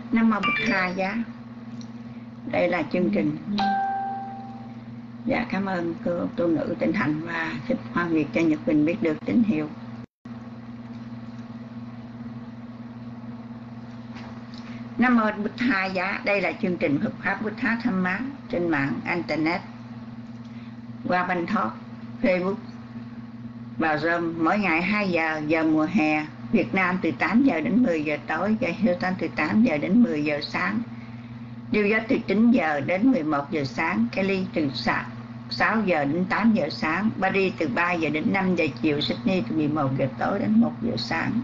Nam Mô Bụt Tha Giá. Đây là chương trình. Dạ, cảm ơn cô tu nữ Tịnh Hạnh và Thích Hoa Nguyệt cho Nhật Bình biết được tín hiệu. Nam Mô Bụt Tha Giá. Đây là chương trình Phật Pháp Bụt Tha Tham Má trên mạng Internet, qua Banh Talk, Facebook và Zoom mỗi ngày 2 giờ, giờ mùa hè Việt Nam từ 8 giờ đến 10 giờ tối, và Houston từ 8 giờ đến 10 giờ sáng, New York từ 9 giờ đến 11 giờ sáng, Cali từ 6 giờ đến 8 giờ sáng, Paris từ 3 giờ đến 5 giờ chiều, Sydney từ 11 giờ tối đến 1 giờ sáng.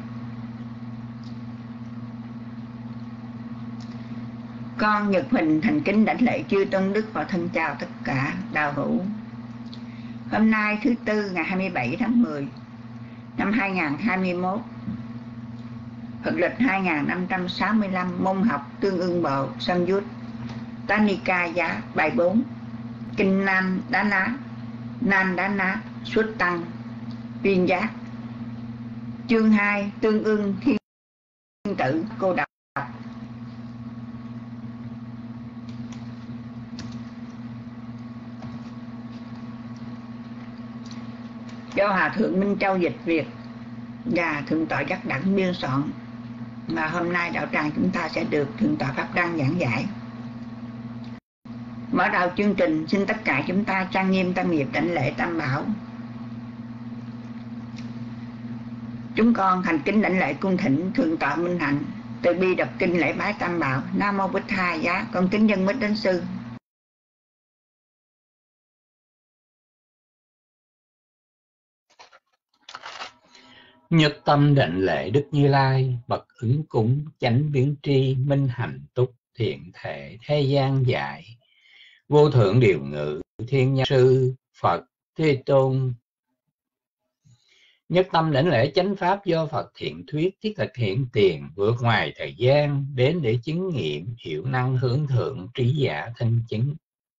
Con Nhật Huỳnh thành kính đảnh lễ chư tôn đức và thân chào tất cả đạo hữu. Hôm nay thứ Tư ngày 27 tháng 10 năm 2021, Phật lịch 2565, môn học Tương ưng bộ Samyutta Nikaya bài 4, Kinh Nandana Xuất Tăng Viên Giác, chương 2, Tương ưng thiên tử. Cô đọc. Do Hòa Thượng Minh Châu dịch Việt và Thượng tọa Giác Đẳng biên soạn, và hôm nay đạo tràng chúng ta sẽ được Thượng tọa Pháp Đăng giảng giải. Mở đầu chương trình, xin tất cả chúng ta trang nghiêm tâm nghiệp đảnh lễ Tam Bảo. Chúng con thành kính đảnh lễ cung thỉnh Thượng tọa Minh Hạnh từ bi đọc kinh lễ bái Tam Bảo. Nam Mô Bụt Tha Giá. Con kính dân mít đến sư. Nhất tâm đảnh lễ Đức Như Lai, bậc ứng cúng chánh biến tri, minh hạnh túc thiện thể thế gian dạy, vô thượng điều ngự thiên nhân sư Phật Thế Tôn. Nhất tâm đảnh lễ chánh pháp do Phật thiện thuyết, thiết thực hiện tiền, vượt ngoài thời gian đến để chứng nghiệm, hiệu năng hướng thượng trí giả thân chứng.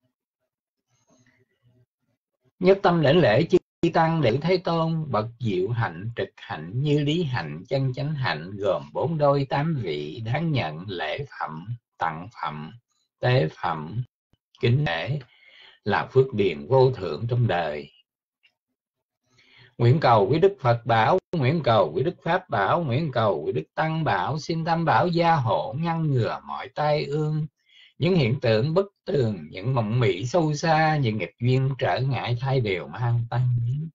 Nhất tâm đảnh lễ chư tăng đệ Thế Tôn, bậc diệu hạnh trực hạnh như lý hạnh chân chánh hạnh, gồm 4 đôi 8 vị, đáng nhận lễ phẩm, tặng phẩm, tế phẩm, kính lễ, là phước điền vô thượng trong đời. Nguyện cầu quý Đức Phật bảo, nguyện cầu quý Đức Pháp bảo, nguyện cầu quý Đức Tăng bảo, xin Tam Bảo gia hộ ngăn ngừa mọi tai ương, những hiện tượng bất tường, những mộng mị sâu xa, những nghịch duyên trở ngại thay đều mang tăng biến.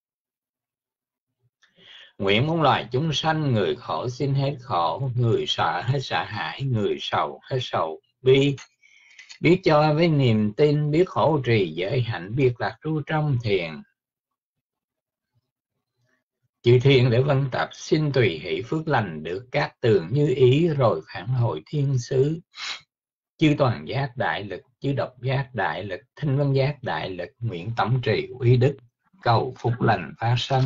Nguyện muôn loài chúng sanh, người khổ xin hết khổ, người sợ hết sợ hãi, người sầu hết sầu bi, biết cho với niềm tin, biết khổ trì giới hạnh, biết lạc trú trong thiền. Chư thiên để vân tập xin tùy hỷ phước lành, được các tường như ý rồi phản hồi thiên sứ. Chư toàn giác đại lực, chư độc giác đại lực, thanh văn giác đại lực, nguyện tổng trì uy đức, cầu phúc lành phát sanh.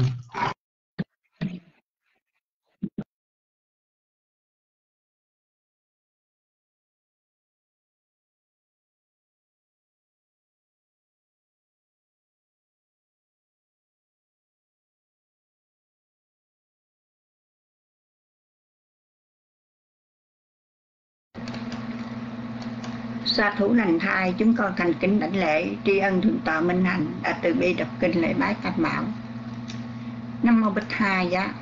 Sa thủ lành thai, chúng con thành kính đảnh lễ tri ân Thượng tọa Minh Hạnh đã từ bi đọc kinh lễ bái Tam Bảo. Nam Mô Bụt Tha Giá.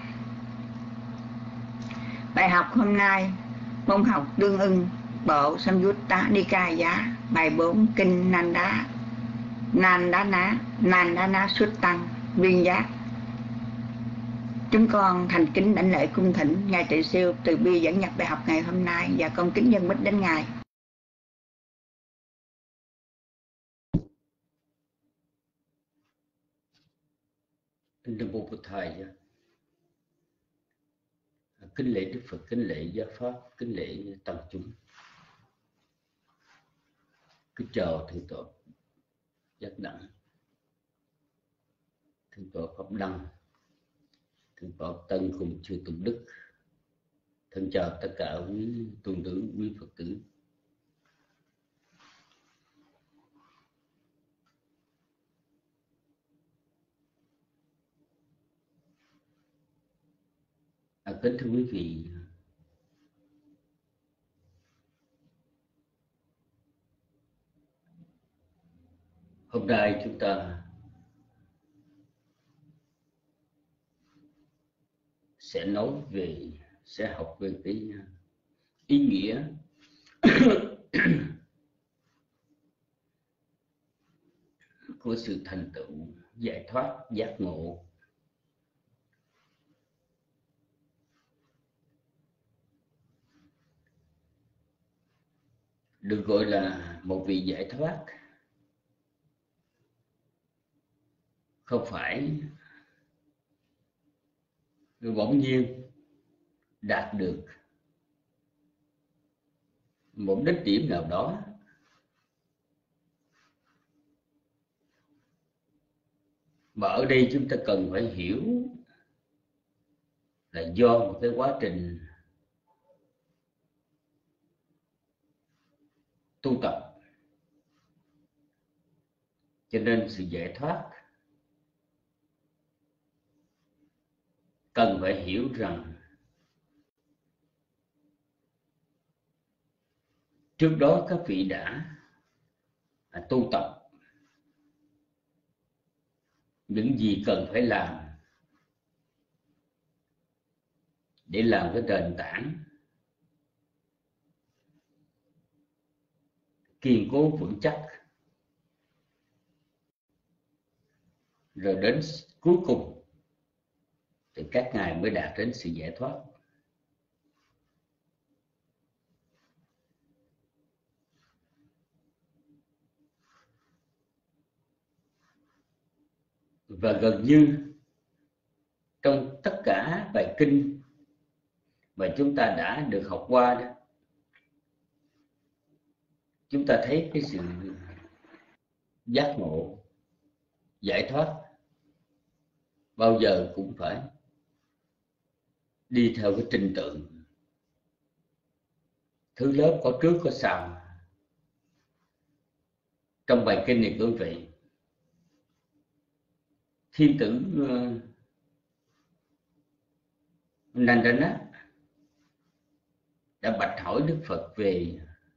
Bài học hôm nay, môn học Tương ưng bộ Samyutta Nikaya bài 4, Kinh Nandana Xuất Tăng Viên Giác. Chúng con thành kính đảnh lễ cung thỉnh Ngài Trị Siêu từ bi dẫn nhập bài học ngày hôm nay, và con kính dân mít đến Ngài. Nam Mô Bụt Tha Giá. Kính lễ Đức Phật, kính lễ Giáo Pháp, kính lễ tăng chúng. Kính chào Thượng tọa Giác Đẳng, Thượng tọa Pháp Đăng, Thượng tọa Tân cùng chư tôn đức. Thân chào tất cả quý tôn tử, quý Phật tử. Kính thưa quý vị, Hôm nay chúng ta sẽ học về cái ý nghĩa của sự thành tựu giải thoát giác ngộ. Được gọi là một vị giải thoát không phải bỗng nhiên đạt được một đích điểm nào đó, mà ở đây chúng ta cần phải hiểu là do một cái quá trình tu tập, cho nên sự giải thoát cần phải hiểu rằng trước đó các vị đã tu tập những gì cần phải làm để làm cái nền tảng kiên cố vững chắc, rồi đến cuối cùng thì các ngài mới đạt đến sự giải thoát. Và gần như trong tất cả bài kinh mà chúng ta đã được học qua đó, chúng ta thấy cái sự giác ngộ, giải thoát bao giờ cũng phải đi theo cái trình tự thứ lớp có trước có sau. Trong bài kinh này quý vị, thiên tử Nandana đã bạch hỏi Đức Phật về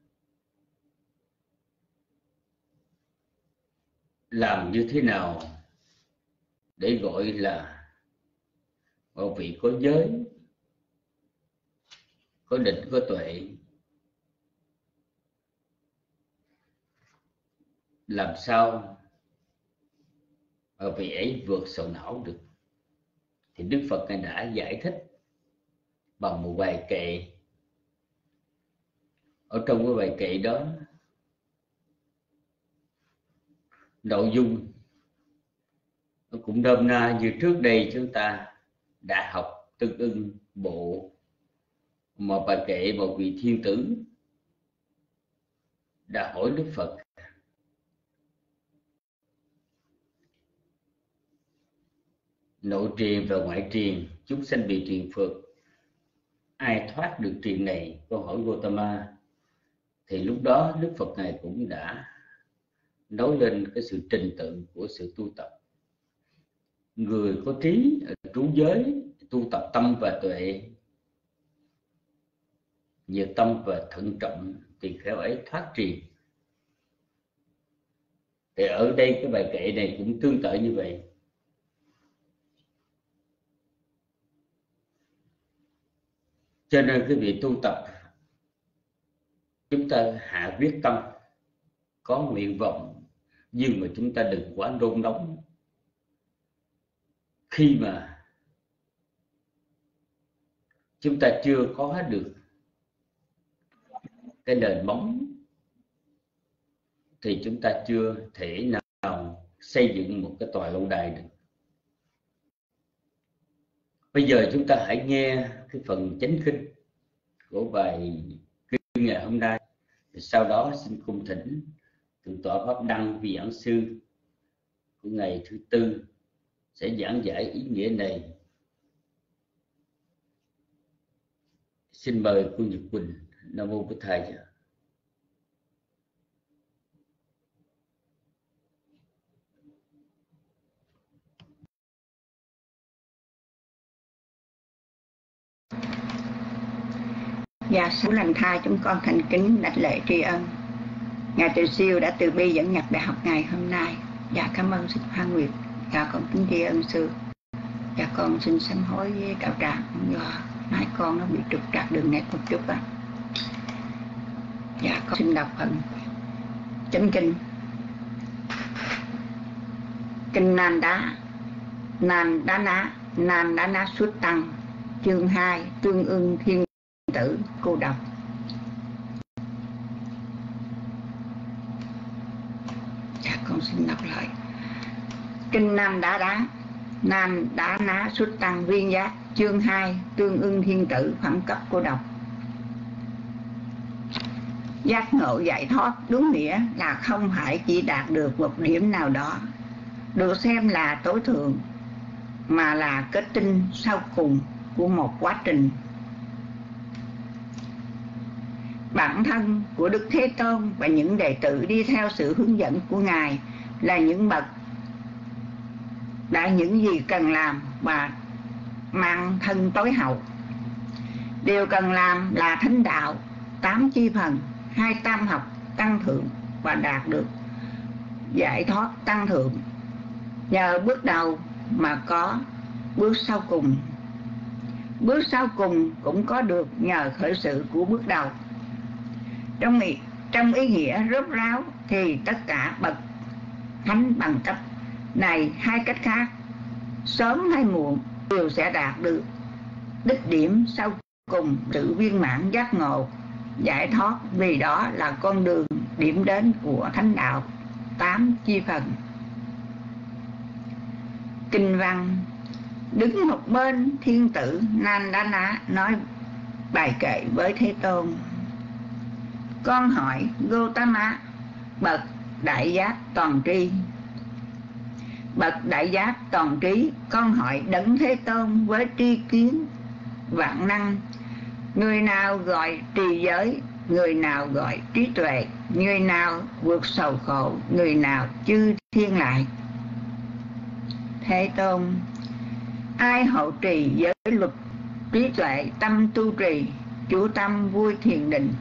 làm như thế nào để gọi là một vị có giới, có định, có tuệ, làm sao mà vị ấy vượt sầu não được. Thì Đức Phật Ngài đã giải thích bằng một bài kệ. Ở trong cái bài kệ đó, nội dung nó cũng nôm na như trước đây chúng ta đã học tương ưng bộ mà bài kệ một vị thiên tử đã hỏi Đức Phật: nội triền và ngoại triền, chúng sanh bị triền phược, ai thoát được triền này? Câu hỏi Gotama. Thì lúc đó Đức Phật Ngài cũng đã nói lên cái sự trình tự của sự tu tập. Người có trí trú giới, tu tập tâm và tuệ, nhiệt tâm và thận trọng, thì khéo ấy thoát triền. Thì ở đây cái bài kệ này cũng tương tự như vậy. Cho nên cái việc tu tập, chúng ta hạ quyết tâm, có nguyện vọng, nhưng mà chúng ta đừng quá nôn nóng. Khi mà chúng ta chưa có được cái nền móng thì chúng ta chưa thể nào xây dựng một cái tòa lâu đài được. Bây giờ chúng ta hãy nghe cái phần chánh kinh của bài kinh ngày hôm nay. Sau đó xin cung thỉnh Thượng tọa Pháp Đăng vị giảng sư của ngày thứ Tư sẽ giảng giải ý nghĩa này. Xin mời cô Nhật Quỳnh. Nam mô Bổn Thầy. Dạ, sáng lành thai chúng con thành kính đảnh lễ tri ân. Ngài Từ Siêu đã từ bi dẫn nhập đại học ngày hôm nay. Dạ cảm ơn Sư Hoa Nguyệt. Dạ con kính tri ân sư. Dạ con xin sám hối với đạo tràng do nãy con nó bị trục trặc đường nét một chút á. Dạ con xin đọc phần chánh kinh. Kinh Nan Đá Ná Xuất Tăng, chương 2, Tương Ưng Thiên Tử. Cô đọc. Dạ con xin đọc lại. Kinh Nan Đá Ná Xuất Tăng Viên Giác, chương 2, Tương Ưng Thiên Tử. Phẩm cấp. Cô đọc. Giác ngộ giải thoát đúng nghĩa là không phải chỉ đạt được một điểm nào đó được xem là tối thượng, mà là kết tinh sau cùng của một quá trình. Bản thân của Đức Thế Tôn và những đệ tử đi theo sự hướng dẫn của Ngài là những bậc đã những gì cần làm và mang thân tối hậu. Điều cần làm là thánh đạo, 8 chi phần, 2 tam học tăng thượng và đạt được giải thoát tăng thượng. Nhờ bước đầu mà có bước sau cùng. Bước sau cùng cũng có được nhờ khởi sự của bước đầu. Trong ý nghĩa rốt ráo thì tất cả bậc thánh bằng cấp này, hai cách khác, sớm hay muộn đều sẽ đạt được đích điểm sau cùng, sự viên mãn giác ngộ giải thoát, vì đó là con đường điểm đến của thánh đạo, 8 chi phần. Kinh văn. Đứng một bên, thiên tử Nan Đá Ná nói bài kệ với Thế Tôn. Con hỏi Gotama, bậc đại giác toàn tri. Bậc đại giác toàn trí, con hỏi Đấng Thế Tôn với tri kiến vạn năng. Người nào gọi trì giới, người nào gọi trí tuệ, người nào vượt sầu khổ, người nào chư thiên lại. Thế Tôn. Ai hộ trì giới luật, trí tuệ, tâm tu trì, chú tâm vui thiền định,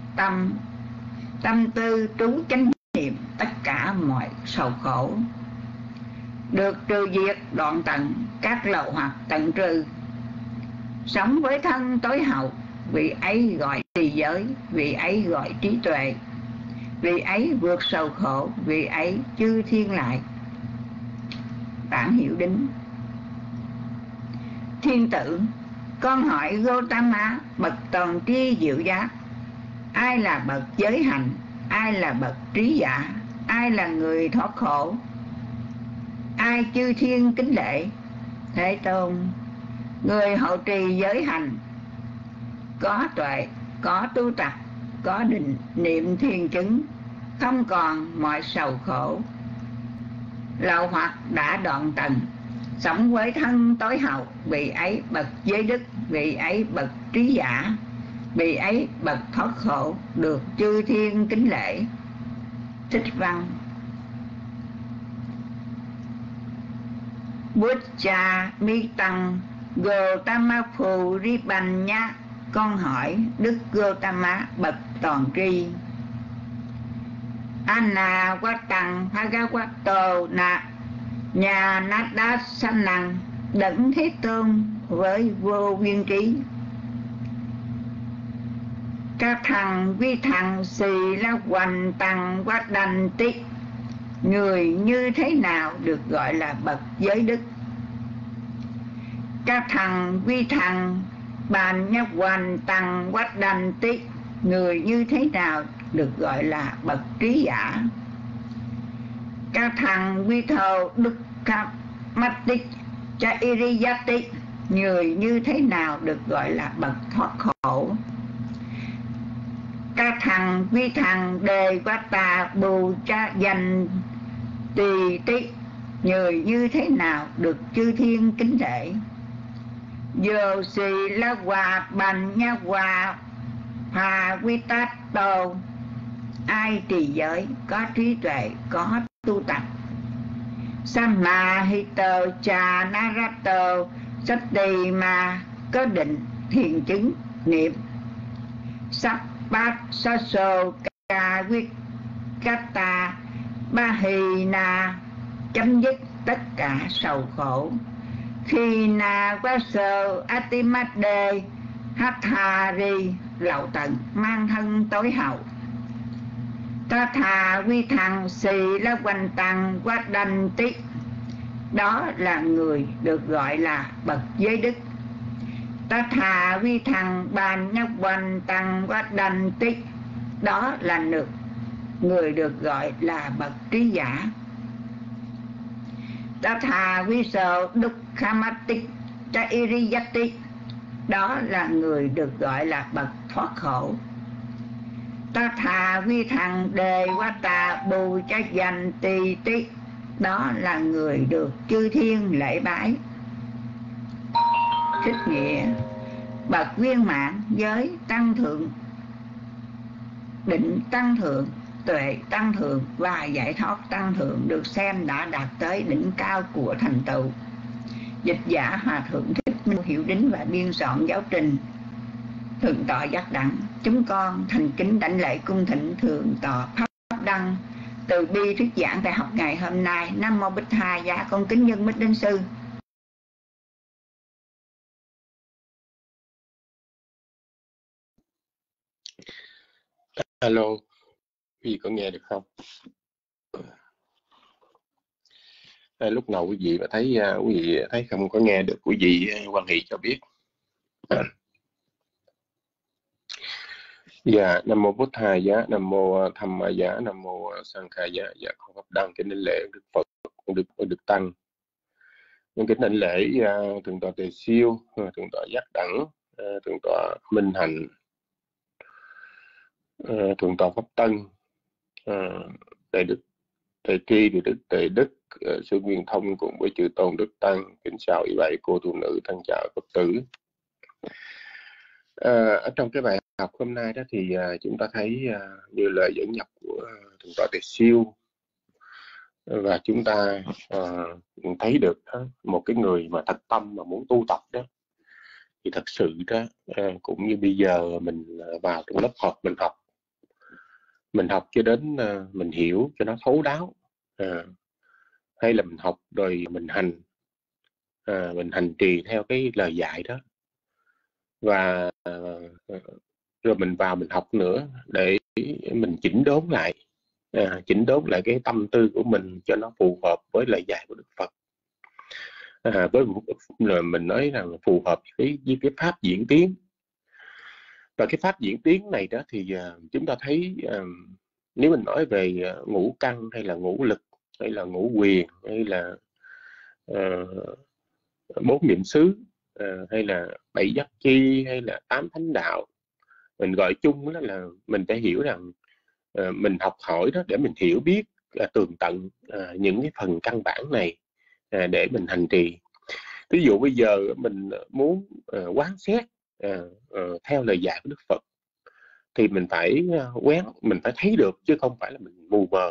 tâm tư trú chánh niệm, tất cả mọi sầu khổ được trừ diệt, đoạn tận các lậu hoặc tận trừ. Sống với thân tối hậu, vị ấy gọi trì giới, vị ấy gọi trí tuệ, vị ấy vượt sầu khổ, vị ấy chư thiên lại. Bản hiệu đính. Thiên tử. Con hỏi Gotama, bậc toàn tri diệu giác, ai là bậc giới hạnh, ai là bậc trí giả, ai là người thoát khổ, ai chư thiên kính lễ. Thế Tôn. Người hộ trì giới hành, có tuệ, có tu tập, có định niệm thiền chứng, không còn mọi sầu khổ, lậu hoặc đã đoạn tận, sống với thân tối hậu, vị ấy bậc giới đức, vị ấy bậc trí giả, vị ấy bậc thoát khổ, được chư thiên kính lễ. Thích văn. Buddha mi tăng Gotama Phù Ri Bành Nhá. Con hỏi Đức Gotama, bậc toàn tri. Anna Quá Tăng Bhagavato Na Nhà Nát Đá Sanh Năng. Đấng Thế Tôn với vô biên trí. Các thằng vi thằng xì la hoành tăng quá đành tích. Người như thế nào được gọi là bậc giới đức? Các thằng vi thằng bàn nhắc hoành tăng quá đành tích. Người như thế nào được gọi là bậc trí giả? Các thằng vi thầu đức khắp mắt tích cha iriyati. Người như thế nào được gọi là bậc thoát khổ? Các thằng vi thằng đề quá tà bù cha dành tùy tích. Người như thế nào được chư thiên kính lễ? Dô xì la hòa bành nha hòa hà quy tát tô. Ai trì giới, có trí tuệ, có tu tập. Samahito cha narato sati ma, có định thiền chứng niệm. Sắp bát sa sô ca quyết Kata Bahina, chấm dứt tất cả sầu khổ. Khi na Vaso Atimade Hathari, lậu tận mang thân tối hậu. Ta thà vi thằng xì la quanh tăng quá đanh tí, đó là người được gọi là bậc giới đức. Ta thà vi thằng bàn nhắc quanh tăng quá đanh tí, đó là người được gọi là bậc trí giả. Ta thà vi sở đúc khamati cha iriyati, đó là người được gọi là bậc thoát khổ. Ta thà vi thằng đề quá tà bù cha dành tì tí, đó là người được chư thiên lễ bái. Thích nghĩa: bậc viên mãn giới tăng thượng, định tăng thượng, tuệ tăng thượng và giải thoát tăng thượng được xem đã đạt tới đỉnh cao của thành tựu. Dịch giả Hòa thượng Thích Minh Hiểu Đính và biên soạn giáo trình Thượng tọa Giác Đẳng. Chúng con thành kính đảnh lễ cung thỉnh Thượng tọa Pháp Đăng từ bi thuyết giảng tại học ngày hôm nay. Nam mô Bích Hà Giá. Con kính dân Bích Đinh Sư. Alo, quý vị có nghe được không? Lúc nào quý vị mà thấy quý vị thấy không có nghe được, quý vị quan hệ cho biết. Dạ, Nam mô Bút Thà Giá, Nam mô Tham Ma Giá, Nam mô Sang Kha Giá. Dạ, con Pháp Đăng kính đảnh lễ Đức Phật, Đức Tăng. Nhân kính đảnh lễ Thượng tọa Tề Siêu, Thượng tọa Giác Đẳng, Thượng tọa Minh Hạnh, Thượng tọa Pháp Tân, Đại Đức Tề Tri, Đại Đức Tề Đức, Sư Nguyên Thông cùng với chư tôn Đức Tăng. Kính chào ý bảy cô tu nữ thân chào Phật tử. Ở trong cái bài học hôm nay đó thì chúng ta thấy như lời dẫn nhập của Thượng tọa Tề Siêu, và chúng ta thấy được một cái người mà thật tâm mà muốn tu tập đó, thì thật sự đó cũng như bây giờ mình vào trong lớp học mình học cho đến mình hiểu cho nó thấu đáo, hay là mình học rồi mình hành trì theo cái lời dạy đó, và rồi mình vào mình học nữa để mình chỉnh đốn lại cái tâm tư của mình cho nó phù hợp với lời dạy của Đức Phật. Với mình nói rằng phù hợp với cái pháp diễn tiến. Và cái pháp diễn tiến này đó thì chúng ta thấy nếu mình nói về ngũ căn hay là ngũ lực hay là ngũ quyền hay là bốn niệm xứ hay là bảy giác chi hay là tám thánh đạo, mình gọi chung đó là mình phải hiểu rằng mình học hỏi đó để mình hiểu biết tường tận những cái phần căn bản này để mình hành trì. Ví dụ bây giờ mình muốn quán xét theo lời dạy của Đức Phật thì mình phải mình phải thấy được, chứ không phải là mình mù mờ.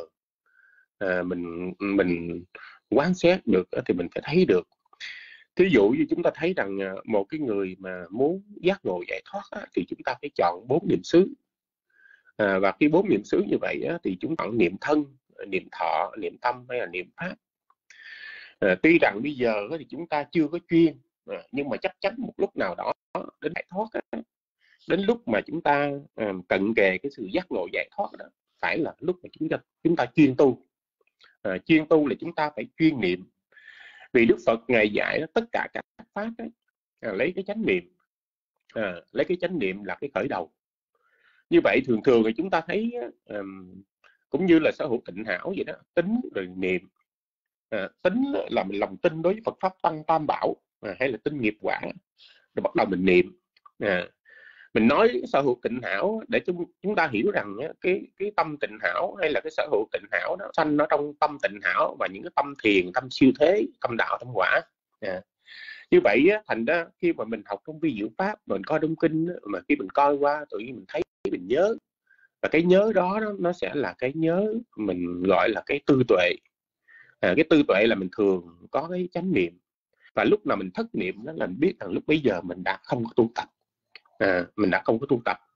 Mình quán xét được thì mình phải thấy được. Thí dụ như chúng ta thấy rằng một cái người mà muốn giác ngộ giải thoát thì chúng ta phải chọn bốn niệm xứ. Và khi bốn niệm xứ như vậy thì chúng ta niệm thân, niệm thọ, niệm tâm hay là niệm pháp. Tuy rằng bây giờ thì chúng ta chưa có chuyên, nhưng mà chắc chắn một lúc nào đó đến giải thoát, đến lúc mà chúng ta cận kề cái sự giác ngộ giải thoát đó, phải là lúc mà chúng ta chuyên tu. Chuyên tu là chúng ta phải chuyên niệm. Vì Đức Phật Ngài dạy đó, tất cả các pháp ấy, lấy cái chánh niệm, lấy cái chánh niệm là cái khởi đầu. Như vậy thường thì chúng ta thấy cũng như là sở hữu tịnh hảo vậy đó, tính rồi niệm. Tính là mình lòng tin đối với Phật pháp tăng tam bảo, hay là tin nghiệp quả, rồi bắt đầu mình niệm. Mình nói sở hữu tịnh hảo để chúng ta hiểu rằng cái tâm tịnh hảo hay là cái sở hữu tịnh hảo nó sanh nó trong tâm tịnh hảo và những cái tâm thiền, tâm siêu thế, tâm đạo, tâm quả. Như vậy thành ra khi mà mình học trong vi diệu pháp, mình coi trong kinh, mà khi mình coi qua tự nhiên mình thấy, mình nhớ, và cái nhớ đó nó sẽ là cái nhớ mình gọi là cái tư tuệ. Cái tư tuệ là mình thường có cái chánh niệm, và lúc nào mình thất niệm đó là mình biết rằng lúc bấy giờ mình đã không có tu tập. Mình đã không có tu tập.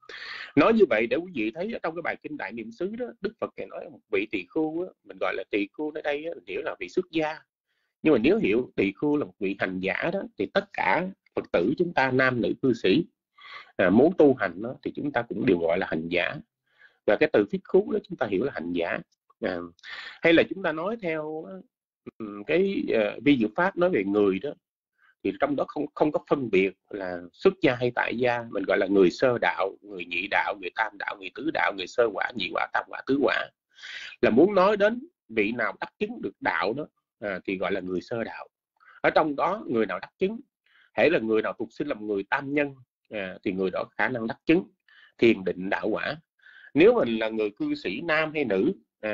Nói như vậy để quý vị thấy ở trong cái bài kinh Đại Niệm xứ đó, Đức Phật ngài nói một vị tỳ khưu á, mình gọi là tỳ khưu ở đây á, mình hiểu là vị xuất gia. Nhưng mà nếu hiểu tỳ khưu là một vị hành giả đó, thì tất cả Phật tử chúng ta, nam nữ cư sĩ muốn tu hành đó, thì chúng ta cũng đều gọi là hành giả. Và cái từ phiết khú đó chúng ta hiểu là hành giả. Hay là chúng ta nói theo cái vi diệu pháp nói về người đó, thì trong đó không có phân biệt là xuất gia hay tại gia. Mình gọi là người sơ đạo, người nhị đạo, người tam đạo, người tứ đạo, người sơ quả, nhị quả, tam quả, tứ quả. Là muốn nói đến vị nào đắc chứng được đạo đó thì gọi là người sơ đạo. Ở trong đó người nào đắc chứng, hễ là người nào tục sinh làm người tam nhân thì người đó khả năng đắc chứng thiền định đạo quả. Nếu mình là người cư sĩ nam hay nữ,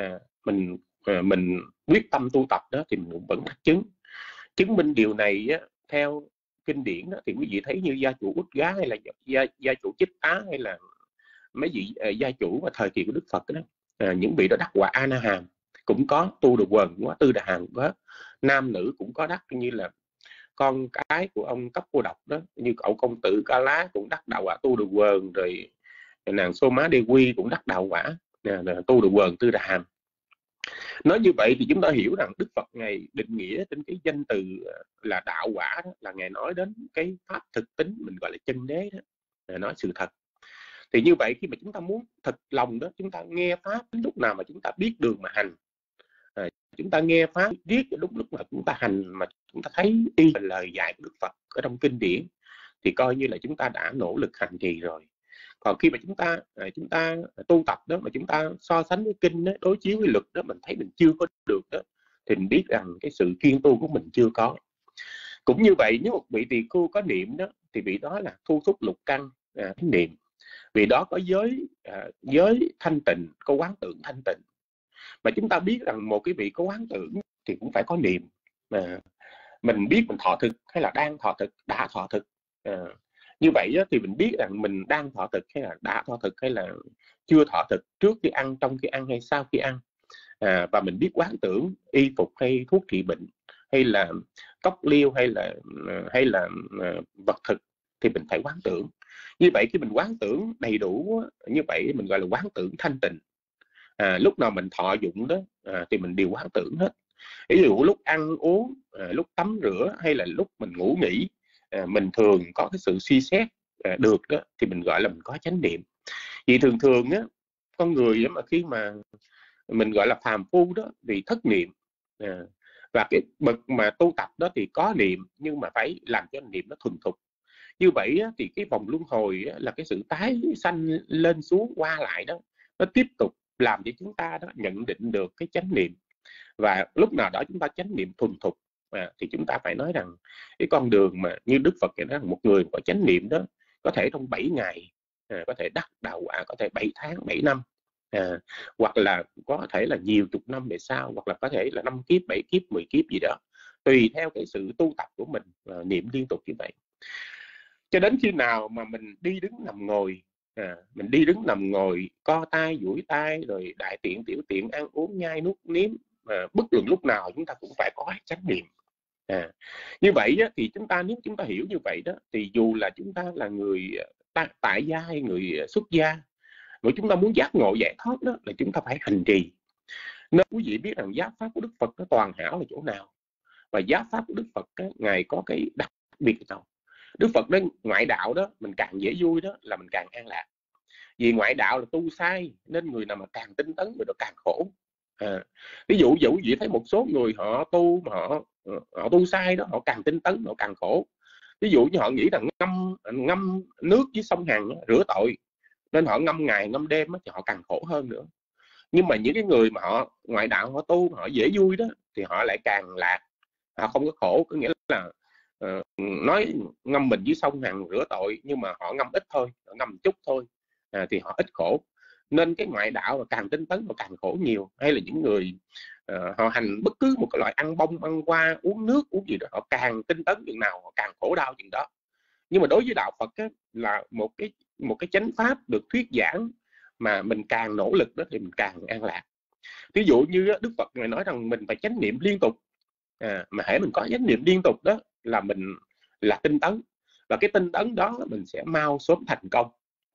mình quyết tâm tu tập đó, thì mình vẫn đắc chứng. Chứng minh điều này á, theo kinh điển đó, thì quý vị thấy như gia chủ Út Gá, hay là gia chủ Chích Tá, hay là mấy vị gia chủ vào thời kỳ của Đức Phật đó, những vị đó đắc quả A Na Hàm cũng có, tu được quần cũng có, tư đà hàm cũng có, nam nữ cũng có đắc, như là con cái của ông Cấp Cô Độc đó, như cậu công tử Ca Lá cũng đắc đạo quả tu được quần, rồi nàng Sô Má Đê Quy cũng đắc đạo quả tu được quần, tư đà hàm. Nói như vậy thì chúng ta hiểu rằng Đức Phật ngài định nghĩa trên cái danh từ là đạo quả đó, là ngài nói đến cái pháp thực tính, mình gọi là chân đế đó, nói sự thật. Thì như vậy khi mà chúng ta muốn thật lòng đó, chúng ta nghe pháp đến lúc nào mà chúng ta biết đường mà hành, chúng ta nghe pháp riết lúc mà chúng ta hành mà chúng ta thấy y lời dạy của Đức Phật ở trong kinh điển, thì coi như là chúng ta đã nỗ lực hành trì rồi. Còn khi mà chúng ta tu tập đó, mà chúng ta so sánh với kinh đó, đối chiếu với luật đó, mình thấy mình chưa có được đó, thì mình biết rằng cái sự kiên tu của mình chưa có. Cũng như vậy, nếu một vị tỳ khưu có niệm đó, thì vị đó là thu thúc lục căn niệm. Vì đó có giới thanh tịnh, có quán tưởng thanh tịnh. Mà chúng ta biết rằng một cái vị có quán tưởng thì cũng phải có niệm. Mình biết mình thọ thực hay là đang thọ thực, đã thọ thực. Như vậy thì mình biết rằng mình đang thọ thực hay là đã thọ thực, hay là chưa thọ thực, trước khi ăn, trong khi ăn hay sau khi ăn. Và mình biết quán tưởng y phục hay thuốc trị bệnh, hay là cốc liêu, hay là vật thực, thì mình phải quán tưởng. Như vậy khi mình quán tưởng đầy đủ, như vậy mình gọi là quán tưởng thanh tịnh. Lúc nào mình thọ dụng đó thì mình đều quán tưởng hết. Ví dụ lúc ăn uống, lúc tắm rửa, hay là lúc mình ngủ nghỉ, mình thường có cái sự suy xét được đó, thì mình gọi là mình có chánh niệm. Vì thường á, con người mà khi mà mình gọi là phàm phu đó, vì thất niệm, và cái bậc mà tu tập đó thì có niệm, nhưng mà phải làm cho niệm nó thuần thục. Như vậy á, thì cái vòng luân hồi á, là cái sự tái sanh lên xuống qua lại đó, nó tiếp tục làm cho chúng ta đó nhận định được cái chánh niệm. Và lúc nào đó chúng ta chánh niệm thuần thục, thì chúng ta phải nói rằng cái con đường mà như Đức Phật nói rằng một người có chánh niệm đó, có thể trong 7 ngày có thể đắc đạo quả, có thể 7 tháng, 7 năm, hoặc là có thể là nhiều chục năm về sau, hoặc là có thể là 5 kiếp, 7 kiếp, 10 kiếp gì đó, tùy theo cái sự tu tập của mình, niệm liên tục như vậy. Cho đến khi nào mà mình đi đứng nằm ngồi, mình đi đứng nằm ngồi, co tay, duỗi tay, rồi đại tiện, tiểu tiện, ăn uống, nhai nuốt, nếm, bất luận lúc nào chúng ta cũng phải có chánh niệm. Như vậy á, thì nếu chúng ta hiểu như vậy đó, thì dù là chúng ta là người tại gia hay người xuất gia, mà chúng ta muốn giác ngộ giải thoát đó, là chúng ta phải hành trì. Nên quý vị biết rằng giáo pháp của Đức Phật nó toàn hảo là chỗ nào, và giáo pháp của Đức Phật đó, ngài có cái đặc biệt nào. Đức Phật đến ngoại đạo đó, mình càng dễ vui đó là mình càng an lạc. Vì ngoại đạo là tu sai, nên người nào mà càng tinh tấn người đó càng khổ. Ví dụ quý vị thấy một số người họ tu mà họ tu sai đó, họ càng tinh tấn họ càng khổ. Ví dụ như họ nghĩ rằng ngâm nước với sông Hằng rửa tội, nên họ ngâm ngày ngâm đêm thì họ càng khổ hơn nữa. Nhưng mà những cái người mà họ ngoại đạo, họ tu, họ dễ vui đó, thì họ lại càng lạc, họ không có khổ. Có nghĩa là nói ngâm mình dưới sông Hằng rửa tội, nhưng mà họ ngâm ít thôi, họ ngâm chút thôi, thì họ ít khổ. Nên cái ngoại đạo là càng tinh tấn họ càng khổ nhiều. Hay là những người họ hành bất cứ một cái loại ăn bông, ăn qua, uống nước, uống gì đó, họ càng tinh tấn chừng nào họ càng khổ đau chừng đó. Nhưng mà đối với đạo Phật á, là một cái chánh pháp được thuyết giảng, mà mình càng nỗ lực đó thì mình càng an lạc. Ví dụ như Đức Phật ngài nói rằng mình phải chánh niệm liên tục, mà hễ mình có chánh niệm liên tục đó là mình là tinh tấn, và cái tinh tấn đó mình sẽ mau sớm thành công.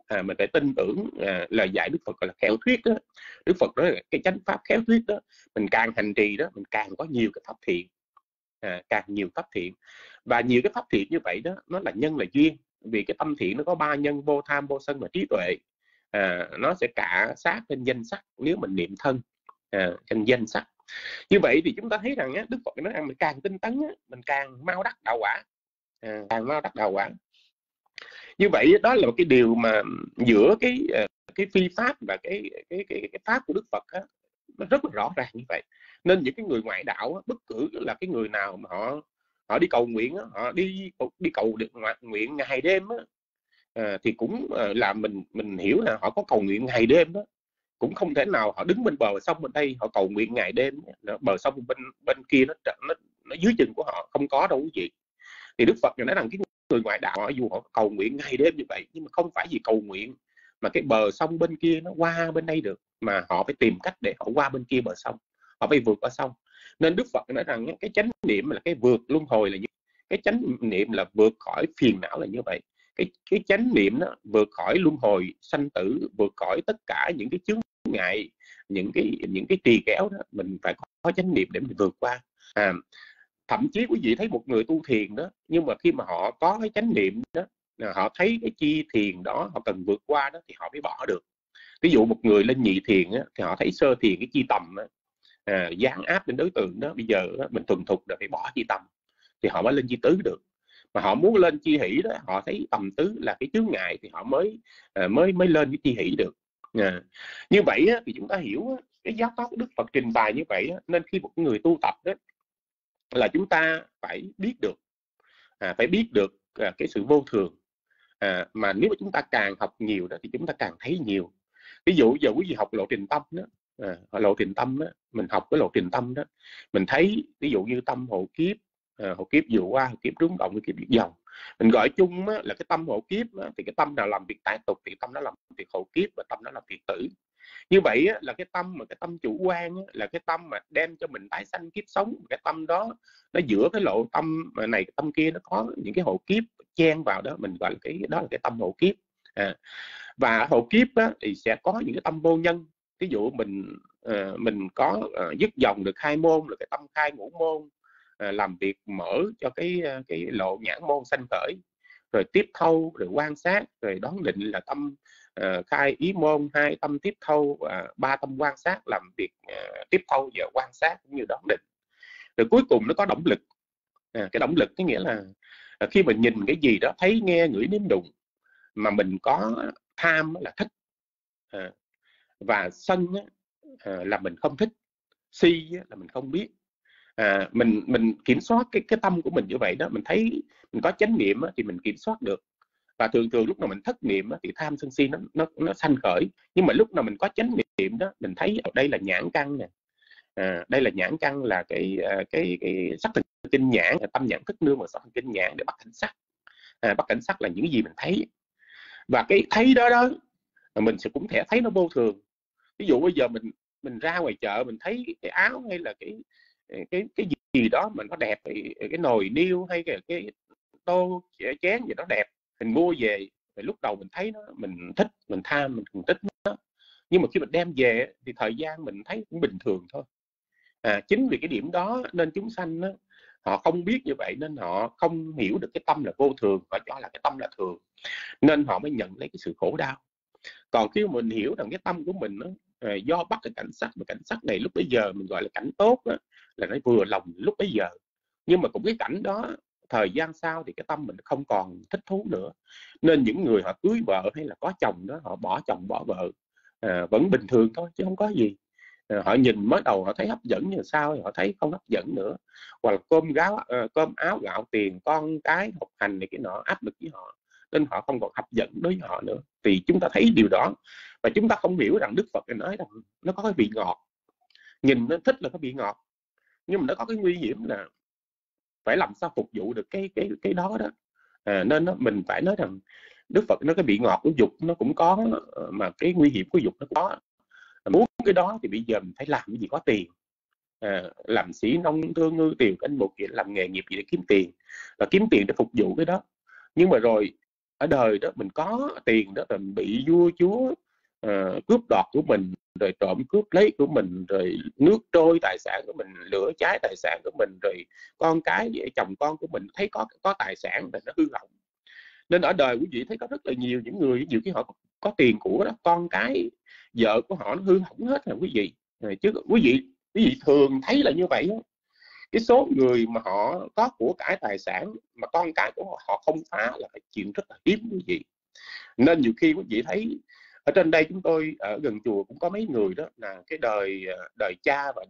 mình phải tin tưởng lời dạy Đức Phật gọi là khéo thuyết đó. Đức Phật nói là cái chánh pháp khéo thuyết đó, mình càng hành trì đó, mình càng có nhiều cái pháp thiện, càng nhiều pháp thiện. Và nhiều cái pháp thiện như vậy đó, nó là nhân là duyên. Vì cái tâm thiện nó có 3 nhân: vô tham, vô sân và trí tuệ. Nó sẽ cả sát trên danh sắc nếu mình niệm thân trên danh sắc. Như vậy thì chúng ta thấy rằng Đức Phật nói rằng mình càng tinh tấn mình càng mau đắc đạo quả, càng mau đắc đạo quả. Như vậy đó là một cái điều mà giữa cái phi pháp và cái pháp của Đức Phật nó rất là rõ ràng như vậy. Nên những cái người ngoại đạo bất cứ là cái người nào mà họ đi cầu nguyện họ đi cầu được nguyện ngày đêm thì cũng là mình hiểu là họ có cầu nguyện ngày đêm đó, cũng không thể nào họ đứng bên bờ sông bên đây họ cầu nguyện ngày đêm, bờ sông bên kia nó dưới chân của họ không có đâu quý vị. Thì Đức Phật nói rằng cái người ngoại đạo dù họ cầu nguyện ngày đêm như vậy, nhưng mà không phải vì cầu nguyện mà cái bờ sông bên kia nó qua bên đây được, mà họ phải tìm cách để họ qua bên kia bờ sông, họ phải vượt qua sông. Nên Đức Phật nói rằng cái chánh niệm là cái vượt luân hồi là như, cái chánh niệm là vượt khỏi phiền não là như vậy. Cái chánh niệm đó vượt khỏi luân hồi sanh tử, vượt khỏi tất cả những cái chướng ngại, những cái trì kéo đó, mình phải có chánh niệm để mình vượt qua. Thậm chí quý vị thấy một người tu thiền đó, nhưng mà khi mà họ có cái chánh niệm đó, họ thấy cái chi thiền đó họ cần vượt qua đó, thì họ mới bỏ được. Ví dụ một người lên nhị thiền á, thì họ thấy sơ thiền cái chi tầm dán áp lên đối tượng đó, bây giờ mình thuần thục là phải bỏ chi tầm thì họ mới lên chi tứ được. Mà họ muốn lên chi hỷ đó, họ thấy tầm tứ là cái chướng ngại thì họ mới lên cái chi hỷ được. Như vậy thì chúng ta hiểu cái giáo pháp của Đức Phật trình bày như vậy. Nên khi một người tu tập đó là chúng ta phải biết được cái sự vô thường. Mà nếu mà chúng ta càng học nhiều đó thì chúng ta càng thấy nhiều. Ví dụ giờ quý vị học lộ trình tâm đó, lộ trình tâm đó, mình học cái lộ trình tâm đó, mình thấy ví dụ như tâm hộ kiếp vừa qua, hộ kiếp rung động, hộ kiếp diệt dòng. Mình gọi chung là cái tâm hộ kiếp thì cái tâm nào làm việc tái tục thì tâm nó làm việc hộ kiếp, và tâm nó làm việc tử. Như vậy là cái tâm chủ quan là cái tâm mà đem cho mình tái sanh kiếp sống. Cái tâm đó nó giữa cái lộ tâm này cái tâm kia nó có những cái hộ kiếp chen vào đó, mình gọi là đó là cái tâm hộ kiếp. Và hộ kiếp thì sẽ có những cái tâm vô nhân. Ví dụ mình có dứt dòng được 2 môn là cái tâm khai ngũ môn, làm việc mở cho cái lộ nhãn môn sanh khởi, rồi tiếp thâu, rồi quan sát, rồi đón định là tâm khai ý môn, 2 tâm tiếp thâu, 3 tâm quan sát, làm việc tiếp thâu và quan sát cũng như đón định. Rồi cuối cùng nó có động lực. Cái động lực có nghĩa là khi mình nhìn cái gì đó, thấy nghe ngửi nếm đụng mà mình có tham là thích, và sân là mình không thích, si là mình không biết. Mình kiểm soát cái tâm của mình như vậy đó, mình thấy mình có chánh niệm thì mình kiểm soát được. Và thường lúc nào mình thất niệm thì tham sân si nó sanh khởi. Nhưng mà lúc nào mình có chánh niệm đó, mình thấy ở đây là nhãn căn nè, đây là nhãn căn là cái sắc thần kinh nhãn, tâm nhãn thức nương vào sắc thần kinh nhãn để bắt cảnh sắc. Bắt cảnh sắc là những gì mình thấy, và cái thấy đó mình sẽ cũng thể thấy nó vô thường. Ví dụ bây giờ mình ra ngoài chợ, mình thấy cái áo hay là cái gì đó mà nó đẹp, cái nồi niêu hay cái tô chén gì đó đẹp, mình mua về, rồi lúc đầu mình thấy nó, mình thích, mình tham, mình thích nó. Nhưng mà khi mình đem về thì thời gian mình thấy cũng bình thường thôi. Chính vì cái điểm đó nên chúng sanh họ không biết như vậy, nên họ không hiểu được cái tâm là vô thường, họ cho là cái tâm là thường, nên họ mới nhận lấy cái sự khổ đau. Còn khi mình hiểu rằng cái tâm của mình do bắt cái cảnh sắc, mà cảnh sắc này lúc bấy giờ mình gọi là cảnh tốt đó, là nó vừa lòng lúc bấy giờ. Nhưng mà cũng cái cảnh đó thời gian sau thì cái tâm mình không còn thích thú nữa. Nên những người họ cưới vợ hay là có chồng đó, họ bỏ chồng bỏ vợ vẫn bình thường thôi chứ không có gì. Họ nhìn mới đầu họ thấy hấp dẫn, nhưng sau thì họ thấy không hấp dẫn nữa. Hoặc là cơm áo gạo tiền, con cái học hành này cái nọ áp lực với họ, nên họ không còn hấp dẫn đối với họ nữa. Thì chúng ta thấy điều đó, và chúng ta không hiểu rằng Đức Phật nói rằng nó có cái vị ngọt. Nhìn nó thích là có vị ngọt, nhưng mà nó có cái nguy hiểm là phải làm sao phục vụ được cái đó đó. Nên mình phải nói rằng Đức Phật nói cái vị ngọt của dục nó cũng có, mà cái nguy hiểm của dục nó có. Muốn cái đó thì bây giờ mình phải làm cái gì có tiền, làm sĩ nông thương ngư tiều canh một chuyện, làm nghề nghiệp gì để kiếm tiền, và kiếm tiền để phục vụ cái đó. Nhưng mà rồi ở đời đó mình có tiền đó mình bị vua chúa cướp đoạt của mình, rồi trộm cướp lấy của mình, rồi nước trôi tài sản của mình, lửa cháy tài sản của mình, rồi con cái vợ chồng con của mình thấy có tài sản thì nó hư hỏng. Nên ở đời quý vị thấy có rất là nhiều những người, nhiều khi họ có tiền của đó, con cái vợ của họ nó hư hỏng hết là quý vị. Chứ quý vị thường thấy là như vậy đó. Cái số người mà họ có của cải tài sản mà con cái của họ không phá là cái chuyện rất là hiếm quý vị. Nên nhiều khi quý vị thấy ở trên đây chúng tôi ở gần chùa cũng có mấy người đó là cái đời cha và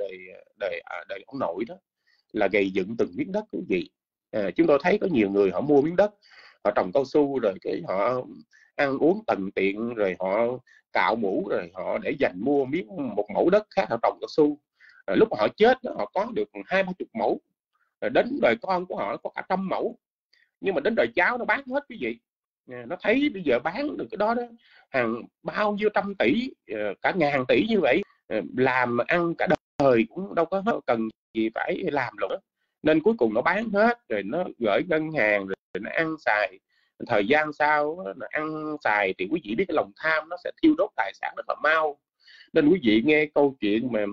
đời ông nội đó là gầy dựng từng miếng đất quý vị. Chúng tôi thấy có nhiều người họ mua miếng đất, họ trồng cao su, rồi cái họ ăn uống tần tiện, rồi họ cạo mũ, rồi họ để dành mua một mẫu đất khác họ trồng cao su. Lúc họ chết đó, họ có được 20-30 mẫu, đến đời con của họ có cả 100 mẫu, nhưng mà đến đời cháu nó bán hết quý vị. Nó thấy bây giờ bán được cái đó hàng bao nhiêu trăm tỷ, cả ngàn tỷ như vậy, làm ăn cả đời cũng đâu có cần gì phải làm rồi đó. Nên cuối cùng nó bán hết, rồi nó gửi ngân hàng, rồi nó ăn xài. Thời gian sau nó ăn xài thì quý vị biết cái lòng tham nó sẽ thiêu đốt tài sản rất là mau. Nên quý vị nghe câu chuyện mà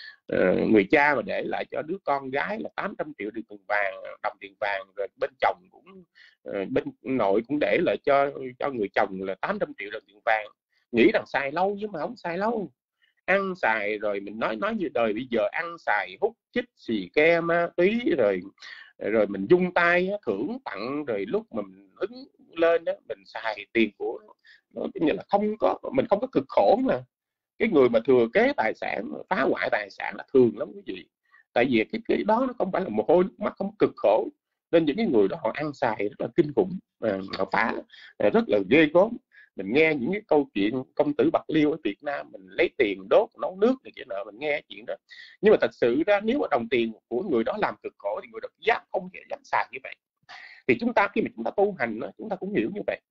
người cha mà để lại cho đứa con gái là 800 triệu đồng tiền vàng, rồi bên chồng cũng bên nội cũng để lại cho người chồng là 800 triệu đồng tiền vàng, nghĩ rằng xài lâu nhưng mà không xài lâu. Ăn xài rồi mình nói như đời bây giờ ăn xài hút chích xì ke ma túy, rồi mình dung tay thưởng tặng, rồi lúc mà mình hứng lên đó mình xài tiền của nó như là mình không có cực khổ. Mà cái người mà thừa kế tài sản, phá hoại tài sản là thường lắm quý vị. Tại vì cái đó nó không phải là mồ hôi nước mắt, không cực khổ. Nên những cái người đó họ ăn xài rất là kinh khủng, họ phá rất là ghê gớm. Mình nghe những cái câu chuyện công tử Bạc Liêu ở Việt Nam, mình lấy tiền đốt nấu nước này kia nọ, mình nghe chuyện đó. Nhưng mà thật sự ra nếu mà đồng tiền của người đó làm cực khổ thì người đó không thể dám xài như vậy. Thì chúng ta khi mà chúng ta tu hành đó, chúng ta cũng hiểu như vậy.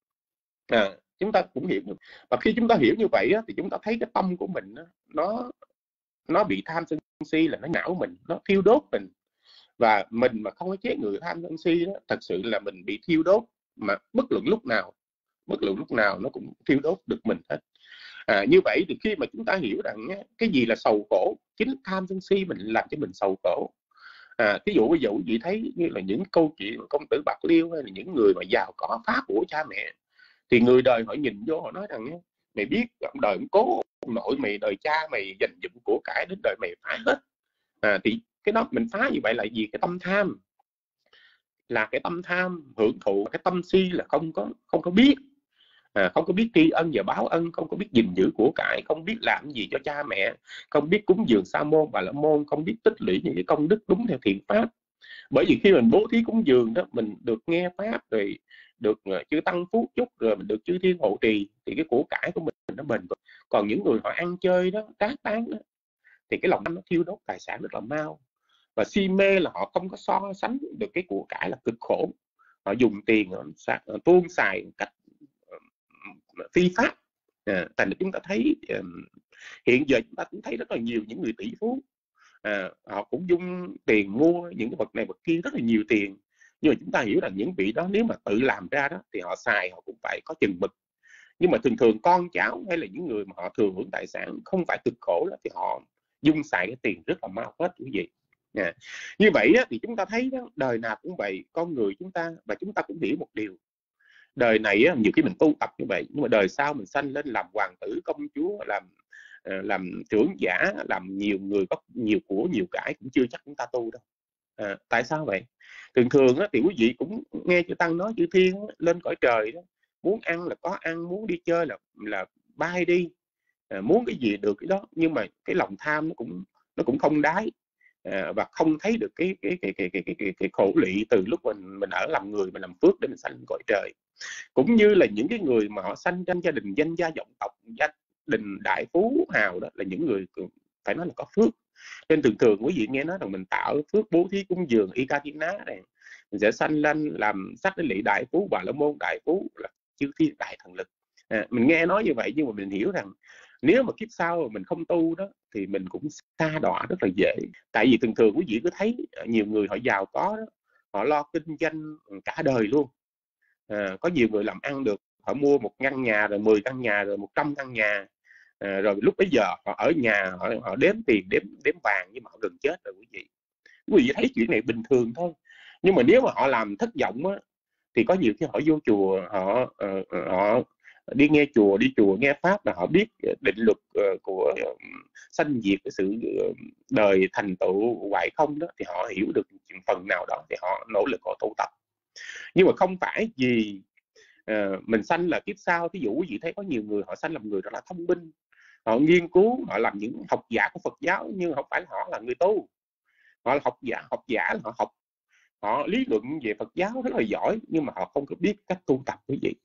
Chúng ta cũng hiểu. Và khi chúng ta hiểu như vậy thì chúng ta thấy cái tâm của mình nó bị tham sân si, là nó não mình, nó thiêu đốt mình. Và mình mà không có chế người tham sân si đó, thật sự là mình bị thiêu đốt, mà bất luận lúc nào nó cũng thiêu đốt được mình hết. Như vậy thì khi mà chúng ta hiểu rằng cái gì là sầu khổ, chính tham sân si mình làm cho mình sầu khổ. Ví dụ bây giờ quý vị thấy như là những câu chuyện công tử Bạc Liêu, hay là những người mà giàu có phá của cha mẹ, thì người đời họ nhìn vô họ nói rằng mày biết đời cố nội mày, đời cha mày dành dụm của cải đến đời mày phá hết. Thì cái đó mình phá như vậy là gì? Cái tâm tham, là cái tâm tham hưởng thụ. Cái tâm si là không có biết, không có biết tri ân và báo ân, không có biết gìn giữ của cải, không biết làm gì cho cha mẹ, không biết cúng dường sa môn bà la môn, không biết tích lũy những cái công đức đúng theo thiện pháp. Bởi vì khi mình bố thí cúng dường đó, mình được nghe pháp, rồi được chư tăng phúc chúc, rồi mình được chư thiên hộ trì, thì cái của cải của mình nó bền vững. Còn những người họ ăn chơi đó, trác tán đó, thì cái lòng nó thiêu đốt tài sản rất là mau. Và si mê là họ không có so sánh được cái của cải là cực khổ, họ dùng tiền tuôn xài một cách phi pháp. Thành ra chúng ta thấy hiện giờ chúng ta cũng thấy rất là nhiều những người tỷ phú, họ cũng dùng tiền mua những cái vật này vật kia rất là nhiều tiền. Nhưng mà chúng ta hiểu rằng những vị đó nếu mà tự làm ra đó thì họ xài họ cũng phải có chừng mực. Nhưng mà thường con cháu hay là những người mà họ thừa hưởng tài sản không phải cực khổ đó, thì họ dung xài cái tiền rất là mau hết quý vị. Như vậy đó, thì chúng ta thấy đó, đời nào cũng vậy, con người chúng ta, và chúng ta cũng hiểu một điều, đời này á, nhiều khi mình tu tập như vậy, nhưng mà đời sau mình sanh lên làm hoàng tử công chúa, làm trưởng giả, làm nhiều người có nhiều của nhiều cải cũng chưa chắc chúng ta tu đâu. Tại sao vậy? Thường á, thì quý vị cũng nghe chư tăng nói chư thiên á, lên cõi trời đó, muốn ăn là có ăn, muốn đi chơi là bay đi, muốn cái gì được cái đó. Nhưng mà cái lòng tham nó cũng không đáy, và không thấy được cái khổ lụy từ lúc mình ở làm người, mình làm phước để mình sanh cõi trời. Cũng như là những cái người mà họ sanh trong gia đình danh gia vọng tộc, gia đình đại phú hào đó, là những người phải nói là có phước. Nên thường quý vị nghe nói rằng mình tạo phước bố thí cúng dường Ikatina này, mình sẽ sanh lên làm sắc đế lị đại phú, Bà la môn đại phú, là chư thiên đại thần lực. Mình nghe nói như vậy, nhưng mà mình hiểu rằng nếu mà kiếp sau mà mình không tu đó thì mình cũng sa đọa rất là dễ. Tại vì thường quý vị cứ thấy nhiều người họ giàu có đó, họ lo kinh doanh cả đời luôn. Có nhiều người làm ăn được, họ mua 1 căn nhà, rồi 10 căn nhà, rồi 100 căn nhà, rồi lúc bấy giờ họ ở nhà, họ đếm tiền, đếm vàng, nhưng mà họ gần chết rồi quý vị thấy chuyện này bình thường thôi. Nhưng mà nếu mà họ làm thất vọng á, thì có nhiều khi họ vô chùa, họ đi nghe chùa, đi chùa nghe pháp, là họ biết định luật của sanh diệt, cái sự đời thành tựu hoại không đó, thì họ hiểu được phần nào đó, thì họ nỗ lực họ tu tập. Nhưng mà không phải vì mình sanh là kiếp sau. Ví dụ quý vị thấy có nhiều người họ sanh làm người rất là thông minh, họ nghiên cứu, họ làm những học giả của Phật giáo, nhưng không phải là họ là người tu. Họ là học giả là họ lý luận về Phật giáo rất là giỏi, nhưng mà họ không có biết cách tu tập quý vị.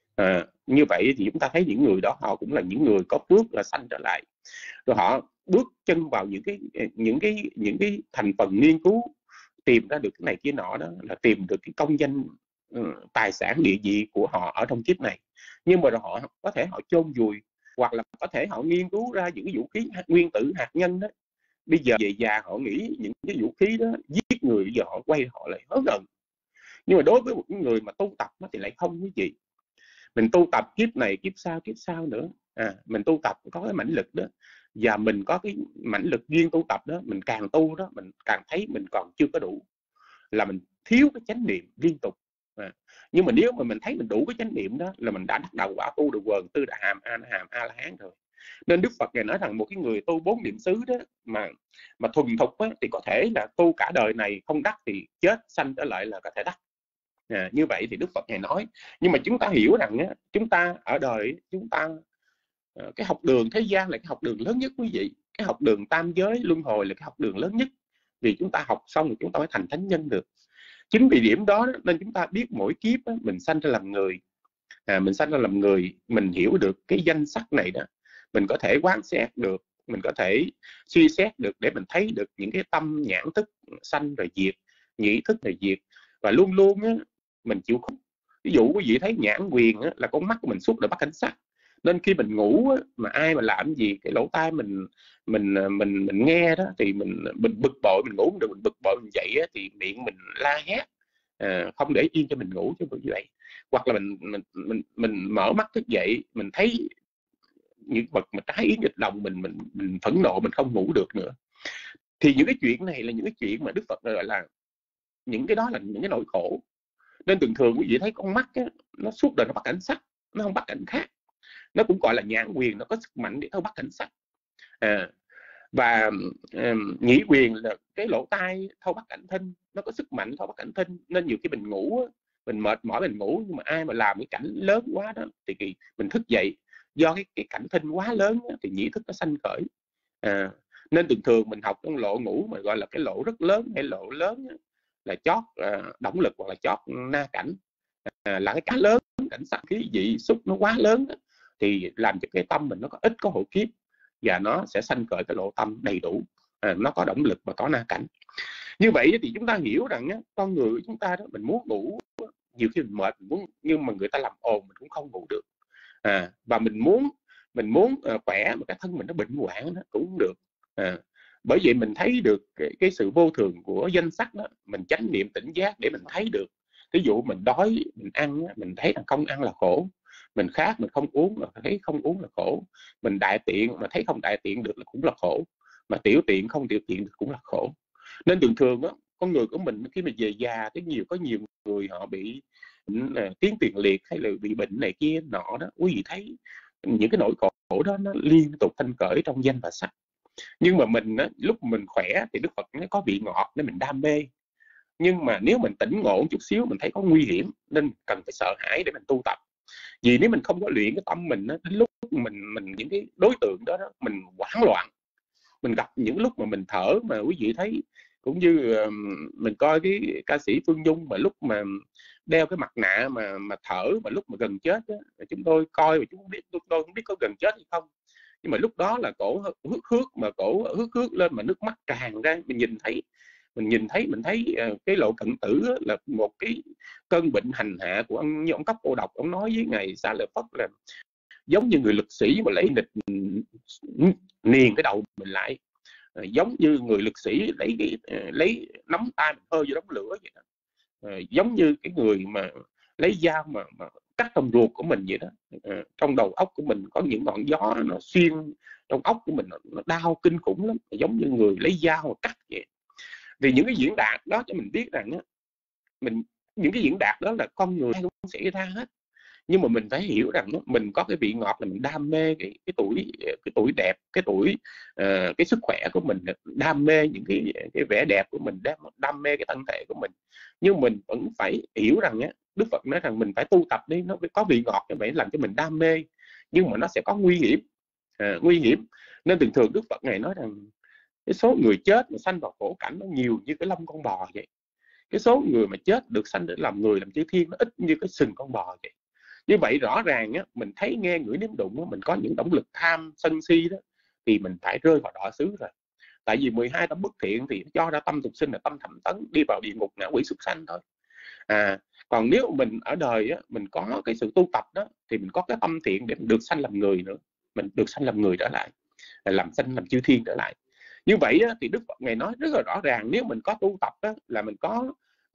Như vậy thì chúng ta thấy những người đó họ cũng là những người có phước là sanh trở lại, rồi họ bước chân vào những cái thành phần nghiên cứu, tìm ra được cái này kia nọ, đó là tìm được cái công danh, tài sản địa vị của họ ở trong kiếp này. Nhưng mà rồi họ có thể họ chôn vùi, hoặc là có thể họ nghiên cứu ra những cái vũ khí nguyên tử hạt nhân đó. Bây giờ về già họ nghĩ những cái vũ khí đó giết người, giờ họ quay họ lại hớn hận. Nhưng mà đối với một người mà tu tập thì lại không quý vị. Mình tu tập kiếp này kiếp sau nữa, mình tu tập có cái mãnh lực đó, và mình có cái mãnh lực duyên tu tập đó, mình càng tu đó, mình càng thấy mình còn chưa có đủ, là mình thiếu cái chánh niệm liên tục. Nhưng mà nếu mà mình thấy mình đủ cái chánh niệm đó, là mình đã đắc đạo quả tu được quần tư đà hàm, a la hán rồi. Nên Đức Phật ngài nói rằng một cái người tu 4 niệm xứ đó mà thuần thục á, thì có thể là tu cả đời này không đắc, thì chết sanh trở lại là có thể đắc. Như vậy thì Đức Phật ngài nói. Nhưng mà chúng ta hiểu rằng á, chúng ta ở đời, chúng ta cái học đường thế gian là cái học đường lớn nhất quý vị. Cái học đường tam giới luân hồi là cái học đường lớn nhất, vì chúng ta học xong thì chúng ta mới thành thánh nhân được. Chính vì điểm đó nên chúng ta biết mỗi kiếp á, mình sanh ra làm người, mình hiểu được cái danh sắc này đó, mình có thể quán xét được, mình có thể suy xét được, để mình thấy được những cái tâm nhãn thức sanh rồi diệt, nhĩ thức rồi diệt, và luôn luôn á, mình chịu khúc. Ví dụ quý vị thấy nhãn quyền á, là con mắt của mình suốt đời bắt cảnh sắc, nên khi mình ngủ á, mà ai mà làm gì cái lỗ tai mình nghe đó, thì mình bực bội, mình ngủ được mình bực bội, mình dậy á, thì miệng mình la hét, không để yên cho mình ngủ chứ như vậy. Hoặc là mình mở mắt thức dậy, mình thấy những vật mà trái ý nghịch lòng mình phẫn nộ, mình không ngủ được nữa. Thì những cái chuyện này là những cái chuyện mà Đức Phật gọi là những cái đó là những cái nỗi khổ. Nên thường quý vị thấy con mắt á, nó suốt đời nó bắt cảnh sắc, nó không bắt cảnh khác. Nó cũng gọi là nhãn quyền, nó có sức mạnh để thâu bắt cảnh sắc. Và nhĩ quyền là cái lỗ tai thâu bắt cảnh thinh, nó có sức mạnh thâu bắt cảnh thinh. Nên nhiều khi mình ngủ, mình mệt mỏi mình ngủ, nhưng mà ai mà làm cái cảnh lớn quá đó, thì mình thức dậy, do cái cảnh thinh quá lớn đó, thì nhĩ thức nó sanh khởi. Nên thường mình học trong lộ ngủ mà gọi là cái lộ rất lớn hay lộ lớn đó, là chót động lực hoặc là chót na cảnh, là cái lớn cảnh sắc khí vị xúc nó quá lớn đó, thì làm cho cái tâm mình nó có ít có hộ kiếp, và nó sẽ sanh khởi cái lộ tâm đầy đủ, nó có động lực và có na cảnh. Như vậy thì chúng ta hiểu rằng á, con người của chúng ta đó, mình muốn ngủ, nhiều khi mình mệt, mình muốn, nhưng mà người ta làm ồn mình cũng không ngủ được. Và mình muốn khỏe mà cái thân mình nó bệnh hoạn đó cũng không được. Bởi vậy mình thấy được cái sự vô thường của danh sắc đó, mình chánh niệm tỉnh giác để mình thấy được. Ví dụ mình đói, mình ăn, mình thấy là không ăn là khổ. Mình khát, mình không uống, mà thấy không uống là khổ. Mình đại tiện, mà thấy không đại tiện được là cũng là khổ. Mà tiểu tiện, không tiểu tiện được cũng là khổ. Nên thường đó, con người của mình khi mà về già, có nhiều người họ bị tiến tiền liệt hay là bị bệnh này kia nọ đó. Quý vị thấy những cái nỗi khổ đó nó liên tục thanh khởi trong danh và sắc. Nhưng mà mình á, lúc mình khỏe thì Đức Phật nó có vị ngọt để mình đam mê. Nhưng mà nếu mình tỉnh ngộ một chút xíu, mình thấy có nguy hiểm, nên cần phải sợ hãi để mình tu tập. Vì nếu mình không có luyện cái tâm mình á, đến lúc mình những cái đối tượng đó, mình hoảng loạn. Mình gặp những lúc mà mình thở mà quý vị thấy, cũng như mình coi cái ca sĩ Phương Nhung mà lúc mà đeo cái mặt nạ mà thở, mà lúc mà gần chết á, chúng tôi coi mà chúng tôi không biết có gần chết hay không. Nhưng mà lúc đó là cổ hước lên mà nước mắt tràn ra. Mình nhìn thấy cái Lộ Cận Tử là một cái cơn bệnh hành hạ của ông cấp cô độc. Ông nói với ngài Xá Lợi Phất là giống như người lực sĩ mà lấy nịch niền cái đầu mình lại, giống như người lực sĩ lấy nắm tay mình hơi vô đống lửa vậy đó. Giống như cái người mà lấy dao mà cắt trong ruột của mình vậy đó. Trong đầu óc của mình có những ngọn gió nó xuyên trong óc của mình, nó đau kinh khủng lắm, giống như người lấy dao mà cắt vậy. Vì những cái diễn đạt đó cho mình biết rằng những cái diễn đạt đó là con người cũng xảy ra hết, nhưng mà mình phải hiểu rằng mình có cái vị ngọt là mình đam mê cái tuổi đẹp, cái sức khỏe của mình, đam mê những cái vẻ đẹp của mình, đam mê cái thân thể của mình. Nhưng mình vẫn phải hiểu rằng Đức Phật nói rằng mình phải tu tập đi, nó phải có vị ngọt như vậy làm cho mình đam mê, nhưng mà nó sẽ có nguy hiểm. Nên thường thường Đức Phật Ngài nói rằng cái số người chết mà sanh vào khổ cảnh nó nhiều như cái lông con bò vậy. Cái số người mà chết được sanh để làm người, làm chư thiên nó ít như cái sừng con bò vậy. Như vậy rõ ràng mình thấy, nghe, ngửi, nếm, đụng mình có những động lực tham, sân si đó, thì mình phải rơi vào đọa xứ rồi. Tại vì 12 tâm bất thiện thì cho ra tâm tục sinh là tâm thầm tấn, đi vào địa ngục, ngạ quỷ, súc sanh thôi. Còn nếu mình ở đời mình có cái sự tu tập đó, thì mình có cái tâm thiện để mình được sanh làm người nữa, mình được sanh làm người trở lại, sanh làm chư thiên trở lại. Như vậy thì Đức Phật Ngài nói rất là rõ ràng, nếu mình có tu tập đó, là mình có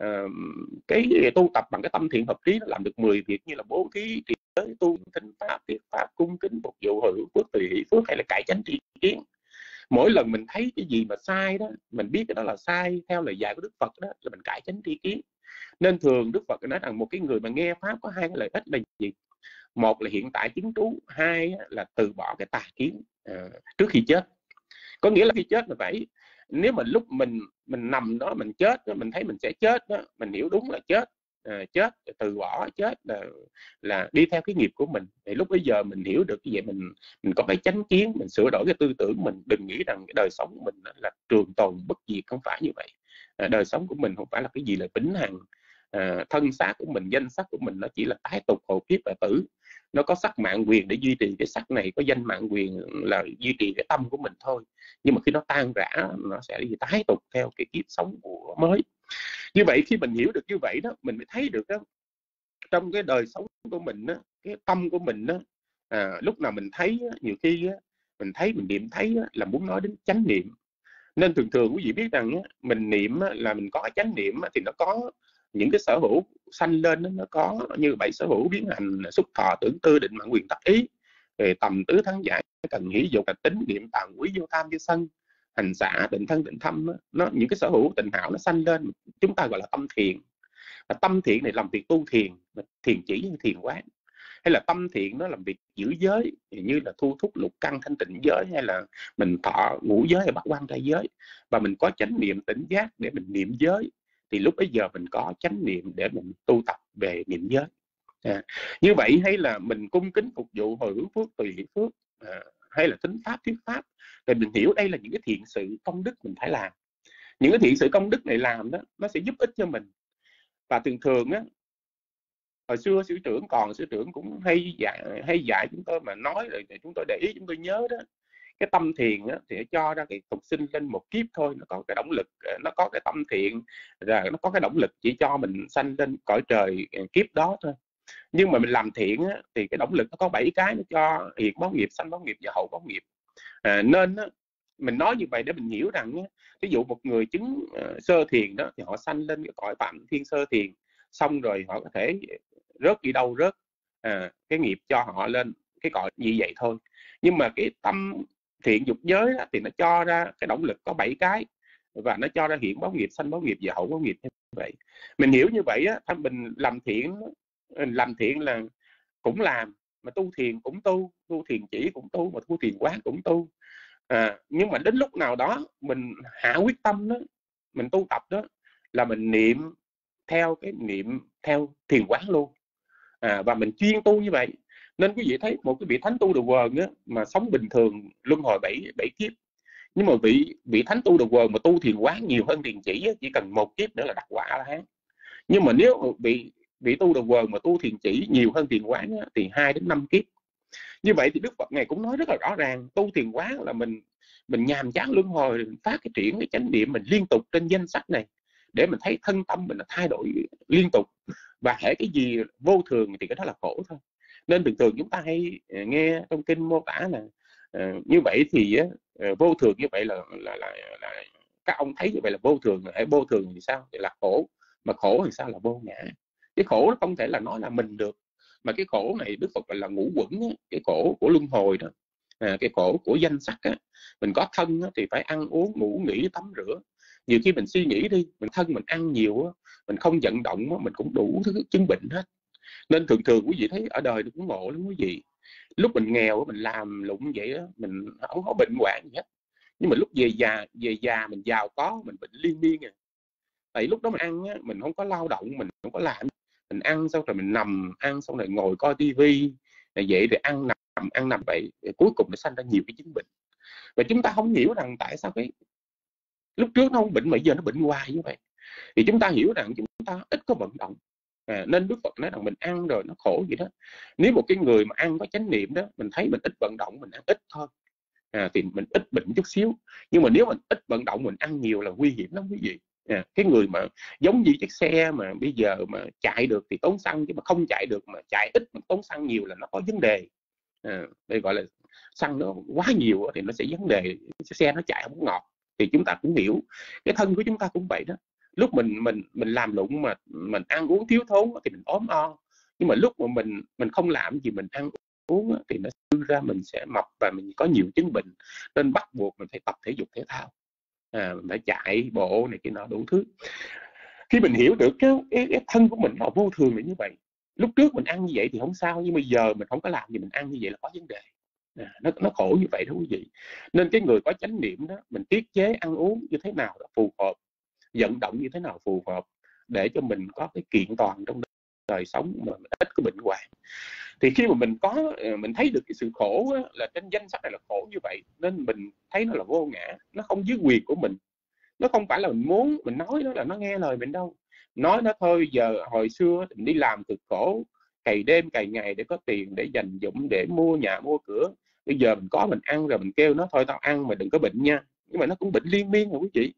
cái tu tập bằng cái tâm thiện hợp lý, nó làm được 10 việc như là bố thí, trì giới, tu thinh pháp, thuyết pháp, cung kính, phục vụ, hưởng phước, tùy hỷ phước, hay là cải chánh tri kiến. Mỗi lần mình thấy cái gì mà sai đó, mình biết cái đó là sai theo lời dạy của Đức Phật đó, là mình cải chánh tri kiến. Nên thường Đức Phật nói rằng một cái người mà nghe pháp có hai cái lợi ích là gì? Một là hiện tại chứng trú, hai là từ bỏ cái tà kiến trước khi chết. Có nghĩa là khi chết mình phải, nếu mà lúc mình nằm đó mình chết đó, mình thấy mình sẽ chết đó, mình hiểu đúng là chết, chết từ bỏ, chết là đi theo cái nghiệp của mình. Thì lúc bây giờ mình hiểu được cái vậy, mình có cái chánh kiến, mình sửa đổi cái tư tưởng mình, đừng nghĩ rằng cái đời sống của mình là trường tồn bất diệt, không phải như vậy. Đời sống của mình không phải là cái gì là vĩnh hằng. Thân xác của mình, danh sắc của mình nó chỉ là tái tục, hộ kiếp và tử. Nó có sắc mạng quyền để duy trì cái sắc này, có danh mạng quyền là duy trì cái tâm của mình thôi. Nhưng mà khi nó tan rã, nó sẽ đi tái tục theo cái kiếp sống của mới. Như vậy khi mình hiểu được như vậy đó, mình mới thấy được đó, trong cái đời sống của mình đó, cái tâm của mình đó, lúc nào mình thấy, nhiều khi mình thấy, mình niệm thấy là muốn nói đến chánh niệm. Nên thường thường quý vị biết rằng mình niệm là mình có chánh niệm thì nó có những cái sở hữu sanh lên, nó có như 7 sở hữu biến hành: xúc, thọ, tưởng, tư, định, mạng, quyền, tập, ý. Về tầm tứ thắng giải, cần hỷ, dục, tính, niệm, tàm, quý, vô, tham, vô, sân, hành, xả, định, thân, định, thâm. Nó những cái sở hữu tình hảo nó sanh lên, chúng ta gọi là tâm thiện. Và tâm thiện này làm việc tu thiền, thiền chỉ như thiền quán. Hay là tâm thiện nó làm việc giữ giới, như là thu thúc lục căn thanh tịnh giới, hay là mình thọ ngũ giới hay bắt quan trai giới. Và mình có chánh niệm tỉnh giác để mình niệm giới, thì lúc bấy giờ mình có chánh niệm để mình tu tập về niệm giới. Như vậy, hay là mình cung kính phục vụ, hồi hướng phước, tùy hỷ phước, hay là thính pháp, thuyết pháp, thì mình hiểu đây là những cái thiện sự công đức mình phải làm. Những cái thiện sự công đức này làm đó, nó sẽ giúp ích cho mình. Và thường thường á, hồi xưa sư trưởng cũng hay dạy chúng tôi, mà nói rồi chúng tôi để ý, chúng tôi nhớ đó, cái tâm thiền á, thì cho ra cái tục sinh lên một kiếp thôi, nó có cái động lực, nó có cái tâm thiện, rồi nó có cái động lực chỉ cho mình sanh lên cõi trời kiếp đó thôi. Nhưng mà mình làm thiện á, thì cái động lực nó có 7 cái, nó cho hiện báo nghiệp, sanh báo nghiệp và hậu báo nghiệp. Nên á, mình nói như vậy để mình hiểu rằng, ví dụ một người chứng sơ thiền đó, thì họ sanh lên cái cõi Phạm Thiên sơ thiền, xong rồi họ có thể rớt đi đâu rớt, cái nghiệp cho họ lên cái cõi như vậy thôi. Nhưng mà cái tâm thiện dục giới đó, thì nó cho ra cái động lực có 7 cái, và nó cho ra hiện báo nghiệp, sanh báo nghiệp và hậu báo nghiệp như vậy. Mình hiểu như vậy á, mình làm thiện là cũng làm, mà tu thiền cũng tu thiền chỉ cũng tu, mà tu thiền quán cũng tu. Nhưng mà đến lúc nào đó mình hạ quyết tâm đó, mình tu tập đó, là mình niệm theo thiền quán luôn, và mình chuyên tu như vậy. Nên quý vị thấy một cái vị thánh tu đầu quần á, mà sống bình thường luân hồi 7 kiếp, nhưng mà vị thánh tu đầu quần mà tu thiền quán nhiều hơn thiền chỉ á, chỉ cần 1 kiếp nữa là đắc quả A-la-hán. Nhưng mà nếu vị tu đầu quần mà tu thiền chỉ nhiều hơn thiền quán á, thì 2 đến 5 kiếp. Như vậy thì Đức Phật Ngài cũng nói rất là rõ ràng, tu thiền quán là mình nhàm chán luân hồi, mình phát cái triển cái chánh niệm mình liên tục trên danh sách này, để mình thấy thân tâm mình là thay đổi liên tục, và hễ cái gì vô thường thì cái đó là khổ thôi. Nên thường thường chúng ta hay nghe trong kinh mô tả là như vậy thì vô thường như vậy là các ông thấy như vậy là vô thường. Hễ vô thường thì sao? Thì là khổ, mà khổ thì sao? Là vô ngã. Cái khổ nó không thể là nói là mình được, mà cái khổ này Đức Phật gọi là ngũ quẩn á, cái khổ của luân hồi đó, cái khổ của danh sắc á. Mình có thân á, thì phải ăn uống ngủ nghỉ tắm rửa. Nhiều khi mình suy nghĩ đi, mình thân mình ăn nhiều á, mình không vận động á, mình cũng đủ thứ chứng bệnh hết. Nên thường thường quý vị thấy ở đời nó cũng ngộ lắm quý vị. Lúc mình nghèo mình làm lụng vậy đó, mình không có bệnh hoạn gì hết. Nhưng mà lúc về già mình giàu có, mình bệnh liên miên à. Tại lúc đó mình ăn á, mình không có lao động, mình không có làm, mình ăn xong rồi mình nằm, ăn xong rồi ngồi coi tivi, vậy thì ăn nằm vậy, cuối cùng nó sanh ra nhiều cái chứng bệnh. Và chúng ta không hiểu rằng tại sao cái lúc trước nó không bệnh mà giờ nó bệnh hoài như vậy. Thì chúng ta hiểu rằng chúng ta ít có vận động. Nên Đức Phật nói rằng mình ăn rồi nó khổ vậy đó. Nếu một cái người mà ăn có chánh niệm đó, mình thấy mình ít vận động, mình ăn ít thôi, thì mình ít bệnh chút xíu. Nhưng mà nếu mình ít vận động, mình ăn nhiều là nguy hiểm lắm quý vị. Cái người mà giống như chiếc xe mà bây giờ mà chạy được thì tốn xăng, chứ mà không chạy được mà chạy ít mà tốn xăng nhiều là nó có vấn đề. Đây gọi là xăng nó quá nhiều thì nó sẽ vấn đề, xe nó chạy không ngọt. Thì chúng ta cũng hiểu cái thân của chúng ta cũng vậy đó. Lúc mình làm lụng mà mình ăn uống thiếu thốn thì mình ốm o, nhưng mà lúc mà mình không làm gì, mình ăn uống thì nó đưa ra mình sẽ mập và mình có nhiều chứng bệnh. Nên bắt buộc mình phải tập thể dục thể thao, mình phải chạy bộ này kia nọ đủ thứ. Khi mình hiểu được cái thân của mình nó vô thường là như vậy, lúc trước mình ăn như vậy thì không sao, nhưng mà giờ mình không có làm gì, mình ăn như vậy là có vấn đề. Nó khổ như vậy đó quý vị. Nên cái người có chánh niệm đó, mình tiết chế ăn uống như thế nào là phù hợp, vận động như thế nào phù hợp, để cho mình có cái kiện toàn trong đời sống mà ít có bệnh hoạn. Thì khi mà mình thấy được cái sự khổ á, là trên danh sách này là khổ như vậy, nên mình thấy nó là vô ngã, nó không dưới quyền của mình. Nó không phải là mình muốn, mình nói nó là nó nghe lời mình đâu. Nói nó thôi, giờ hồi xưa mình đi làm cực khổ, cày đêm cày ngày để có tiền, để dành dụm, để mua nhà mua cửa. Bây giờ mình có mình ăn rồi, mình kêu nó thôi tao ăn mà đừng có bệnh nha. Nhưng mà nó cũng bệnh liên miên rồi quý vị.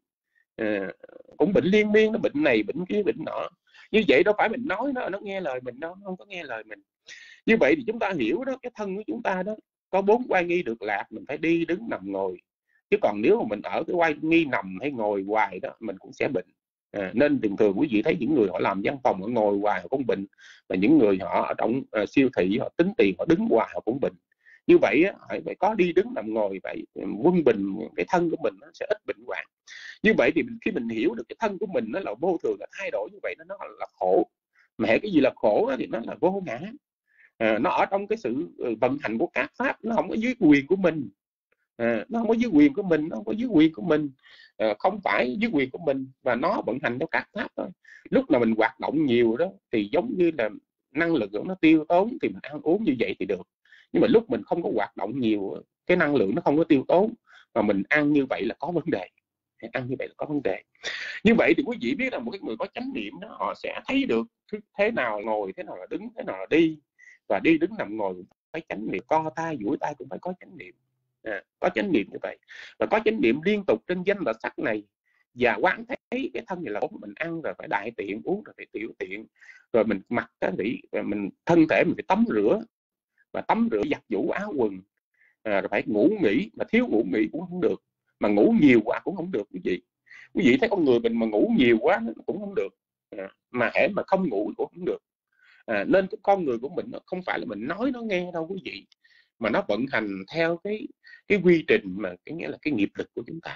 Cũng bệnh liên miên, nó bệnh này bệnh kia bệnh nọ. Như vậy đâu phải mình nói nó nghe lời mình đâu, nó không có nghe lời mình. Như vậy thì chúng ta hiểu đó, cái thân của chúng ta đó có 4 oai nghi được lạc, mình phải đi đứng nằm ngồi. Chứ còn nếu mà mình ở cái oai nghi nằm hay ngồi hoài đó, mình cũng sẽ bệnh. Nên thường thường quý vị thấy những người họ làm văn phòng, họ ngồi hoài họ cũng bệnh, và những người họ ở trong siêu thị họ tính tiền, họ đứng hoài họ cũng bệnh. Như vậy á, phải có đi đứng nằm ngồi vậy, quân bình cái thân của mình nó sẽ ít bệnh hoạn. Như vậy thì khi mình hiểu được cái thân của mình nó là vô thường, là thay đổi như vậy, nó là khổ. Mà cái gì là khổ thì nó là vô ngã. Nó ở trong cái sự vận hành của các pháp, nó không có dưới quyền của mình. Nó không có dưới quyền của mình, nó không có dưới quyền của mình, không phải dưới quyền của mình, và nó vận hành theo các pháp thôi. Lúc nào mình hoạt động nhiều đó thì giống như là năng lượng nó tiêu tốn, thì mình ăn uống như vậy thì được. Nhưng mà lúc mình không có hoạt động nhiều, cái năng lượng nó không có tiêu tốn, mà mình ăn như vậy là có vấn đề. Ăn như vậy là có vấn đề. Như vậy thì quý vị biết là một cái người có chánh niệm đó, họ sẽ thấy được thế nào ngồi, thế nào là đứng, thế nào là đi, và đi đứng nằm ngồi phải chánh niệm, co tay duỗi tay cũng phải có chánh niệm. Có chánh niệm như vậy, và có chánh niệm liên tục trên danh và sắc này, và quán thấy cái thân này là mình ăn rồi phải đại tiện, uống rồi phải tiểu tiện, rồi mình mặc cái gì, mình thân thể mình phải tắm rửa, và tắm rửa giặt giũ áo quần, rồi phải ngủ nghỉ, mà thiếu ngủ nghỉ cũng không được, mà ngủ nhiều quá cũng không được quý vị. Quý vị thấy con người mình mà ngủ nhiều quá nó cũng không được, mà hễ mà không ngủ cũng không được. Nên cái con người của mình nó không phải là mình nói nó nghe đâu quý vị, mà nó vận hành theo cái quy trình, mà cái nghĩa là cái nghiệp lực của chúng ta.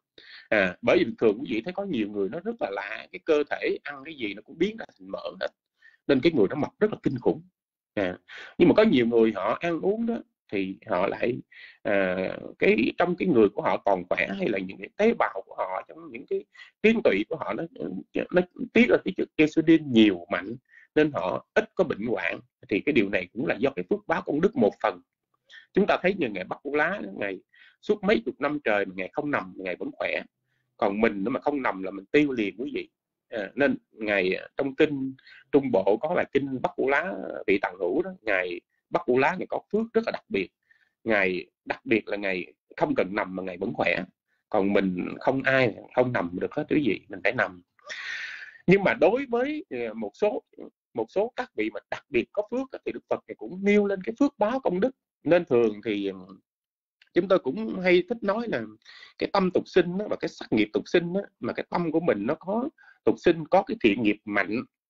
Bởi vì thường quý vị thấy có nhiều người nó rất là lạ, cái cơ thể ăn cái gì nó cũng biến ra thành mỡ hết, nên cái người nó mập rất là kinh khủng. Nhưng mà có nhiều người họ ăn uống đó thì họ lại trong cái người của họ còn khỏe, hay là những cái tế bào của họ, trong những cái tuyến tụy của họ nó tiết ra cái chất insulin nhiều mạnh, nên họ ít có bệnh hoạn. Thì cái điều này cũng là do cái phước báo công đức một phần. Chúng ta thấy như ngày Bắc Cú Lá, ngày suốt mấy chục năm trời mà ngày không nằm, ngày vẫn khỏe. Còn mình mà không nằm là mình tiêu liền quý vị. Nên ngày trong kinh Trung Bộ có bài kinh Bắc Cú Lá Vị Tằng Hữu đó, ngày Bắc Cú Lá ngày có phước rất là đặc biệt. Ngày đặc biệt là ngày không cần nằm mà ngày vẫn khỏe. Còn mình không ai không nằm được hết quý vị, mình phải nằm. Nhưng mà đối với một số các vị mà đặc biệt có phước thì Đức Phật thì cũng nêu lên cái phước báo công đức. Nên thường thì chúng tôi cũng hay thích nói là cái tâm tục sinh đó, và cái sắc nghiệp tục sinh đó, mà cái tâm của mình nó có tục sinh, có cái thiện nghiệp mạnh,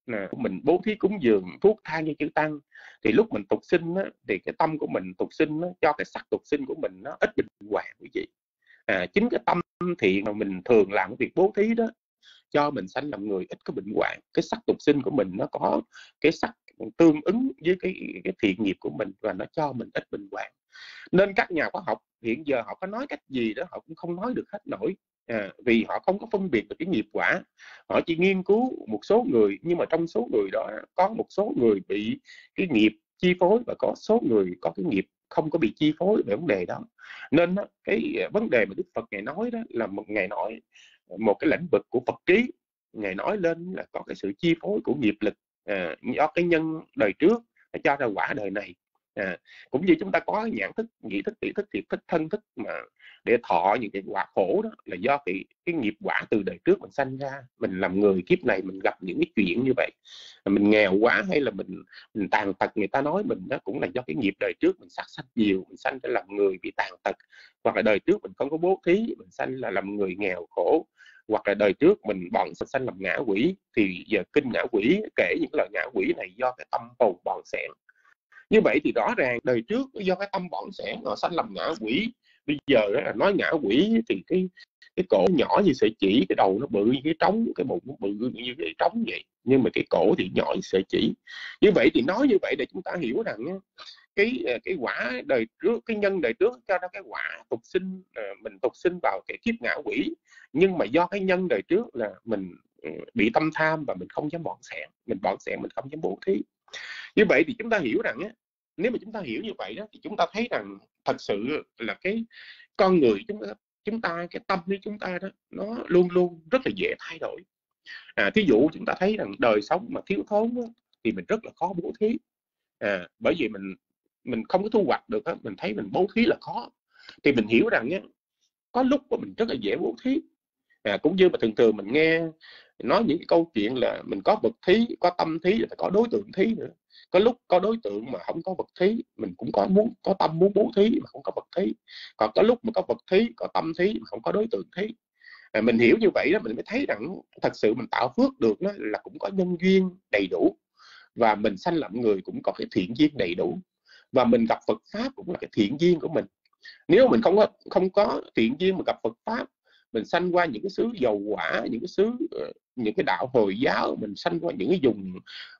mình bố thí cúng dường thuốc thang cho chư tăng, thì lúc mình tục sinh á, thì cái tâm của mình tục sinh á, cho cái sắc tục sinh của mình nó ít bệnh hoạn quý vị. Chính cái tâm thiện mà mình thường làm cái việc bố thí đó cho mình sanh làm người ít có bệnh hoạn. Cái sắc tục sinh của mình nó có cái sắc tương ứng với cái thiện nghiệp của mình, và nó cho mình ít bệnh hoạn. Nên các nhà khoa học hiện giờ họ có nói cách gì đó họ cũng không nói được hết nổi, vì họ không có phân biệt được cái nghiệp quả. Họ chỉ nghiên cứu một số người, nhưng mà trong số người đó có một số người bị cái nghiệp chi phối, và có số người có cái nghiệp không có bị chi phối về vấn đề đó. Nên cái vấn đề mà Đức Phật Ngài nói đó là Ngài nói một cái lĩnh vực của Phật trí. Ngài nói lên là có cái sự chi phối của nghiệp lực do cái nhân đời trước cho ra quả đời này. Cũng như chúng ta có nhãn thức, nhị thức, tỷ thức, thiệt thức, thân thức mà để thọ những cái quả khổ đó, là do cái nghiệp quả từ đời trước mình sanh ra. Mình làm người kiếp này mình gặp những cái chuyện như vậy, mình nghèo quá hay là mình tàn tật, người ta nói mình đó cũng là do cái nghiệp đời trước mình sát sanh nhiều, mình sanh để làm người bị tàn tật, hoặc là đời trước mình không có bố thí, mình sanh là làm người nghèo khổ, hoặc là đời trước mình bòn sanh làm ngã quỷ. Thì giờ kinh ngã quỷ kể những lời ngã quỷ này do cái tâm bầu bòn sẻn. Như vậy thì rõ ràng đời trước do cái tâm bỏng sẻn họ sanh làm ngã quỷ. Bây giờ là nói ngã quỷ thì cái cổ nhỏ như sợi chỉ, cái đầu nó bự như cái trống, cái bụng nó bự như cái trống vậy, nhưng mà cái cổ thì nhỏ như sợi chỉ. Như vậy thì nói như vậy để chúng ta hiểu rằng cái quả đời trước, cái nhân đời trước cho nó cái quả tục sinh, mình tục sinh vào cái kiếp ngã quỷ. Nhưng mà do cái nhân đời trước là mình bị tâm tham và mình không dám bỏng sẻn, mình không dám bố thí. Như vậy thì chúng ta hiểu rằng nếu mà chúng ta hiểu như vậy đó, thì chúng ta thấy rằng thật sự là cái con người chúng ta cái tâm của chúng ta đó, nó luôn luôn rất là dễ thay đổi. Thí dụ chúng ta thấy rằng đời sống mà thiếu thốn đó, thì mình rất là khó bố thí, bởi vì mình không có thu hoạch được đó, mình thấy mình bố thí là khó. Thì mình hiểu rằng có lúc mình rất là dễ bố thí. Cũng như mà thường thường mình nghe nói những cái câu chuyện là mình có vật thí, có tâm thí, là phải có đối tượng thí nữa. Có lúc có đối tượng mà không có vật thí, mình cũng có tâm muốn bố thí mà không có vật thí. Còn có lúc mà có vật thí, có tâm thí mà không có đối tượng thí. Mình hiểu như vậy đó, mình mới thấy rằng thật sự mình tạo phước được đó, là cũng có nhân duyên đầy đủ, và mình sanh làm người cũng có cái thiện duyên đầy đủ, và mình gặp Phật pháp cũng là cái thiện duyên của mình. Nếu mình không có thiện duyên mà gặp Phật pháp, mình sanh qua những cái xứ dầu hỏa, những cái đạo Hồi giáo, mình sanh qua những cái vùng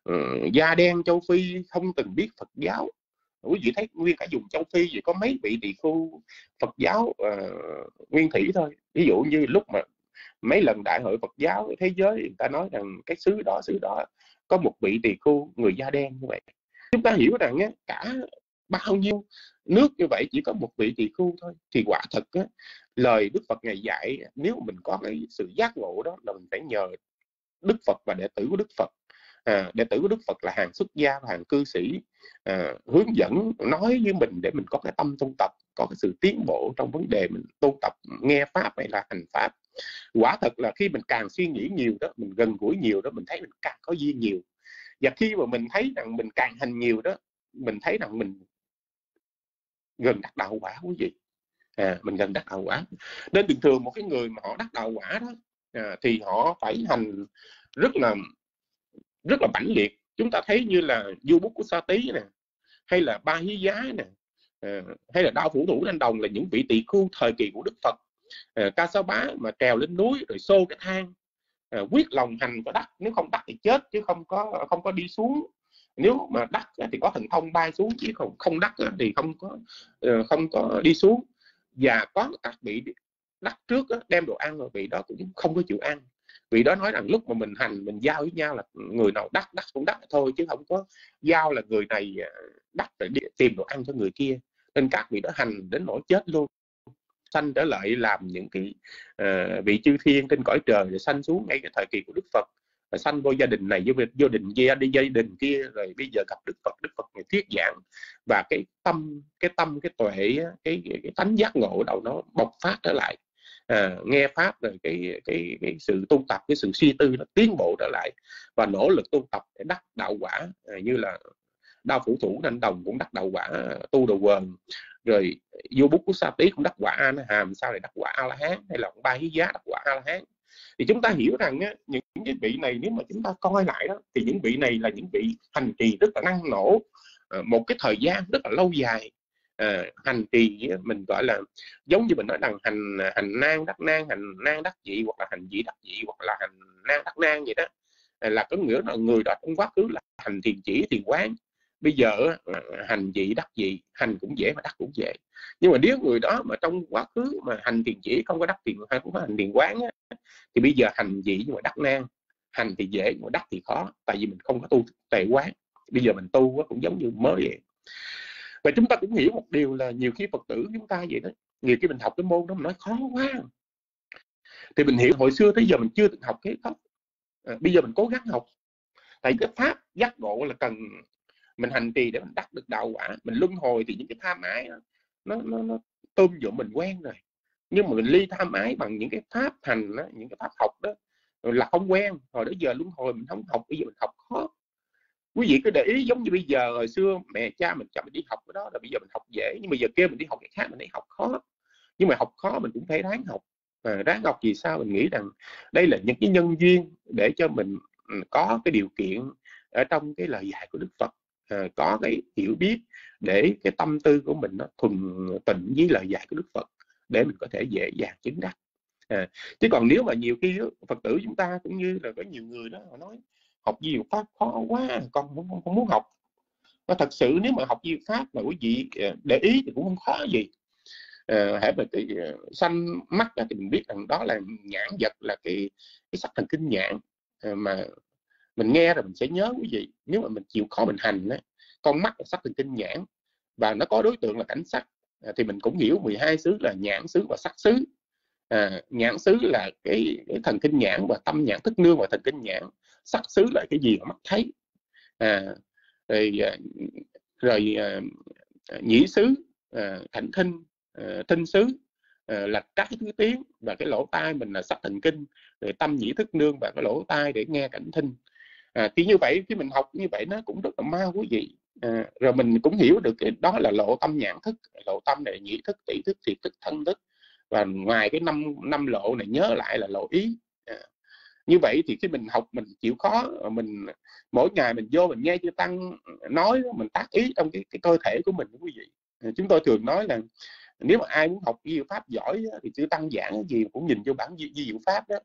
da đen châu Phi không từng biết Phật giáo. Quý vị thấy nguyên cả vùng châu Phi chỉ có mấy vị tỳ khu Phật giáo nguyên thủy thôi. Ví dụ như lúc mà mấy lần đại hội Phật giáo thế giới, người ta nói rằng cái xứ đó có một vị tỳ khu người da đen như vậy. Chúng ta hiểu rằng cả bao nhiêu nước như vậy chỉ có một vị tỳ khu thôi. Thì quả thật lời Đức Phật Ngài dạy, nếu mình có cái sự giác ngộ đó, là mình phải nhờ Đức Phật và đệ tử của Đức Phật. Đệ tử của Đức Phật là hàng xuất gia và hàng cư sĩ, hướng dẫn nói với mình để mình có cái tâm tu tập, có cái sự tiến bộ trong vấn đề mình tu tập nghe pháp hay là hành pháp. Quả thật là khi mình càng suy nghĩ nhiều đó, mình gần gũi nhiều đó, mình thấy mình càng có duyên nhiều. Và khi mà mình thấy rằng mình càng hành nhiều đó, mình thấy rằng mình gần đắc đạo quả quý vị. Mình gần đắc đạo quả. Nên bình thường một cái người mà họ đắc đạo quả đó, thì họ phải hành rất là mãnh liệt. Chúng ta thấy như là Du Bút của Sa Tí nè, hay là Ba Hí Giá nè, hay là Đao Phủ Thủ Thanh Đồng, là những vị tỳ khu thời kỳ của Đức Phật. Ca Sa Bá mà trèo lên núi rồi xô cái thang, quyết lòng hành có đắc, nếu không đắc thì chết, chứ không có đi xuống. Nếu mà đắc thì có thần thông bay xuống, chứ không đắc thì không có đi xuống. Và có các vị đắc trước đem đồ ăn rồi vị đó cũng không có chịu ăn. Vị đó nói rằng lúc mà mình hành, mình giao với nhau là người nào đắc cũng đắc thôi, chứ không có giao là người này đắc để đi tìm đồ ăn cho người kia. Nên các vị đó hành đến nỗi chết luôn, sanh trở lại làm những cái vị chư thiên trên cõi trời, rồi sanh xuống ngay cái thời kỳ của Đức Phật, rồi sanh vô gia đình này, vô đình kia, đi gia đình kia, rồi bây giờ gặp Đức Phật này thuyết giảng, và cái tâm cái tuệ, cái tánh giác ngộ đầu nó bộc phát trở lại. Nghe pháp rồi cái sự tu tập, cái sự suy tư nó tiến bộ trở lại, và nỗ lực tu tập để đắc đạo quả. Như là Đao Phủ Thủ Thanh Đồng cũng đắc đạo quả tu đồ quần, rồi Du Bút của Sa Tí cũng đắc quả A La Hàm, sao lại đắc quả A La Hán, hay là Ba Hí Giá đắc quả A La Hán. Thì chúng ta hiểu rằng á, những cái vị này nếu mà chúng ta coi lại đó, thì những vị này là những vị hành trì rất là năng nổ, một cái thời gian rất là lâu dài. Hành trì mình gọi là giống như mình nói rằng hành nan đắc nan, hành nan đắc dị, hoặc là hành dị đắc dị, hoặc là hành nan đắc nan vậy đó, là có nghĩa là người đó trong quá khứ là hành thiền chỉ thiền quán, bây giờ hành dị đắc dị, hành cũng dễ mà đắc cũng dễ. Nhưng mà nếu người đó mà trong quá khứ mà hành thiền chỉ không có đắc thiền hay cũng có hành thiền quán á, thì bây giờ hành dị nhưng mà đắc nan, hành thì dễ nhưng mà đắc thì khó, tại vì mình không có tu tề quán. Bây giờ mình tu cũng giống như mới vậy. Và chúng ta cũng hiểu một điều là nhiều khi Phật tử chúng ta vậy đó, nhiều khi mình học cái môn đó mình nói khó quá, thì mình hiểu hồi xưa tới giờ mình chưa từng học cái đó, bây giờ mình cố gắng học. Tại cái pháp giác ngộ là cần mình hành trì để mình đắc được đạo quả. Mình luân hồi thì những cái tham ái nó tôm dụng mình quen rồi, nhưng mà mình ly tham ái bằng những cái pháp hành đó, những cái pháp học đó là không quen. Hồi đó giờ luân hồi mình không học, bây giờ mình học khó. Quý vị cứ để ý, giống như bây giờ hồi xưa mẹ cha mình cho mình đi học cái đó, là bây giờ mình học dễ, nhưng bây giờ kêu mình đi học cái khác mình thấy học khó. Nhưng mà học khó mình cũng phải ráng học. Ráng học vì sao? Mình nghĩ rằng đây là những cái nhân duyên để cho mình có cái điều kiện ở trong cái lời dạy của Đức Phật, có cái hiểu biết để cái tâm tư của mình nó thuần tịnh với lời dạy của Đức Phật, để mình có thể dễ dàng chứng đắc. Chứ còn nếu mà nhiều khi Phật tử chúng ta cũng như là có nhiều người đó, họ nói học nhiều pháp khó quá, con không muốn học. Và thật sự nếu mà học nhiều pháp mà quý vị để ý thì cũng không khó gì. Hãy mà cái xanh mắt thì mình biết rằng đó là nhãn vật, là cái sắc thần kinh nhãn, mà mình nghe rồi mình sẽ nhớ quý vị. Nếu mà mình chịu khó mình hành á, con mắt là sắc thần kinh nhãn và nó có đối tượng là cảnh sắc, thì mình cũng hiểu 12 xứ là nhãn xứ và sắc xứ. Nhãn xứ là cái thần kinh nhãn và tâm nhãn thức nương và thần kinh nhãn. Sắc xứ là cái gì mà mắt thấy. Rồi nhĩ xứ, thảnh thinh, thinh xứ là các cái thứ tiếng, và cái lỗ tai mình là sắc thần kinh, rồi tâm nhĩ thức nương và cái lỗ tai để nghe cảnh thinh. Thì như vậy khi mình học như vậy nó cũng rất là mau quý vị. Rồi mình cũng hiểu được cái đó là lộ tâm nhãn thức. Lộ tâm này nhĩ thức, tỷ thức, thiệt thức, thân thức, và ngoài cái năm lộ này nhớ lại là lộ ý. Như vậy thì khi mình học mình chịu khó, mình mỗi ngày mình vô mình nghe chư tăng nói, mình tác ý trong cái cơ thể của mình quý vị. Chúng tôi thường nói là nếu mà ai muốn học diệu pháp giỏi thì chư tăng giảng cái gì cũng nhìn vô bản diệu pháp đó.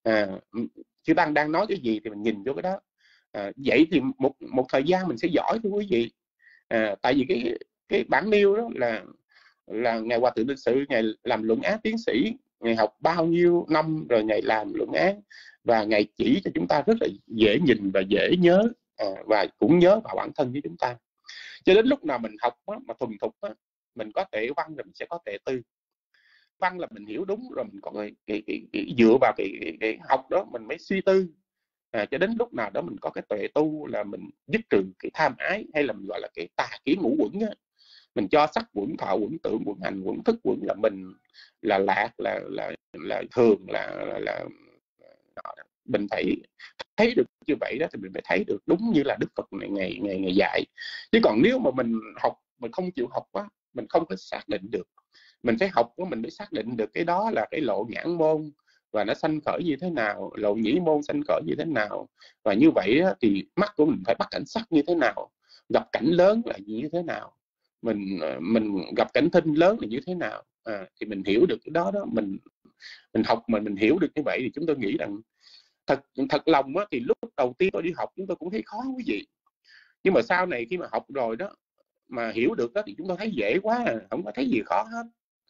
Chư tăng đang nói cái gì thì mình nhìn vô cái đó. Vậy thì một thời gian mình sẽ giỏi thưa quý vị. Tại vì cái bản nêu đó là Ngài Hòa Thượng Lịch Sự, Ngài làm luận án tiến sĩ, Ngài học bao nhiêu năm rồi Ngài làm luận án, và Ngài chỉ cho chúng ta rất là dễ nhìn và dễ nhớ, và cũng nhớ vào bản thân với chúng ta. Cho đến lúc nào mình học mà thuần thục, mình có tệ văn rồi mình sẽ có tệ tư. Văn là mình hiểu đúng rồi, mình có cái dựa vào cái học đó mình mới suy tư. Cho đến lúc nào đó mình có cái tuệ tu, là mình dứt trừ cái tham ái, hay là mình gọi là cái tà kiến ngũ uẩn á. Mình cho sắc uẩn, thọ uẩn, tưởng uẩn, hành uẩn, thức uẩn là mình, là lạc, là thường, là mình phải thấy được như vậy đó, thì mình phải thấy được đúng như là Đức Phật ngày dạy. Chứ còn nếu mà mình học mình không chịu học á, mình không có xác định được. Mình phải học mình mới xác định được cái đó là cái lộ nhãn môn và nó sanh khởi như thế nào, lộ nhĩ môn sanh khởi như thế nào. Và như vậy á, thì mắt của mình phải bắt cảnh sắc như thế nào, gặp cảnh lớn là như thế nào, mình gặp cảnh thinh lớn là như thế nào. Thì mình hiểu được cái đó. Mình học mà mình hiểu được như vậy thì chúng tôi nghĩ rằng thật lòng á, thì lúc đầu tiên tôi đi học chúng tôi cũng thấy khó quý vị. Nhưng mà sau này khi mà học rồi đó, mà hiểu được đó, thì chúng tôi thấy dễ quá, không có thấy gì khó hết.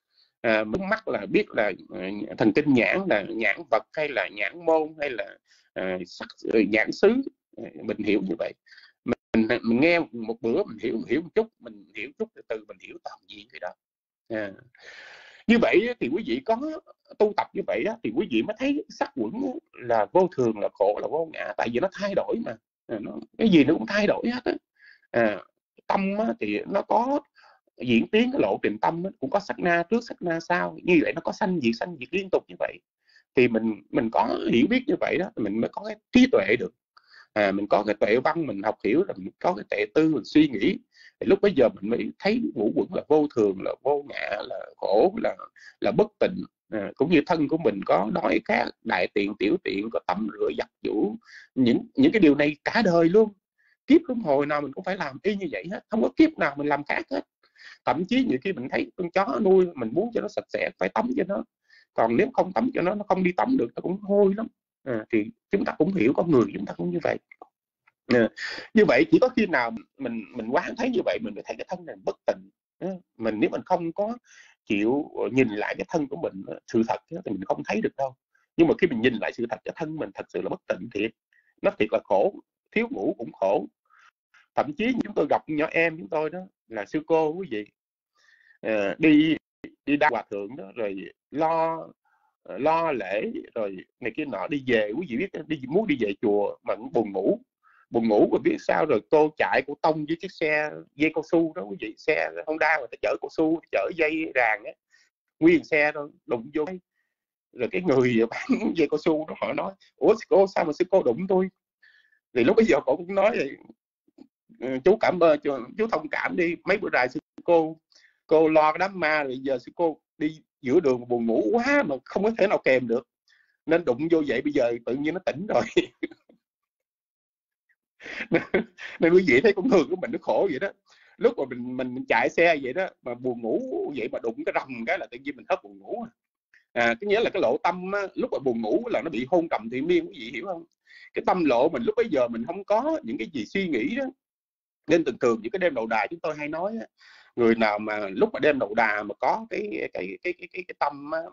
Mắt là biết là thần kinh nhãn là nhãn vật, hay là nhãn môn, hay là nhãn xứ, mình hiểu như vậy. Mình nghe một bữa mình hiểu một chút, mình hiểu chút từ từ mình hiểu toàn diện cái đó. Như vậy thì quý vị có tu tập như vậy đó, thì quý vị mới thấy sắc uẩn là vô thường, là khổ, là vô ngã. Tại vì nó thay đổi mà, cái gì nó cũng thay đổi hết á. Tâm thì nó có diễn tiến, cái lộ trình tâm cũng có sát na trước, sát na sau. Như vậy nó có sanh diệt liên tục như vậy. Thì mình có hiểu biết như vậy đó, mình mới có cái trí tuệ được. Mình có cái tuệ văn, mình học hiểu rồi, mình có cái tuệ tư, mình suy nghĩ. Thì lúc bấy giờ mình mới thấy ngũ uẩn là vô thường, là vô ngã, là khổ, là bất tịnh, cũng như thân của mình có đói khát, đại tiện, tiểu tiện, có tắm rửa, giặt giũ, những cái điều này cả đời luôn, kiếp luân hồi nào mình cũng phải làm y như vậy hết, không có kiếp nào mình làm khác hết. Thậm chí nhiều khi mình thấy con chó nuôi, mình muốn cho nó sạch sẽ phải tắm cho nó, còn nếu không tắm cho nó không đi tắm được, nó cũng hôi lắm. Thì chúng ta cũng hiểu con người chúng ta cũng như vậy. Như vậy chỉ có khi nào mình quán thấy như vậy, mình mới thấy cái thân này bất tịnh. Nếu mình không có chịu nhìn lại cái thân của mình, sự thật thì mình không thấy được đâu. Nhưng mà khi mình nhìn lại sự thật, cái thân mình thật sự là bất tịnh thiệt, nó thiệt là khổ, thiếu ngủ cũng khổ. Thậm chí chúng tôi gặp nhỏ em chúng tôi đó là sư cô quý vị, đi đa hòa thượng đó, rồi lo lễ rồi này kia nọ, đi về quý vị biết, muốn đi về chùa mà buồn ngủ rồi biết sao, rồi cô chạy, cô tông với chiếc xe dây cao su đó quý vị, xe Honda mà ta chở cao su, chở dây ràng á, nguyên xe đó đụng vô. Rồi cái người bán dây cao su đó họ nói: ủa cô sao mà sư cô đụng tôi? Thì lúc bây giờ cô cũng nói vậy: chú cảm ơn, chú thông cảm đi, mấy bữa dài sư cô lo cái đám ma, rồi giờ sư cô đi giữa đường buồn ngủ quá mà không có thể nào kèm được nên đụng vô vậy, bây giờ tự nhiên nó tỉnh rồi. Nên quý vị thấy con người của mình nó khổ vậy đó. Lúc mà mình chạy xe vậy đó mà buồn ngủ vậy, mà đụng cái rầm cái là tự nhiên mình hết buồn ngủ. Cái nghĩa là cái lộ tâm á, lúc mà buồn ngủ là nó bị hôn trầm thị miên, quý vị hiểu không? Cái tâm lộ mình lúc bấy giờ mình không có những cái gì suy nghĩ đó. Nên thường những cái đêm đầu đà chúng tôi hay nói á, người nào mà lúc mà đêm đầu đà mà có cái tâm á,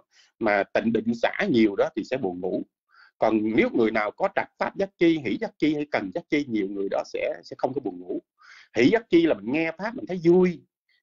mà tịnh định xả nhiều đó thì sẽ buồn ngủ. Còn nếu người nào có trạc pháp giác chi, hỷ giác chi hay cần giác chi nhiều, người đó sẽ không có buồn ngủ. Hỷ giác chi là mình nghe pháp mình thấy vui,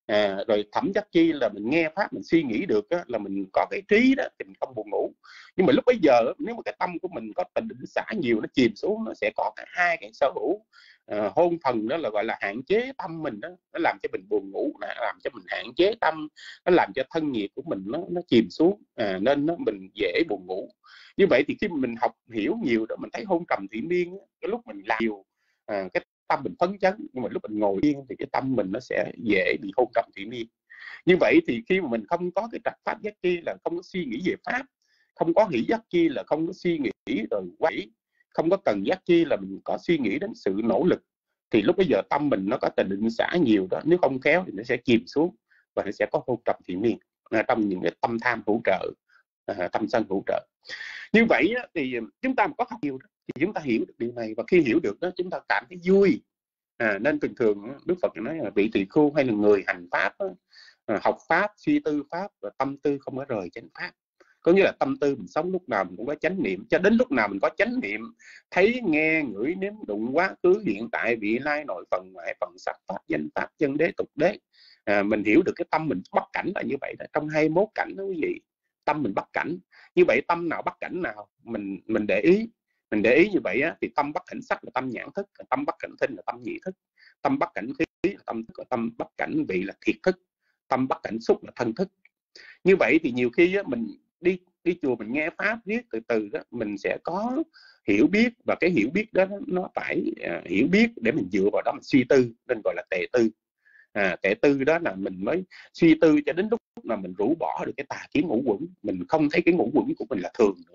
rồi thẩm giác chi là mình nghe pháp mình suy nghĩ được á, là mình có cái trí đó thì mình không buồn ngủ. Nhưng mà lúc bấy giờ nếu mà cái tâm của mình có tịnh định xả nhiều, nó chìm xuống, nó sẽ có cả hai cái sở hữu. Hôn phần đó là gọi là hạn chế tâm mình đó, nó làm cho mình buồn ngủ, nó làm cho mình hạn chế tâm, nó làm cho thân nhiệt của mình nó chìm xuống, nên mình dễ buồn ngủ. Như vậy thì khi mình học hiểu nhiều đó, mình thấy hôn trầm thị miên, cái lúc mình làm nhiều, cái tâm mình phấn chấn, nhưng mà lúc mình ngồi yên thì cái tâm mình nó sẽ dễ bị hôn trầm thị miên. Như vậy thì khi mà mình không có cái trạch pháp giác chi là không có suy nghĩ về pháp, không có hỷ giác chi là không có suy nghĩ rồi quấy, không có cần giác chi là mình có suy nghĩ đến sự nỗ lực, thì lúc bây giờ tâm mình nó có tình định xả nhiều đó, nếu không khéo thì nó sẽ chìm xuống và nó sẽ có hôn trầm thị miên trong những cái tâm tham hỗ trợ, tâm sân hỗ trợ. Như vậy thì chúng ta có học nhiều đó, thì chúng ta hiểu được điều này, và khi hiểu được đó chúng ta cảm thấy vui. Nên thường Đức Phật nói là vị tỳ khưu hay là người hành pháp đó, học pháp, suy tư pháp và tâm tư không có rời chánh pháp. Có nghĩa là tâm tư mình sống lúc nào mình cũng có chánh niệm, cho đến lúc nào mình có chánh niệm, thấy nghe ngửi nếm đụng quá khứ hiện tại vị lai nội phần ngoại phần sắc pháp danh pháp chân đế tục đế. Mình hiểu được cái tâm mình bất cảnh là như vậy đó. Trong 21 cảnh đó quý vị, tâm mình bất cảnh. Như vậy tâm nào bất cảnh nào mình để ý. Mình để ý như vậy á, thì tâm bất cảnh sắc là tâm nhãn thức, tâm bất cảnh thinh là tâm nhị thức, tâm bất cảnh khí là tâm thức, tâm bất cảnh vị là thiệt thức, tâm bất cảnh xúc là thân thức. Như vậy thì nhiều khi á, mình đi chùa mình nghe pháp viết từ từ đó, mình sẽ có hiểu biết, và cái hiểu biết đó nó phải hiểu biết để mình dựa vào đó mình suy tư, nên gọi là tệ tư. Tệ tư đó là mình mới suy tư cho đến lúc mà mình rũ bỏ được cái tà kiến ngũ quẩn, mình không thấy cái ngũ quẩn của mình là thường nữa,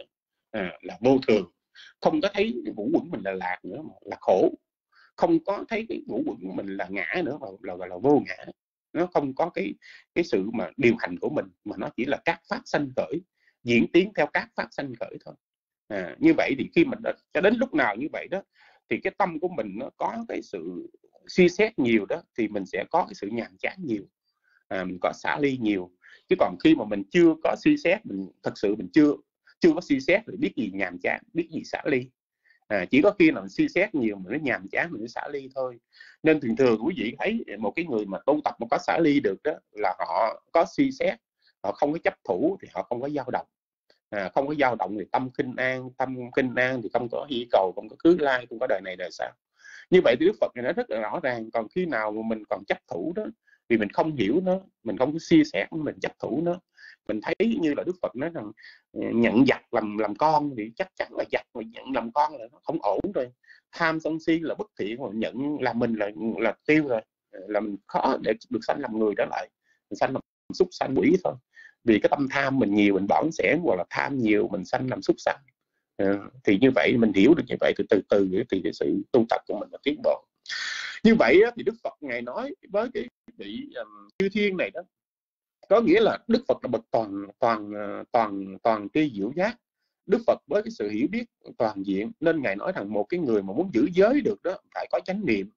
là vô thường, không có thấy cái ngũ quẩn mình là lạc nữa mà là khổ, không có thấy cái ngũ quẩn của mình là ngã nữa mà là vô ngã. Nó không có cái sự mà điều hành của mình, mà nó chỉ là các pháp sanh khởi, diễn tiến theo các pháp sanh khởi thôi. Như vậy thì khi mình cho đến lúc nào như vậy đó, thì cái tâm của mình nó có cái sự suy xét nhiều đó, thì mình sẽ có cái sự nhàm chán nhiều, mình có xả ly nhiều. Chứ còn khi mà mình chưa có suy xét, mình thật sự mình chưa có suy xét thì biết gì nhàm chán, biết gì xả ly. Chỉ có khi nào mình suy xét nhiều mà nó nhàm chán mình mới xả ly thôi. Nên thường quý vị thấy một cái người mà tu tập mà có xả ly được đó, là họ có suy xét, họ không có chấp thủ thì họ không có dao động. Không có dao động thì tâm khinh an thì không có hy cầu, không có khứ lai, không có đời này đời sau. Như vậy thì Đức Phật này nó rất là rõ ràng. Còn khi nào mà mình còn chấp thủ đó, vì mình không hiểu nó, mình không có suy xét, mình chấp thủ nó, mình thấy như là Đức Phật nói rằng nhận giặc làm con thì chắc chắn là giặc, mà nhận làm con là nó không ổn rồi. Tham sân si là bất thiện, mà nhận là mình là tiêu rồi, là mình khó để được sanh làm người trở lại, mình sanh làm súc sanh quỷ thôi. vì cái tâm tham mình nhiều mình bỏng sẻn, hoặc là tham nhiều mình sanh làm súc sanh. Thì như vậy mình hiểu được như vậy thì từ từ thì cái sự tu tập của mình là tiến bộ. Như vậy thì Đức Phật ngài nói với cái vị chư thiên này đó, có nghĩa là Đức Phật là bậc toàn tri diệu giác. Đức Phật với cái sự hiểu biết toàn diện, nên ngài nói rằng một cái người mà muốn giữ giới được đó phải có chánh niệm,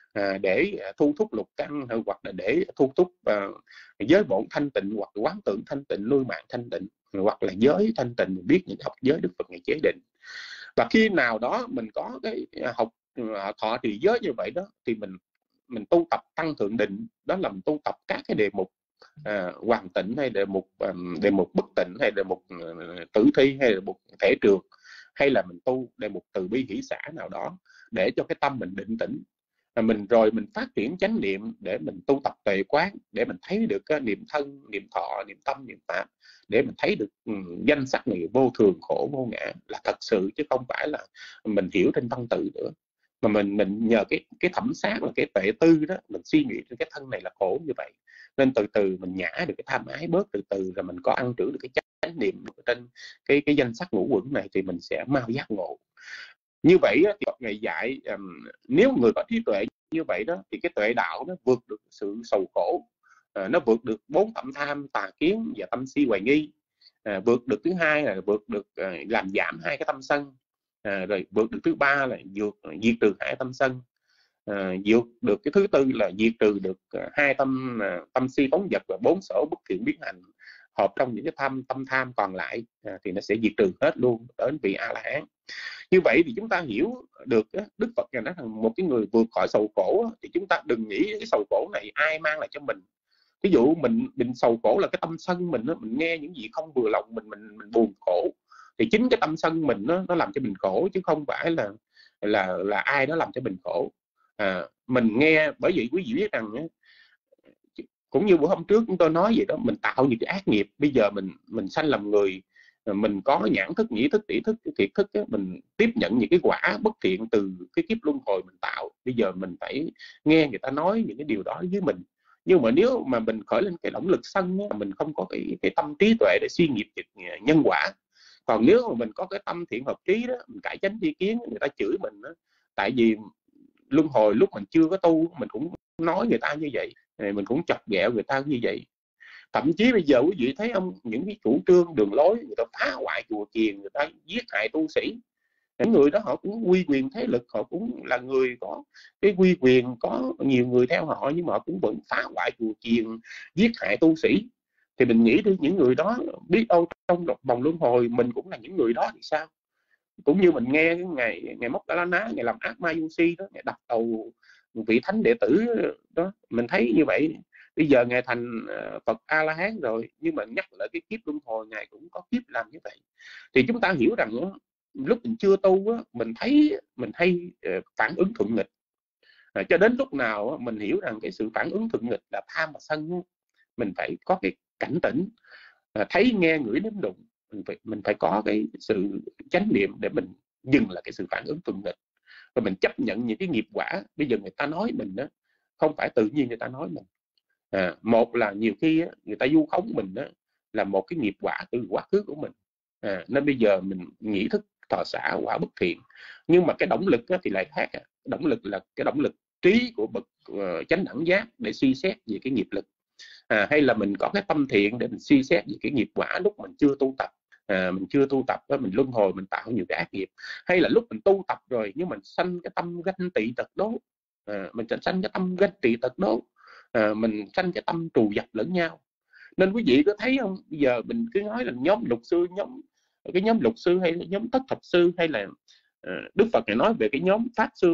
để thu thúc lục căn, hoặc là để thu thúc giới bổn thanh tịnh, hoặc là quán tưởng thanh tịnh, nuôi mạng thanh tịnh, hoặc là giới thanh tịnh, mình biết những học giới Đức Phật ngài chế định. Và khi nào đó mình có cái học thọ trì giới như vậy đó, thì mình tu tập tăng thượng định, đó là mình tu tập các cái đề mục hoàn tịnh, hay đề mục bất tịnh, hay đề mục tử thi, hay đề mục thể trường, hay là mình tu đề mục từ bi hỷ xả nào đó, để cho cái tâm mình định tĩnh. Rồi mình phát triển chánh niệm để mình tu tập tuệ quán, để mình thấy được cái niệm thân, niệm thọ, niệm tâm, niệm pháp, để mình thấy được danh sắc này vô thường, khổ, vô ngã là thật sự, chứ không phải là mình hiểu trên văn tự nữa, mà mình nhờ cái thẩm sát là cái tuệ tư đó, mình suy nghĩ trên cái thân này là khổ như vậy, nên từ từ mình nhả được cái tham ái bớt, từ từ rồi mình có ăn trữ được cái chánh niệm trên cái danh sắc ngũ uẩn này, thì mình sẽ mau giác ngộ. Như vậy thì ngày dạy nếu người có trí tuệ như vậy đó, thì cái tuệ đạo nó vượt được sự sầu khổ, nó vượt được 4 tâm tham, tà kiến và tâm si hoài nghi, vượt được thứ hai là vượt được làm giảm 2 cái tâm sân, rồi vượt được thứ ba là diệt trừ 2 tâm sân, vượt được cái thứ tư là diệt trừ được 2 tâm si phóng dật và 4 sở bất thiện biến hành, hợp trong những cái tâm tham còn lại, thì nó sẽ diệt trừ hết luôn đến vị A La Hán. Như vậy thì chúng ta hiểu được Đức Phật nói rằng một cái người vượt khỏi sầu khổ thì chúng ta đừng nghĩ cái sầu khổ này ai mang lại cho mình. Ví dụ mình sầu khổ là cái tâm sân mình nghe những gì không vừa lòng mình buồn khổ, thì chính cái tâm sân mình nó làm cho mình khổ, chứ không phải là ai đó làm cho mình khổ. Mình nghe, bởi vậy quý vị biết rằng cũng như bữa hôm trước chúng tôi nói vậy đó, mình tạo những cái ác nghiệp. Bây giờ mình sanh làm người, mình có nhãn thức, nhĩ thức, tỷ thức, thiệt thức đó, mình tiếp nhận những cái quả bất thiện từ cái kiếp luân hồi mình tạo. Bây giờ mình phải nghe người ta nói những cái điều đó với mình. Nhưng mà nếu mà mình khởi lên cái động lực sân đó, mình không có cái tâm trí tuệ để suy nghiệp nhân quả. Còn nếu mà mình có cái tâm thiện hợp trí đó, mình cải chánh tri kiến, người ta chửi mình đó, tại vì luân hồi lúc mình chưa có tu, mình cũng nói người ta như vậy, mình cũng chọc ghẹo người ta như vậy. Thậm chí bây giờ quý vị thấy không, những cái chủ trương đường lối người ta phá hoại chùa chiền, người ta giết hại tu sĩ, những người đó họ cũng uy quyền thế lực, họ cũng là người có cái uy quyền, có nhiều người theo họ, nhưng mà họ cũng vẫn phá hoại chùa chiền, giết hại tu sĩ. Thì mình nghĩ đi, những người đó biết đâu trong vòng luân hồi mình cũng là những người đó thì sao? Cũng như mình nghe cái ngày Móc Đà La Ná, ngày làm ác ma du si đó, ngày đập đầu vị thánh đệ tử đó, mình thấy như vậy. Bây giờ ngài thành Phật A La Hán rồi, nhưng mà nhắc lại cái kiếp luân hồi ngài cũng có kiếp làm như vậy. Thì chúng ta hiểu rằng lúc mình chưa tu mình hay phản ứng thuận nghịch, cho đến lúc nào mình hiểu rằng cái sự phản ứng thuận nghịch là tham và sân, mình phải có cái cảnh tỉnh, thấy nghe ngửi nếm đụng, mình phải có cái sự chánh niệm để mình dừng lại cái sự phản ứng thuận nghịch, và mình chấp nhận những cái nghiệp quả. Bây giờ người ta nói mình đó, không phải tự nhiên người ta nói mình. Một là nhiều khi người ta vu khống mình đó, là một cái nghiệp quả từ quá khứ của mình. Nên bây giờ mình nghĩ thức thọ xả quả bất thiện. Nhưng mà cái động lực thì lại khác. Động lực là cái động lực trí của bậc chánh đẳng giác để suy xét về cái nghiệp lực. Hay là mình có cái tâm thiện để mình suy xét về cái nghiệp quả lúc mình chưa tu tập. Mình chưa tu tập đó, mình luân hồi, mình tạo nhiều cái ác nghiệp. Hay là lúc mình tu tập rồi nhưng mình sanh cái tâm ganh tị tật đố, mình sanh cái tâm ganh tị tật đố, mình sanh cái tâm trù dập lẫn nhau. Nên quý vị có thấy không, bây giờ mình cứ nói là nhóm lục sư, nhóm lục sư hay là nhóm thất thập sư, hay là Đức Phật này nói về cái nhóm pháp sư,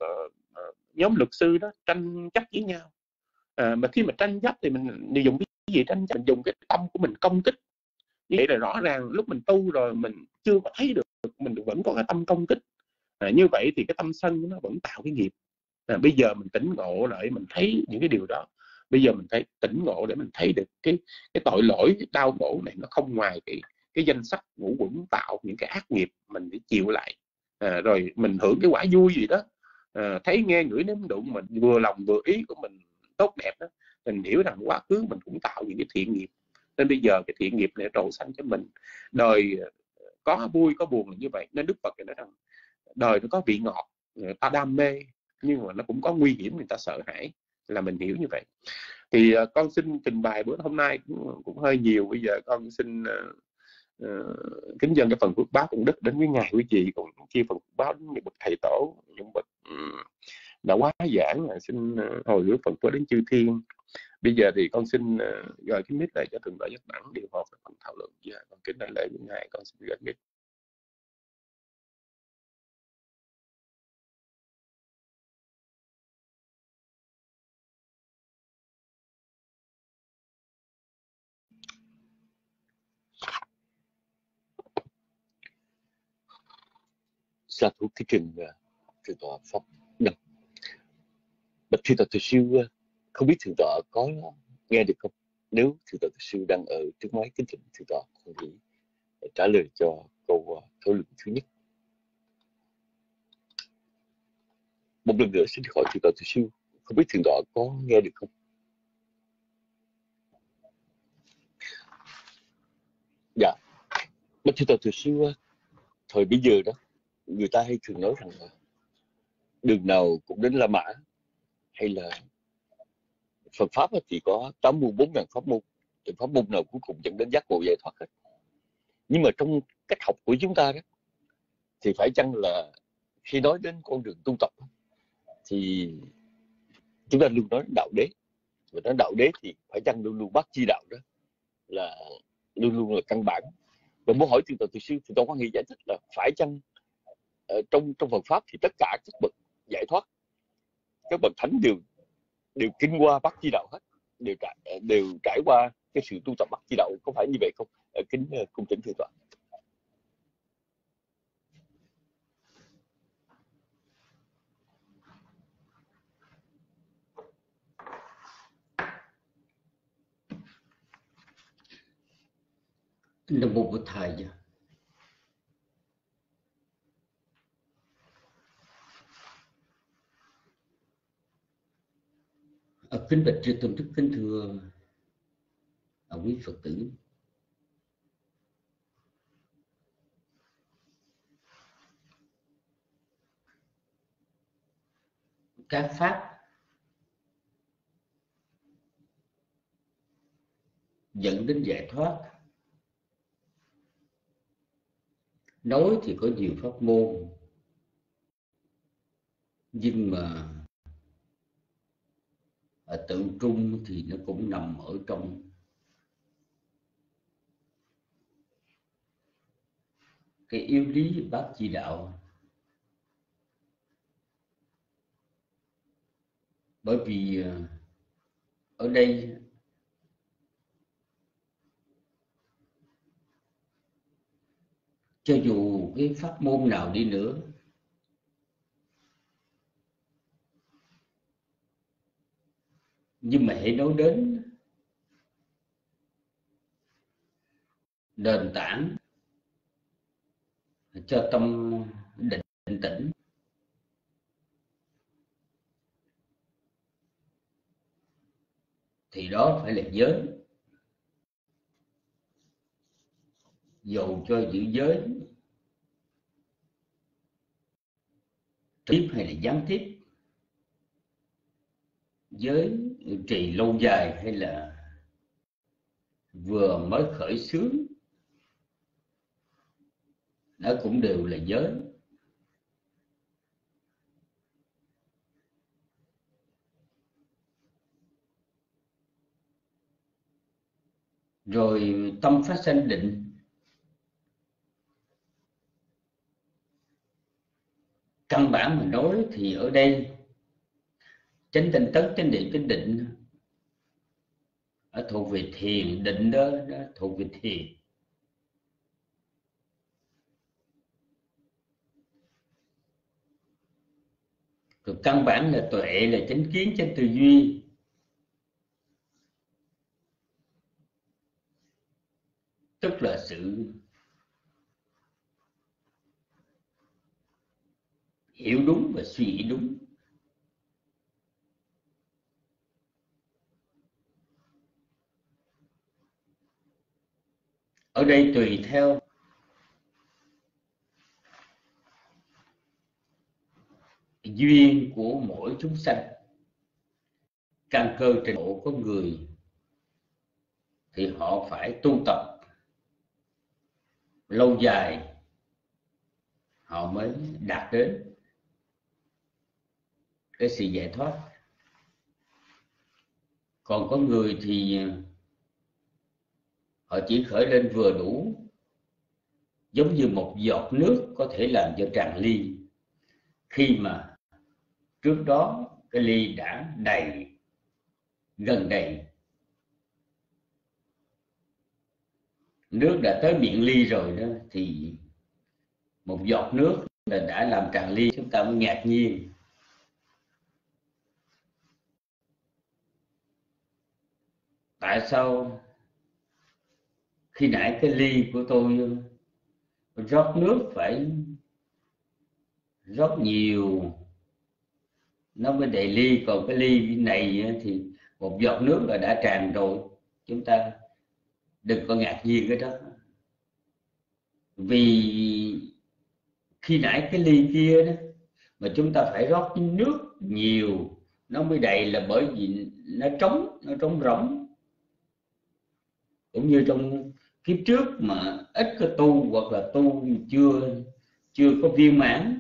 nhóm luật sư đó tranh chấp với nhau. Mà khi mà tranh chấp thì mình dùng cái gì tranh chấp? Mình dùng cái tâm của mình công kích. Như vậy là rõ ràng lúc mình tu rồi mình chưa có thấy được, mình vẫn có cái tâm công kích. Như vậy thì cái tâm sân nó vẫn tạo cái nghiệp. Bây giờ mình tỉnh ngộ lại, mình thấy những cái điều đó. Bây giờ mình phải tỉnh ngộ để mình thấy được cái tội lỗi đau khổ này nó không ngoài cái danh sắc ngũ uẩn tạo những cái ác nghiệp mình phải chịu lại. Rồi mình hưởng cái quả vui gì đó, thấy nghe ngửi nếm đụng mình vừa lòng vừa ý của mình tốt đẹp đó, mình hiểu rằng quá khứ mình cũng tạo những cái thiện nghiệp, Nên bây giờ cái thiện nghiệp này trổ sanh cho mình. Đời có vui có buồn là như vậy. Nên Đức Phật nói rằng đời nó có vị ngọt, người ta đam mê, nhưng mà nó cũng có nguy hiểm, người ta sợ hãi, là mình hiểu như vậy. Thì con xin trình bày bữa hôm nay cũng hơi nhiều. Bây giờ con xin kính dâng cái phần phước báo công đức đến với ngài quý vị, còn chia phần phước báo đến những bậc thầy tổ, những bậc đã quá giảng, xin hồi hướng phần phước đến chư thiên. Bây giờ thì con xin gửi cái mic lại cho Thượng tọa Nhất Đẳng điều hòa về phần thảo luận. Con kính đại lễ với ngài, con xin gửi mic. Sa thú thuyết trình thượng tọa pháp đăng. Bạch thượng tọa Từ Siêu, không biết thượng tọa có nghe được không? Nếu thượng tọa Từ Siêu đang ở trước máy, kính thỉnh thượng tọa không thể trả lời cho câu thảo luận thứ nhất. Một lần nữa xin hỏi thượng tọa Từ Siêu, không biết thượng tọa có nghe được không? Dạ, bạch thượng tọa Từ Siêu, thời bây giờ đó, người ta hay thường nói rằng là đường nào cũng đến La Mã, hay là Phật pháp thì có 84.000 pháp môn, thì pháp môn nào cuối cùng dẫn đến giác ngộ giải thoát hết. Nhưng mà trong cách học của chúng ta đó, thì phải chăng là khi nói đến con đường tu tập thì chúng ta luôn nói đạo đế, và nói đạo đế thì phải chăng luôn luôn bắt chi đạo đó là luôn luôn là căn bản. Và muốn hỏi thượng tọa Từ Siêu, thượng tọa có nghĩ giải thích là phải chăng trong Phật pháp thì tất cả các bậc giải thoát, các bậc thánh đều kinh qua bắt chi đạo hết, đều trải qua cái sự tu tập bắt chi đạo, có phải như vậy không? Kính cung kính thượng tọa. Nam mô Bổn Thầy. Kính bạch chư tôn đức, kính thưa quý Phật tử. Các pháp dẫn đến giải thoát, nói thì có nhiều pháp môn, nhưng mà tự trung thì nó cũng nằm ở trong cái yếu lý bát chi đạo. Bởi vì ở đây cho dù cái pháp môn nào đi nữa, nhưng mà hãy nói đến nền tảng cho tâm định tĩnh, thì đó phải là giới. Dầu cho giữ giới tiếp hay là gián tiếp, giới trì lâu dài hay là vừa mới khởi xướng, nó cũng đều là giới. Rồi tâm phát sanh định, căn bản mà nói thì ở đây chánh tinh tấn, chánh niệm, chánh định ở thuộc về thiền định đó, thuộc về thiền. Rồi căn bản là tuệ, là chánh kiến, chánh tư duy. Tức là sự hiểu đúng và suy nghĩ đúng. ở đây tùy theo duyên của mỗi chúng sanh, căn cơ trình độ của người thì họ phải tu tập lâu dài họ mới đạt đến cái sự giải thoát. Còn có người thì họ chỉ khởi lên vừa đủ, giống như một giọt nước có thể làm cho tràn ly, khi mà trước đó cái ly đã đầy, gần đầy, nước đã tới miệng ly rồi đó, thì một giọt nước là đã làm tràn ly, chúng ta mới ngạc nhiên. Tại sao khi nãy cái ly của tôi rót nước phải rót nhiều nó mới đầy ly, còn cái ly này thì một giọt nước là đã tràn rồi. Chúng ta đừng có ngạc nhiên cái đó, vì khi nãy cái ly kia đó mà chúng ta phải rót nước nhiều nó mới đầy là bởi vì nó trống rỗng. Cũng như trong kiếp trước mà ít có tu, hoặc là tu chưa có viên mãn,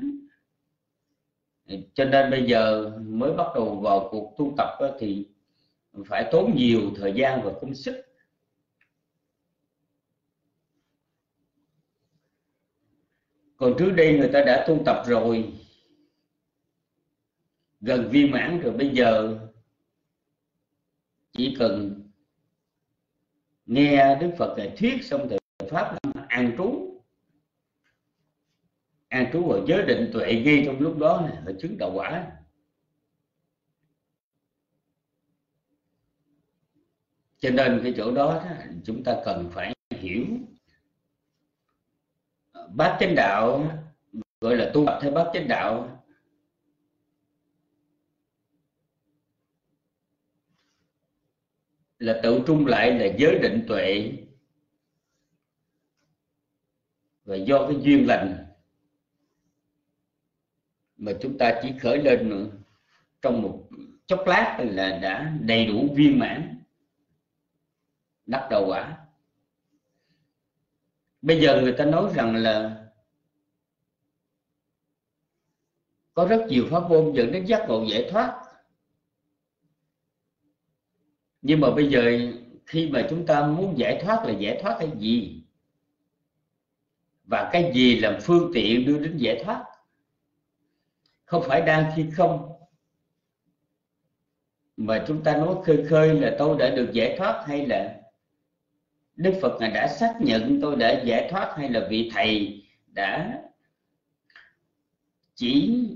cho nên bây giờ mới bắt đầu vào cuộc tu tập thì phải tốn nhiều thời gian và công sức. Còn trước đây người ta đã tu tập rồi, gần viên mãn rồi, bây giờ chỉ cần nghe Đức Phật Ngài thuyết xong thì pháp an trú vào giới định tuệ ngay trong lúc đó này, là chứng đạo quả. Cho nên cái chỗ đó chúng ta cần phải hiểu bát chánh đạo, gọi là tu tập theo bát chánh đạo, là tự trung lại là giới định tuệ, và do cái duyên lành mà chúng ta chỉ khởi lên trong một chốc lát là đã đầy đủ viên mãn, đắc đạo quả. Bây giờ người ta nói rằng là có rất nhiều pháp môn dẫn đến giác ngộ giải thoát, nhưng mà bây giờ khi mà chúng ta muốn giải thoát là giải thoát cái gì, và cái gì làm phương tiện đưa đến giải thoát? Không phải đang khi không mà chúng ta nói khơi khơi là tôi đã được giải thoát, hay là Đức Phật Ngài đã xác nhận tôi đã giải thoát, hay là vị thầy đã chỉ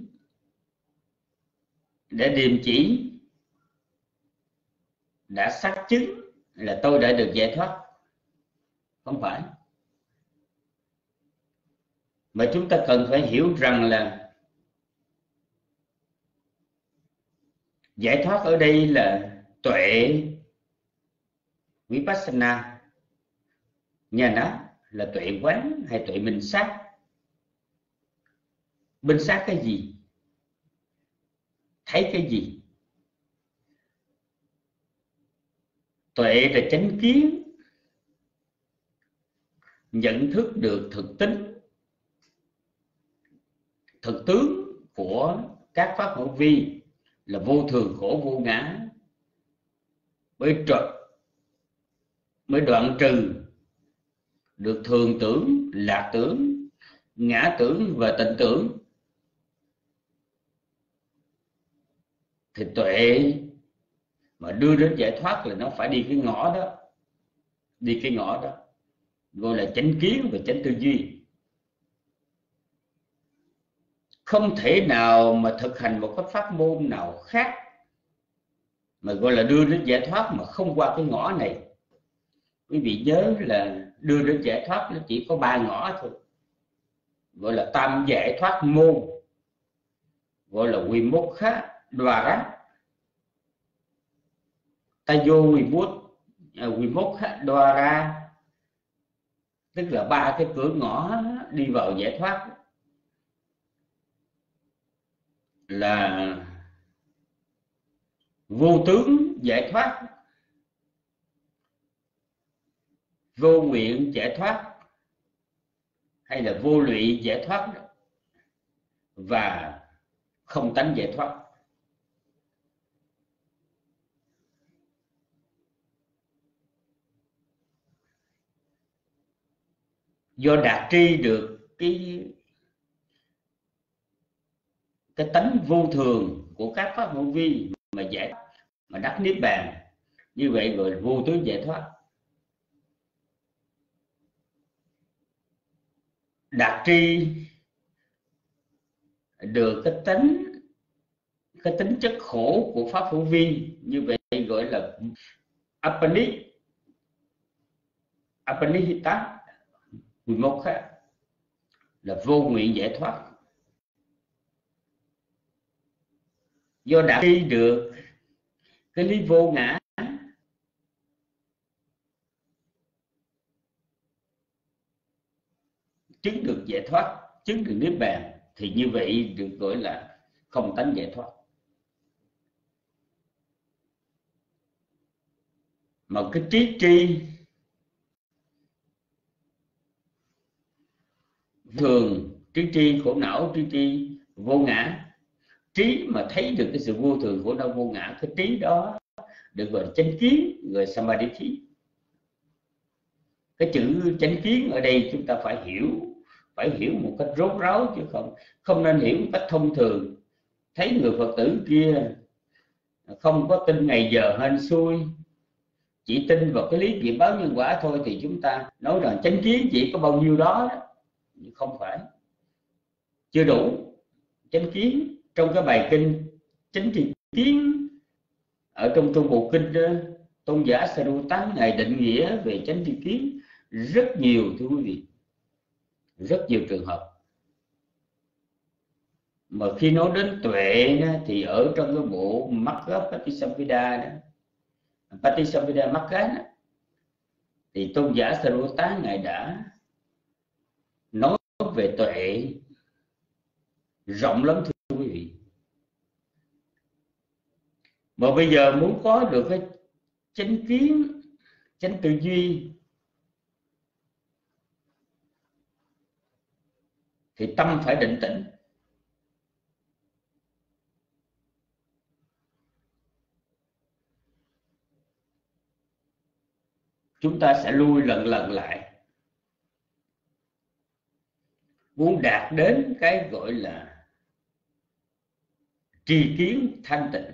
để điềm chỉ, đã xác chứng là tôi đã được giải thoát. Không phải. Mà chúng ta cần phải hiểu rằng là giải thoát ở đây là tuệ Vipassana, Nhana là tuệ quán hay tuệ minh sát. Minh sát cái gì? Thấy cái gì? Tuệ là chánh kiến, nhận thức được thực tính, thực tướng của các pháp hữu vi là vô thường khổ vô ngã, mới đoạn trừ được thường tưởng, lạc tưởng, ngã tưởng và tịnh tưởng. Thì tuệ mà đưa đến giải thoát là nó phải đi cái ngõ đó, gọi là chánh kiến và chánh tư duy. Không thể nào mà thực hành một cái pháp môn nào khác mà gọi là đưa đến giải thoát mà không qua cái ngõ này. Quý vị nhớ là đưa đến giải thoát nó chỉ có 3 ngõ thôi, gọi là tam giải thoát môn, gọi là Vimokha Dvara, Tayo Vimokha Dvara, tức là 3 cái cửa ngõ đi vào giải thoát là vô tướng giải thoát, vô nguyện giải thoát hay là vô lụy giải thoát và không tánh giải thoát. Do đạt tri được cái tánh vô thường của các pháp vô vi mà giải mà đắc niết bàn, như vậy gọi là vô tướng giải thoát. Đạt tri được cái tính chất khổ của pháp vô vi, như vậy gọi là apanihita, 11 khác là vô nguyện giải thoát. Do đạt tri được cái lý vô ngã, chứng được giải thoát, chứng được niết bàn, thì như vậy được gọi là không tánh giải thoát. Mà cái trí tri thường, trí tri khổ não, trí tri vô ngã, trí mà thấy được cái sự vô thường khổ đau vô ngã, cái trí đó được gọi là chánh kiến, gọi là samadhi. Cái chữ chánh kiến ở đây chúng ta phải hiểu một cách rốt ráo, chứ không nên hiểu một cách thông thường. Thấy người Phật tử kia không có tin ngày giờ hên xui, chỉ tin vào cái lý nghiệp báo nhân quả thôi, thì chúng ta nói rằng chánh kiến chỉ có bao nhiêu đó. Không phải, chưa đủ. Chánh kiến trong cái bài kinh Chánh Tri Kiến ở trong Trung Bộ Kinh đó, tôn giả Sariputta ngài định nghĩa về chánh tri kiến rất nhiều, thưa quý vị, rất nhiều trường hợp. Mà khi nói đến tuệ thì ở trong cái bộ Magga Patisamvida đó, Patisamvida Magga đó, thì tôn giả Sariputta ngài đã nói về tuệ rộng lắm, thưa quý vị. Mà bây giờ muốn có được cái chánh kiến, chánh tư duy, thì tâm phải định tĩnh. Chúng ta sẽ lui lần lại. Muốn đạt đến cái gọi là tri kiến thanh tịnh,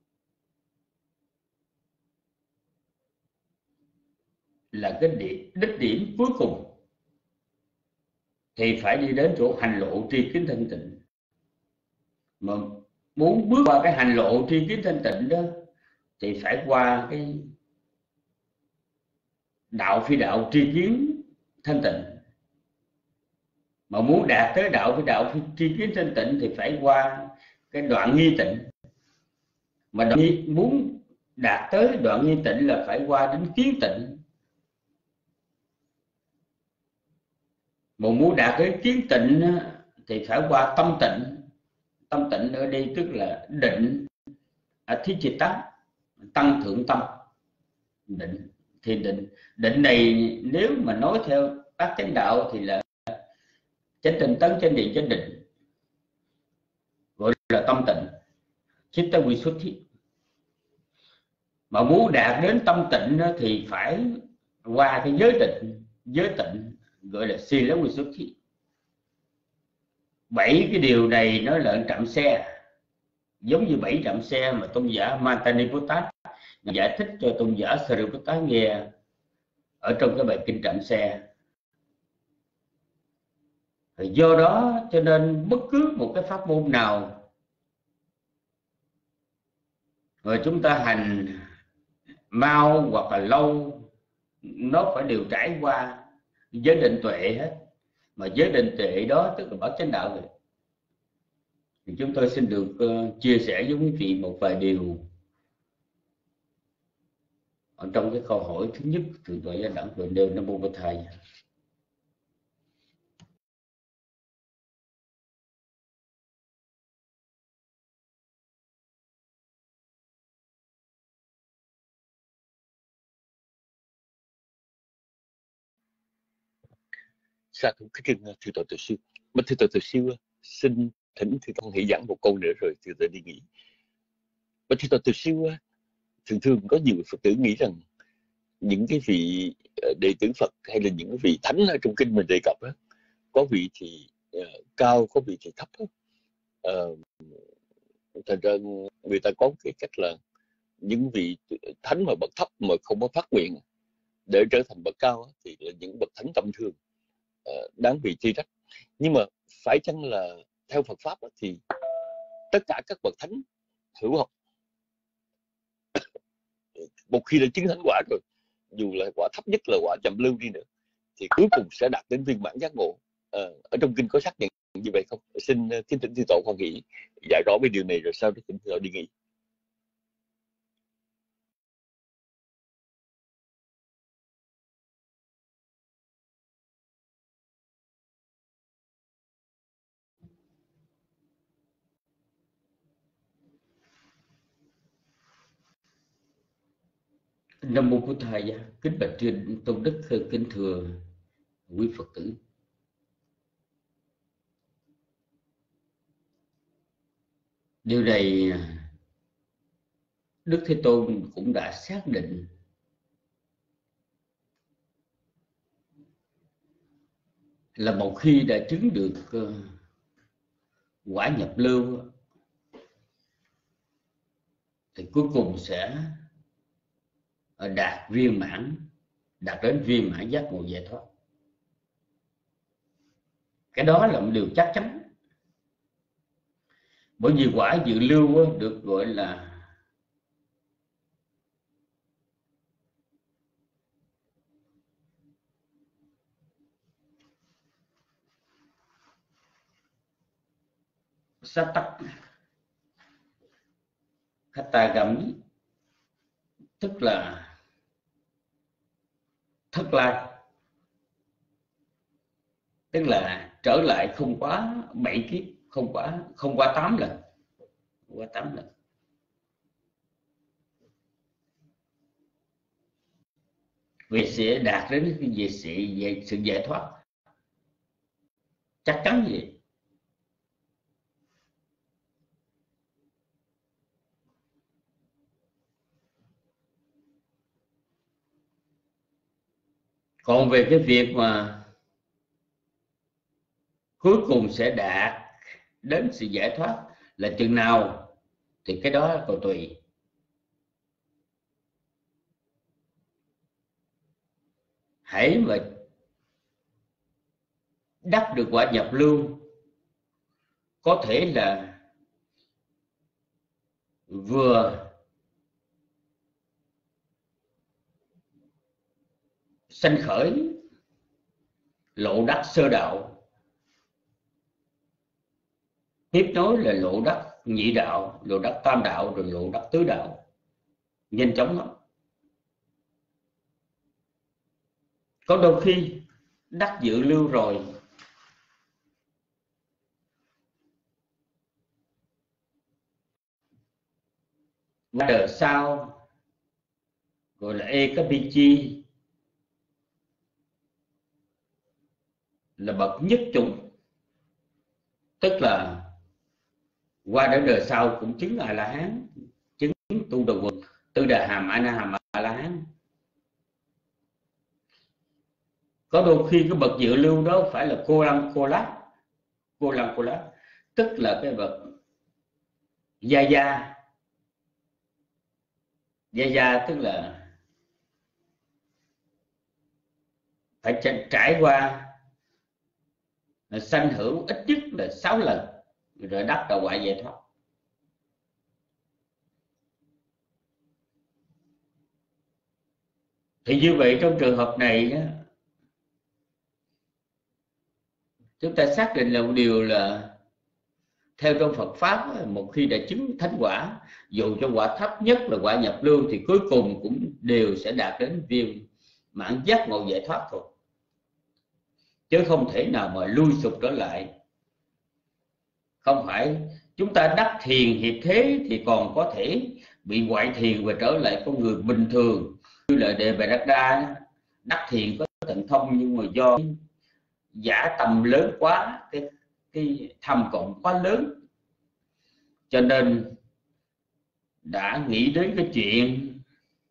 là cái đích điểm cuối cùng, thì phải đi đến chỗ hành lộ tri kiến thanh tịnh. Mà muốn bước qua cái hành lộ tri kiến thanh tịnh đó thì phải qua cái đạo phi đạo tri kiến thanh tịnh. Mà muốn đạt tới đạo phi đạo tri kiến thanh tịnh thì phải qua cái đoạn nghi tịnh. Mà muốn đạt tới đoạn nghi tịnh là phải qua đến kiến tịnh. Mà muốn đạt tới kiến tịnh thì phải qua tâm tịnh. Tâm tịnh ở đây tức là định, adhicitta, tăng thượng tâm. Định thì định này nếu mà nói theo các chánh đạo thì là chánh tinh tấn, chánh định, chánh định, gọi là tâm tịnh, chitta visuddhi. Mà muốn đạt đến tâm tịnh thì phải qua cái giới tịnh gọi là sila visuddhi. 7 cái điều này nó là trạm xe, giống như 7 trạm xe mà tôn giả Mantaniputta giải thích cho tôn giả Sariputta nghe ở trong cái bài kinh trạm xe. Do đó cho nên bất cứ một cái pháp môn nào mà chúng ta hành mau hoặc là lâu, nó phải đều trải qua giới định tuệ hết. Mà giới định tuệ đó tức là bát chánh đạo rồi. Thì chúng tôi xin được chia sẻ với quý vị một vài điều ở trong cái câu hỏi thứ nhất từ tọa gia đẳng tuệ nêu Nam Mô Bổn Thầy. Sa thú cái trưng thưa tổ tự siêu. Mà thưa tổ tự siêu xin thỉnh thưa con hãy giảng một câu nữa rồi thưa tôi đi nghỉ. Mà thưa tổ tự siêu thường thường có nhiều Phật tử nghĩ rằng những cái vị đệ tử Phật hay là những vị thánh ở trong kinh mình đề cập á, có vị thì cao, có vị thì thấp á. Thành ra người ta có cái cách là những vị thánh mà bậc thấp mà không có phát nguyện để trở thành bậc cao á, thì là những bậc thánh tầm thường, đáng bị chê trách. Nhưng mà phải chăng là theo Phật pháp á, thì tất cả các bậc thánh hữu học một khi đã chứng thánh quả rồi, dù là quả thấp nhất là quả chậm lưu đi nữa, thì cuối cùng sẽ đạt đến viên mãn giác ngộ. Ở trong kinh có xác nhận như vậy không? Xin kính thỉnh Thưa Tổ con nghĩ giải rõ về điều này rồi sau đó thỉnh Thưa Tổ đi nghỉ. Nam mô Bổn Thầy, kính bạch trên tôn đức, kính thưa quý Phật tử. Điều này Đức Thế Tôn cũng đã xác định là một khi đã chứng được quả nhập lưu thì cuối cùng sẽ đạt đến viên mãn giác ngộ giải thoát. Cái đó là một điều chắc chắn. Bởi vì quả dự lưu được gọi là sát tắc Khattagami, tức là thất lai, tức là trở lại không quá 7 kiếp, không quá 8 lần, qua 8 lần. Vì sẽ đạt đến cái sự giải thoát chắc chắn như vậy. Còn về cái việc mà cuối cùng sẽ đạt đến sự giải thoát là chừng nào thì cái đó còn tùy. Hãy mà đắc được quả nhập lưu, có thể là vừa sanh khởi lộ đắc sơ đạo, tiếp nối là lộ đắc nhị đạo, lộ đắc tam đạo, rồi lộ đắc tứ đạo, nhanh chóng lắm. Có đôi khi đắc dự lưu rồi qua đời sau gọi là Ekapichi, là bậc nhất chủng, tức là qua đến đời sau cũng chứng A La Hán, chứng tu đầu quần, tư đà hàm, A Na hàm, A La Hán. Có đôi khi cái bậc dự lưu đó phải là cô lăng cô lát, tức là cái bậc gia tức là phải trải qua sanh hữu ít nhất là 6 lần rồi đắc đạo quả giải thoát. Thì như vậy trong trường hợp này chúng ta xác định là một điều là theo trong Phật pháp, một khi đã chứng thánh quả, dù cho quả thấp nhất là quả nhập lưu thì cuối cùng cũng đều sẽ đạt đến viên mãn giác ngộ giải thoát thôi, chứ không thể nào mà lui sụp trở lại. Không phải chúng ta đắc thiền hiệp thế thì còn có thể bị ngoại thiền và trở lại con người bình thường, như là Đề Bà Đắc Đa đắc thiền có thần thông, nhưng mà dã tâm lớn quá, cái tham vọng quá lớn, cho nên đã nghĩ đến cái chuyện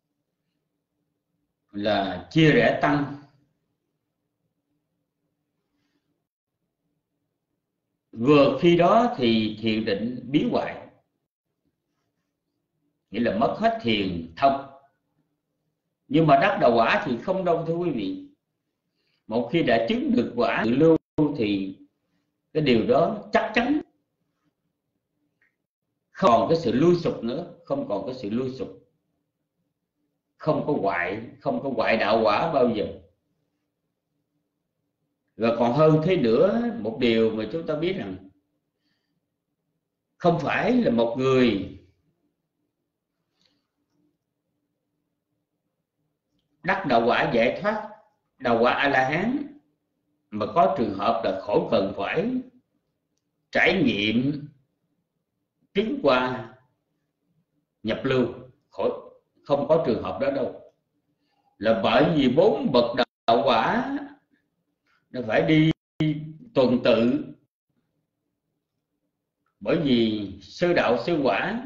là chia rẽ tăng. Vừa khi đó thì thiền định biến hoại, nghĩa là mất hết thiền thông. Nhưng mà đắc đạo quả thì không đâu thưa quý vị. Một khi đã chứng được quả tự lưu thì cái điều đó chắc chắn không còn cái sự lui sụp nữa, không còn cái sự lui sụp, không có hoại đạo quả bao giờ. Và còn hơn thế nữa, một điều mà chúng ta biết rằng không phải là một người đắc đạo quả giải thoát, đạo quả A La Hán mà có trường hợp là khỏi cần phải trải nghiệm chứng qua nhập lưu, khỏi, không có trường hợp đó đâu. Là bởi vì 4 bậc đạo quả nó phải đi tuần tự. Bởi vì sơ đạo sơ quả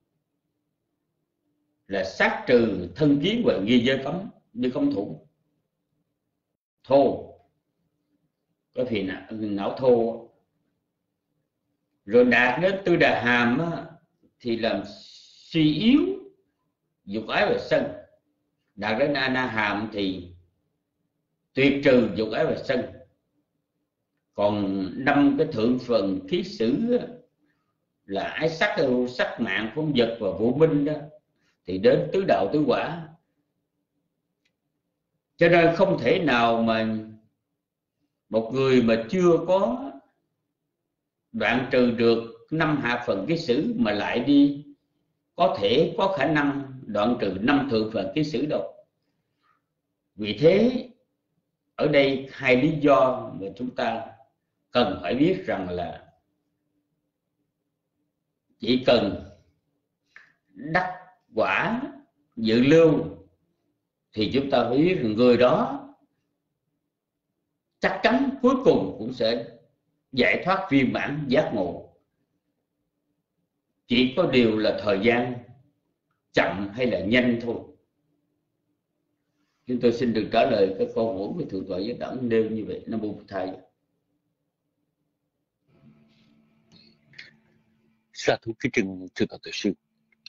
là sát trừ thân kiến và nghi giới cấm như công thủ thô, có phiền não thô. Rồi đạt đến tư đà hàm thì làm suy yếu dục ái và sân. Đạt đến a na hàm thì tuyệt trừ dục ái và sân. Còn 5 cái thượng phần khí sử là ái sắc, sắc mạng, phong vật và vũ minh đó thì đến tứ đạo tứ quả. Cho nên không thể nào mà một người mà chưa có đoạn trừ được 5 hạ phần ký sử mà lại đi có thể có khả năng đoạn trừ 5 thượng phần ký sử đâu. Vì thế ở đây 2 lý do mà chúng ta cần phải biết rằng là chỉ cần đắc quả dự lưu thì chúng ta phải biết rằng người đó chắc chắn cuối cùng cũng sẽ giải thoát viên mãn giác ngộ. Chỉ có điều là thời gian chậm hay là nhanh thôi. Chúng tôi xin được trả lời các câu hỏi của thượng tọa Giới Đẳng nêu như vậy. Nam mô Bụt Thầy. Sa thú cái chân thưa tọa tự sư.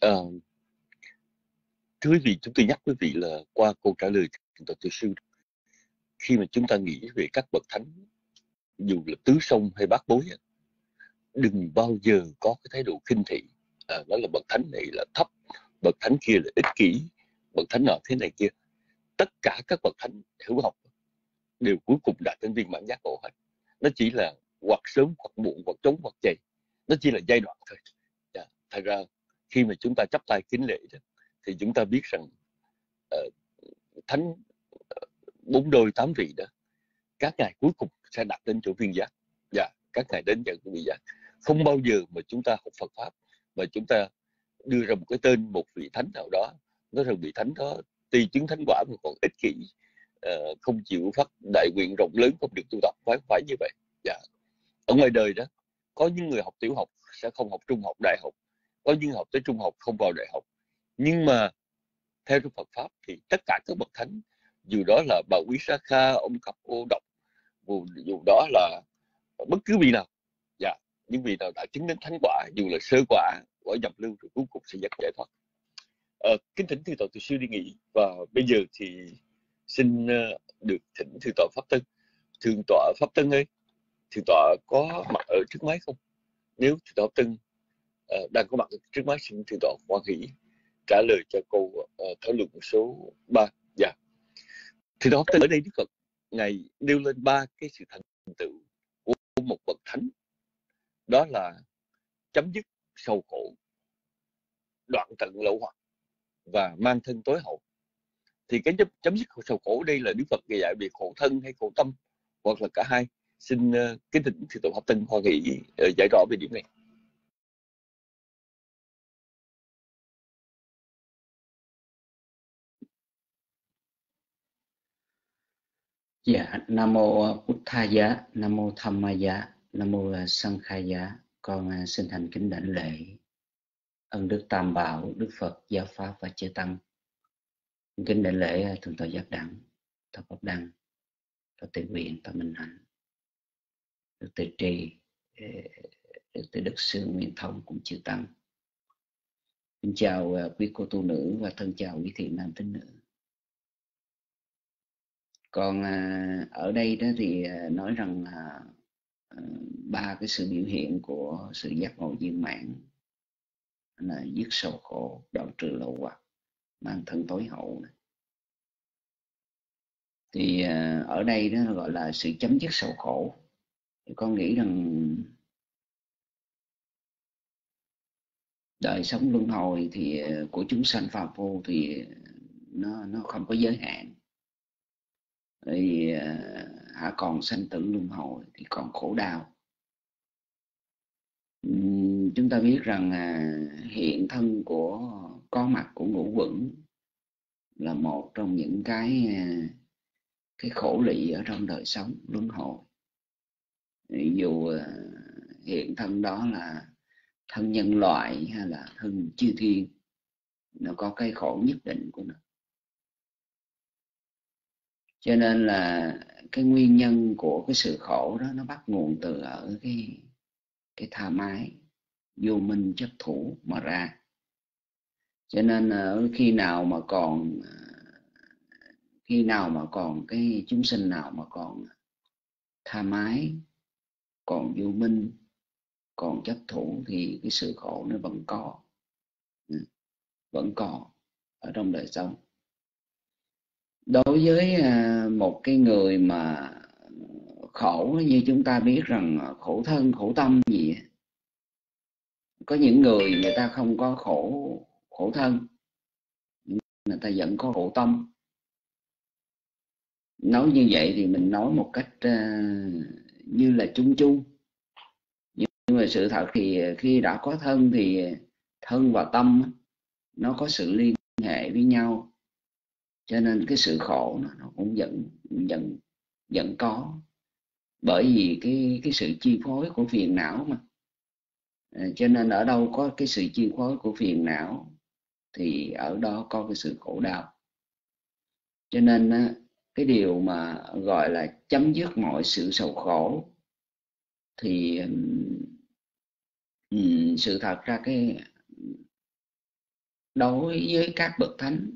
Thưa quý vị, chúng tôi nhắc quý vị là qua câu trả lời thượng tọa tự sư, khi mà chúng ta nghĩ về các bậc thánh, dù là tứ sông hay bát bối, đừng bao giờ có cái thái độ khinh thị, nói là bậc thánh này là thấp, bậc thánh kia là ích kỷ, bậc thánh nọ thế này kia. Tất cả các bậc thánh hữu học đều cuối cùng đạt đến viên mãn giác ngộ hết. Nó chỉ là hoặc sớm hoặc muộn, hoặc trống hoặc chạy, nó chỉ là giai đoạn thôi. Thật ra khi mà chúng ta chắp tay kính lễ đó, thì chúng ta biết rằng thánh 4 đôi 8 vị đó, các ngài cuối cùng sẽ đạt đến chỗ viên giác. Các ngài đến nhận viên giác. Không bao giờ mà chúng ta học Phật pháp mà chúng ta đưa ra một cái tên một vị thánh nào đó, nói rằng vị thánh đó tuy chứng thánh quả mà còn ích kỷ, không chịu phát đại nguyện rộng lớn, không được tu tập, phải như vậy. Ở ngoài đời đó, có những người học tiểu học sẽ không học trung học, đại học, có những học tới trung học không vào đại học. Nhưng mà theo trong Phật pháp thì tất cả các bậc thánh, dù đó là bà Quý Sa Kha, ông Cặp Ô Độc, dù đó là bất cứ vị nào, những vị nào đã chứng đến thánh quả, dù là sơ quả, quả nhập lưu, rồi cuối cùng sẽ giải thoát. Kính thỉnh thượng tọa từ sư đi nghỉ, và bây giờ thì xin được thỉnh thượng tọa Pháp Tân. Thượng tọa Pháp Tân ơi, thượng tọa có mặt ở trước máy không? Nếu thượng tọa Pháp Tân đang có mặt ở trước máy, xin thượng tọa hoan hỷ trả lời cho câu thảo luận số 3. Thượng tọa Pháp Tân, ở đây Đức Phật ngài nêu lên 3 cái sự thành tựu của một bậc thánh, đó là chấm dứt sầu khổ, đoạn tận lậu hoặc và mang thân tối hậu. Thì cái chấm dứt sầu khổ đây là Đức Phật dạy về khổ thân hay khổ tâm, hoặc là cả hai? Xin kính thỉnh thượng tọa Pháp Tân hoan hỷ giải rõ về điểm này. Dạ, Nam mô Buddhaya, Nam mô Dhammaya, Nam mô Sankhaya. Con xin thành kính đảnh lễ ân đức Tam Bảo, Đức Phật, Giáo Pháp và Chư Tăng. Kính đảnh lễ Thượng tọa Giác Đẳng, Thập Pháp Đăng, Thập Tự Nguyện, Thập Minh Hạnh, Đức Tự Trì, Đức Tự Đức Sư Nguyên Thông cùng Chư Tăng. Kính chào quý cô tu nữ và thân chào quý thiện nam tín nữ. Còn ở đây đó thì nói rằng ba cái sự biểu hiện của sự giác ngộ viên mãn là dứt sầu khổ, đoạn trừ lậu hoặc, mang thân tối hậu này. Thì ở đây đó gọi là sự chấm dứt sầu khổ. Thì con nghĩ rằng đời sống luân hồi thì của chúng sanh phàm phu thì nó không có giới hạn. Thì hả còn sanh tử luân hồi thì còn khổ đau. Chúng ta biết rằng hiện thân của có mặt của ngũ quẩn là một trong những cái khổ lụy ở trong đời sống luân hồi. Dù hiện thân đó là thân nhân loại hay là thân chư thiên, nó có cái khổ nhất định của nó. Cho nên là cái nguyên nhân của cái sự khổ đó nó bắt nguồn từ ở cái tham ái, vô minh chấp thủ mà ra. Cho nên khi nào mà còn cái chúng sinh nào mà còn tham ái, còn vô minh, còn chấp thủ thì cái sự khổ nó vẫn còn ở trong đời sống. Đối với một cái người mà khổ, như chúng ta biết rằng khổ thân khổ tâm gì, có những người ta không có khổ thân, người ta vẫn có khổ tâm. Nói như vậy thì mình nói một cách như là chung chung, nhưng mà sự thật thì khi đã có thân thì thân và tâm nó có sự liên hệ với nhau. Cho nên cái sự khổ nó cũng vẫn có, bởi vì cái sự chi phối của phiền não mà. Cho nên ở đâu có cái sự chi phối của phiền não thì ở đó có cái sự khổ đau. Cho nên cái điều mà gọi là chấm dứt mọi sự sầu khổ thì sự thật ra cái đối với các bậc thánh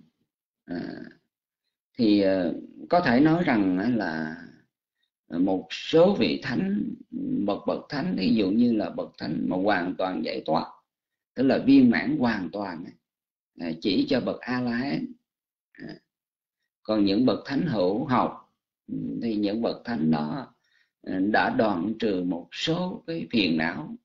thì có thể nói rằng là một số vị thánh, bậc thánh, ví dụ như là bậc thánh mà hoàn toàn giải thoát, tức là viên mãn hoàn toàn, chỉ cho bậc A-la-hán. Còn những bậc thánh hữu học thì những bậc thánh đó đã đoạn trừ một số cái phiền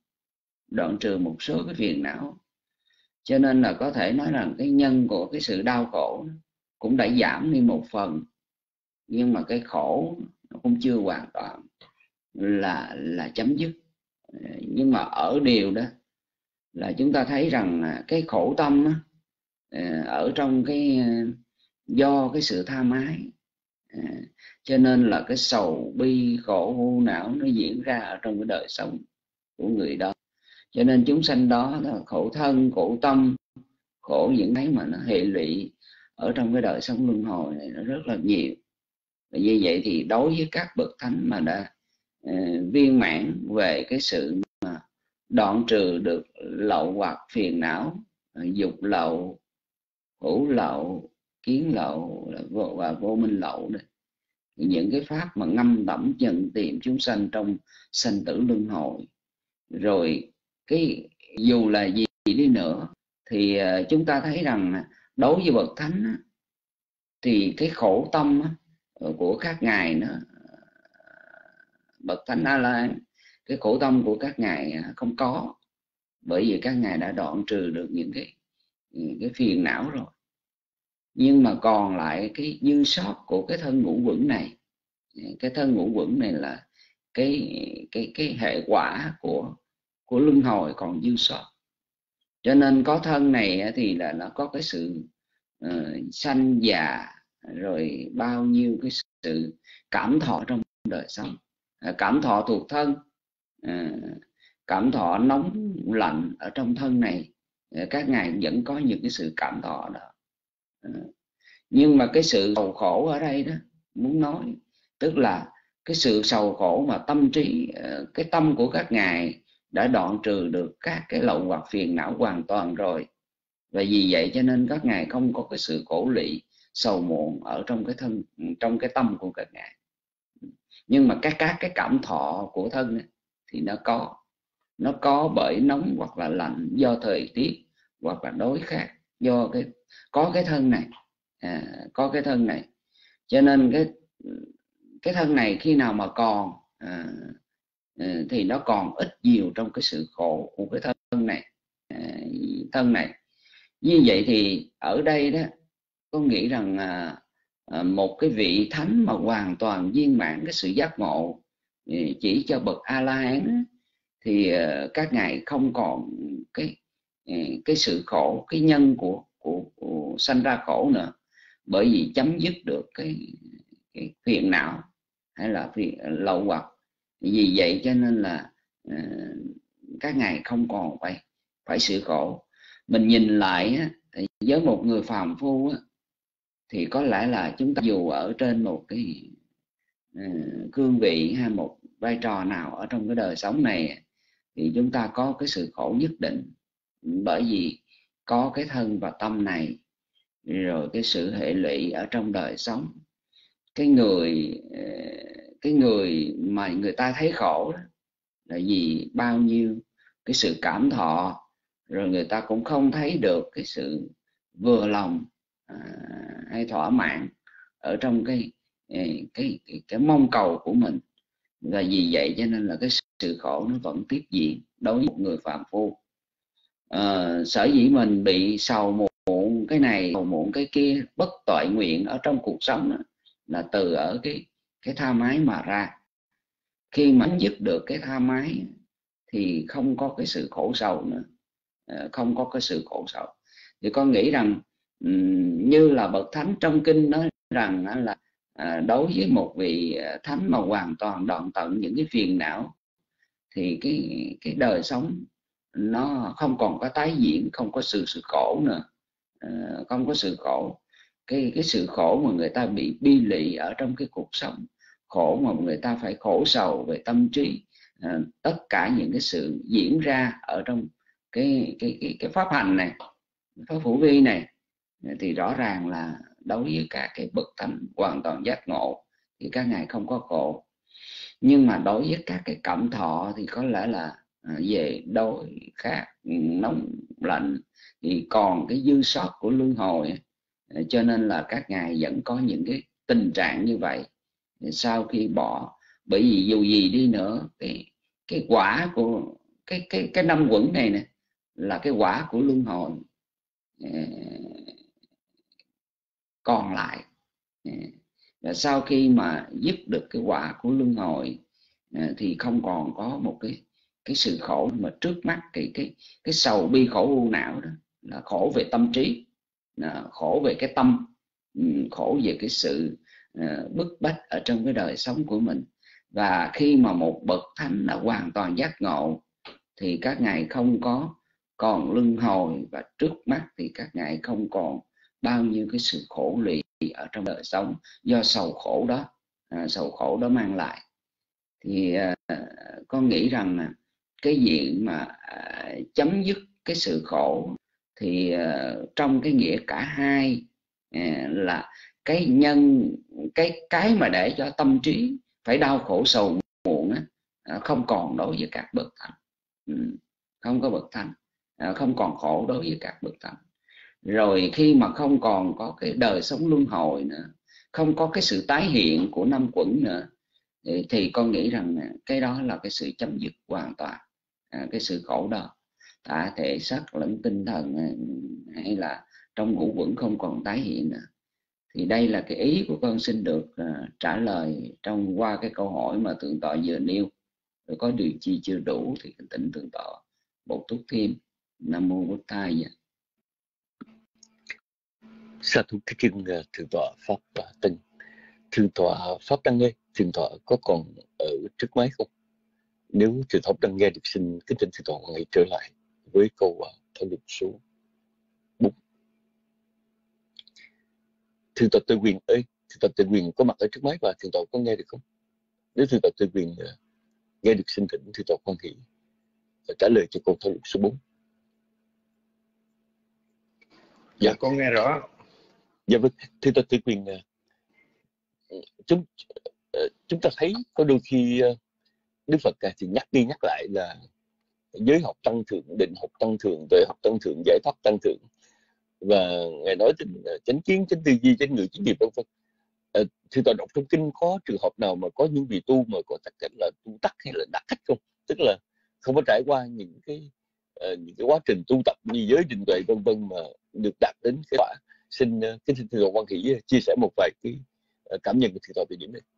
não, cho nên là có thể nói rằng cái nhân của cái sự đau khổ cũng đã giảm đi một phần, nhưng mà cái khổ nó cũng chưa hoàn toàn là chấm dứt. Nhưng mà ở điều đó là chúng ta thấy rằng cái khổ tâm ở trong cái do cái sự tham ái, cho nên là cái sầu bi khổ u não nó diễn ra ở trong cái đời sống của người đó. Cho nên chúng sanh đó là khổ thân, khổ tâm, khổ những cái mà nó hệ lụy ở trong cái đời sống luân hồi này nó rất là nhiều. Và như vậy thì đối với các bậc thánh mà đã viên mãn về cái sự mà đoạn trừ được lậu hoặc phiền não, dục lậu, hữu lậu, kiến lậu và vô minh lậu này, những cái pháp mà ngâm đẫm nhận tìm chúng sanh trong sanh tử luân hồi, rồi cái dù là gì đi nữa thì chúng ta thấy rằng đối với bậc thánh thì cái khổ tâm của các ngài nó, bậc thánh A-la-hán, cái khổ tâm của các ngài không có, bởi vì các ngài đã đoạn trừ được những cái phiền não rồi. Nhưng mà còn lại cái dư sót của cái thân ngũ quẩn này, cái thân ngũ quẩn này là cái hệ quả của luân hồi còn dư sót. Cho nên có thân này thì là nó có cái sự sanh già, rồi bao nhiêu cái sự cảm thọ trong đời sống, cảm thọ thuộc thân, cảm thọ nóng lạnh ở trong thân này. Các ngài vẫn có những cái sự cảm thọ đó. Nhưng mà cái sự sầu khổ ở đây đó muốn nói, tức là cái sự sầu khổ mà tâm trí, cái tâm của các ngài đã đoạn trừ được các cái lậu hoặc phiền não hoàn toàn rồi. Và vì vậy cho nên các ngài không có cái sự khổ lụy sầu muộn ở trong cái thân, trong cái tâm của các ngài. Nhưng mà các cái cảm thọ của thân ấy, thì nó có bởi nóng hoặc là lạnh do thời tiết, hoặc là đối khác do có cái thân này, có cái thân này. Cho nên cái thân này khi nào mà còn thì nó còn ít nhiều trong cái sự khổ của cái thân này. Như vậy thì ở đây đó có nghĩ rằng một cái vị thánh mà hoàn toàn viên mãn cái sự giác ngộ chỉ cho bậc A-la-hán thì các ngài không còn cái sự khổ, cái nhân của sanh ra khổ nữa, bởi vì chấm dứt được cái phiền não hay là lậu hoặc. Vì vậy cho nên là các ngài không còn phải sự khổ. Mình nhìn lại á, với một người phàm phu á, thì có lẽ là chúng ta dù ở trên một cái cương vị hay một vai trò nào ở trong cái đời sống này, thì chúng ta có cái sự khổ nhất định, bởi vì có cái thân và tâm này, rồi cái sự hệ lụy ở trong đời sống. Cái người mà người ta thấy khổ đó, là vì bao nhiêu cái sự cảm thọ, rồi người ta cũng không thấy được cái sự vừa lòng hay thỏa mãn ở trong cái mong cầu của mình. Và vì vậy cho nên là cái sự khổ nó vẫn tiếp diễn đối với một người phàm phu. Sở dĩ mình bị sầu muộn cái này, sầu muộn cái kia, bất toại nguyện ở trong cuộc sống đó, là từ ở cái tham ái mà ra. Khi mà dứt được cái tham ái thì không có cái sự khổ sầu nữa, không có cái sự khổ sầu. Thì con nghĩ rằng như là bậc thánh trong kinh nói rằng là đối với một vị thánh mà hoàn toàn đoạn tận những cái phiền não thì cái đời sống nó không còn có tái diễn, không có sự khổ nữa, không có sự khổ. Cái sự khổ mà người ta bị bi lụy ở trong cái cuộc sống, khổ mà người ta phải khổ sầu về tâm trí, tất cả những cái sự diễn ra ở trong cái pháp hành này, pháp hữu vi này, thì rõ ràng là đối với cả cái bậc thánh hoàn toàn giác ngộ thì các ngài không có khổ. Nhưng mà đối với các cái cảm thọ thì có lẽ là về đối khác, nóng lạnh, thì còn cái dư sót của luân hồi, cho nên là các ngài vẫn có những cái tình trạng như vậy sau khi bỏ. Bởi vì dù gì đi nữa, cái quả của cái năm quẩn này nè là cái quả của luân hồi còn lại. Và sau khi mà dứt được cái quả của luân hồi thì không còn có một cái sự khổ mà trước mắt. Cái sầu bi khổ u não đó là khổ về tâm trí, khổ về cái tâm, khổ về cái sự bức bách ở trong cái đời sống của mình. Và khi mà một bậc thánh đã hoàn toàn giác ngộ thì các ngài không có còn luân hồi, và trước mắt thì các ngài không còn bao nhiêu cái sự khổ lụy ở trong đời sống do sầu khổ đó mang lại. Thì con nghĩ rằng cái diện mà chấm dứt cái sự khổ thì trong cái nghĩa cả hai là cái nhân, cái mà để cho tâm trí phải đau khổ sầu muộn không còn đối với các bậc thánh, không có bậc thánh, không còn khổ đối với các bậc thánh. Rồi khi mà không còn có cái đời sống luân hồi nữa, không có cái sự tái hiện của năm quẩn nữa, thì con nghĩ rằng cái đó là cái sự chấm dứt hoàn toàn cái sự khổ đó, cả thể xác lẫn tinh thần, hay là trong ngũ quẩn không còn tái hiện nữa. Thì đây là cái ý của con xin được trả lời qua cái câu hỏi mà thượng tọa vừa nêu. Rồi có điều chi chưa đủ thì tỉnh thượng tọa bổ túc thêm. Nam mô Bổn Thầy. Sa thú kính thượng tọa pháp Tân. Thượng tọa Pháp Đăng Nghê, thượng tọa có còn ở trước máy không? Nếu thượng tọa Đăng Nghê được xin kính thỉnh thượng tọa hãy trở lại với câu thảo luận số 4. Thượng tọa Tự Quyền ơi, thượng tọa Tự Quyền có mặt ở trước máy và thượng tọa có nghe được không? Nếu thượng tọa Tự Quyền nghe được, xin thỉnh thượng tọa Quan Hỷ trả lời cho câu thảo luận số 4. Dạ, con nghe rõ. Dạ vâng, thưa Tự Quyền, chúng ta thấy có đôi khi Đức Phật thì nhắc đi nhắc lại là giới học tăng thượng, định học tăng thượng, tuệ học tăng thượng, giải thoát tăng thượng, và ngài nói đến chánh kiến, chánh tư duy, chánh ngữ, chánh nghiệp, vân vân. Thưa tọa, đọc trong kinh có trường hợp nào mà có những vị tu mà có tất cả là tu tắc hay là đắc cách không? Tức là không có trải qua những cái quá trình tu tập như giới định tuệ vân vân mà được đạt đến kết quả. Xin kính thưa thượng tọa Quan Hỷ chia sẻ một vài cái cảm nhận của thượng tọa về điểm này.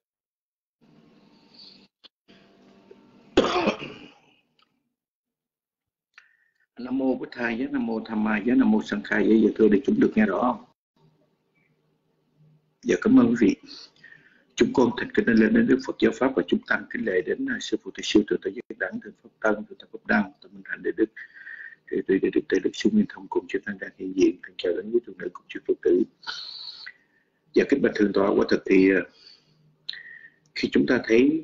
Nam mô Bụt Thầy, Nam mô Tham Ma, Nam mô Sang Khai. Giờ thưa để chúng được nghe rõ không? Dạ, cảm ơn quý vị. Chúng con thành kính lên đến Đức Phật Giáo Pháp và chúng tăng kính lễ đến sư phụ Thầy Sư Thượng tọa Giác Đẳng, Thượng Pháp Tân, Thượng tọa Pháp Đăng, Thượng Minh Hạnh Đệ Đức, Thầy Tùy Đệ Đức, Tây Đức Xung Nguyên Thông cùng chư tăng đang hiện diện, thằng chào đến quý thượng nữ cùng chư Phật tử. Dạ, kính bạch thượng tọa, quả thật thì khi chúng ta thấy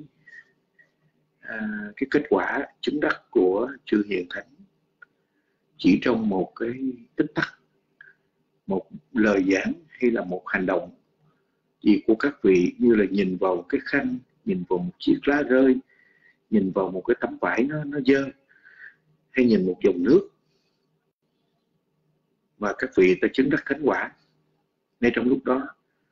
cái kết quả chứng đắc của chư hiền thánh chỉ trong một cái tích tắc, một lời giảng hay là một hành động gì của các vị, như là nhìn vào cái khăn, nhìn vào một chiếc lá rơi, nhìn vào một cái tấm vải nó dơ, hay nhìn một dòng nước, và các vị ta chứng đắc thánh quả ngay trong lúc đó,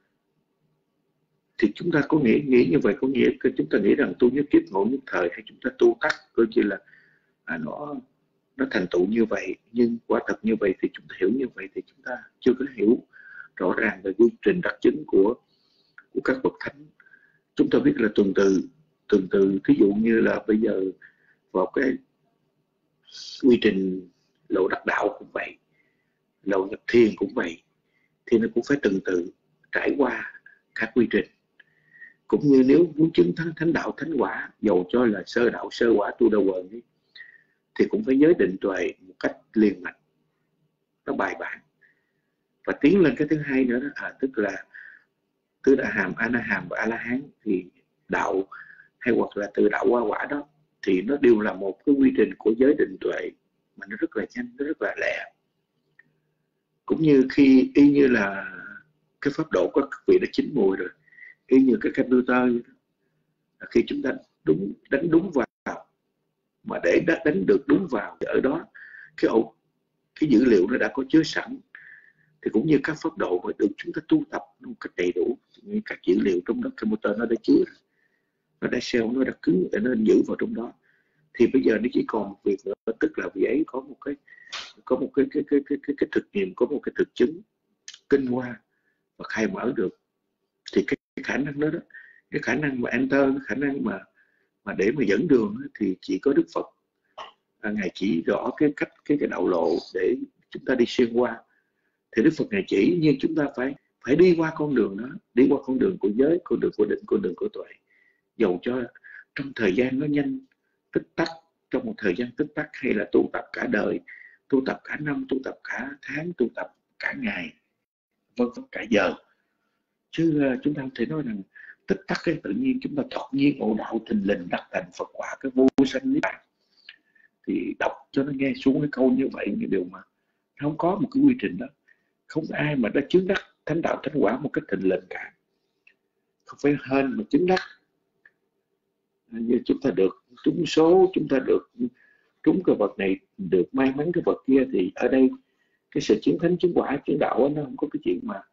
thì chúng ta có nghĩ như vậy, có nghĩa chúng ta nghĩ rằng tu nhất kiếp ngộ nhất thời, hay chúng ta tu tắc coi như là nó thành tựu như vậy. Nhưng quả thật như vậy thì chúng ta hiểu như vậy thì chúng ta chưa có hiểu rõ ràng về quy trình đặc chứng của các bậc thánh. Chúng ta biết là tuần từ ví dụ như là bây giờ vào cái quy trình lộ đắc đạo cũng vậy, lộ nhập thiền cũng vậy, thì nó cũng phải từ trải qua các quy trình. Cũng như nếu muốn chứng thánh đạo thánh quả, dầu cho là sơ đạo sơ quả tu đà quần ấy, thì cũng phải giới định tuệ một cách liền mạch, nó bài bản, và tiến lên cái thứ hai nữa đó, tức là tứ đà hàm, a na hàm và a la hán. Thì đạo hay hoặc là từ đạo qua quả đó thì nó đều là một cái quy trình của giới định tuệ mà nó rất là nhanh, nó rất là lẹ. Cũng như khi y như là cái pháp độ của các vị đã chín mùi rồi, y như cái computer, khi chúng ta đánh đúng vào, mà để đánh được đúng vào ở đó cái dữ liệu nó đã có chứa sẵn, thì cũng như các pháp độ mà được chúng ta tu tập một cách đầy đủ, như các dữ liệu trong đó computer nó đã chứa, nó đã sell, nó đã cứng để nó giữ vào trong đó. Thì bây giờ nó chỉ còn một việc nữa, tức là vị ấy có một cái thực nghiệm, có một cái thực chứng kinh hoa và khai mở được. Thì cái khả năng đó, cái khả năng mà enter, cái khả năng mà để mà dẫn đường thì chỉ có Đức Phật. Ngài chỉ rõ cái cách, cái đạo lộ để chúng ta đi xuyên qua. Thì Đức Phật Ngài chỉ, nhưng chúng ta phải đi qua con đường đó, đi qua con đường của giới, con đường của định, con đường của tuệ. Dầu cho trong thời gian nó nhanh tích tắc, trong một thời gian tích tắc, hay là tu tập cả đời, tu tập cả năm, tu tập cả tháng, tu tập cả ngày, vân vân, cả giờ. Chứ chúng ta không thể nói rằng tích tắc cái tự nhiên chúng ta đột nhiên ngộ đạo thình lình đắc thành Phật quả, cái vô sanh niết bàn. Thì đọc cho nó nghe xuống cái câu như vậy, như điều mà nó không có một cái quy trình đó. Không ai mà đã chứng đắc thánh đạo thánh quả một cách thình lình cả. Không phải hên mà chứng đắc. Như chúng ta được trúng số, chúng ta được trúng cái vật này, được may mắn cái vật kia, thì ở đây cái sự chứng thánh chứng quả chứng đạo nó không có cái chuyện mà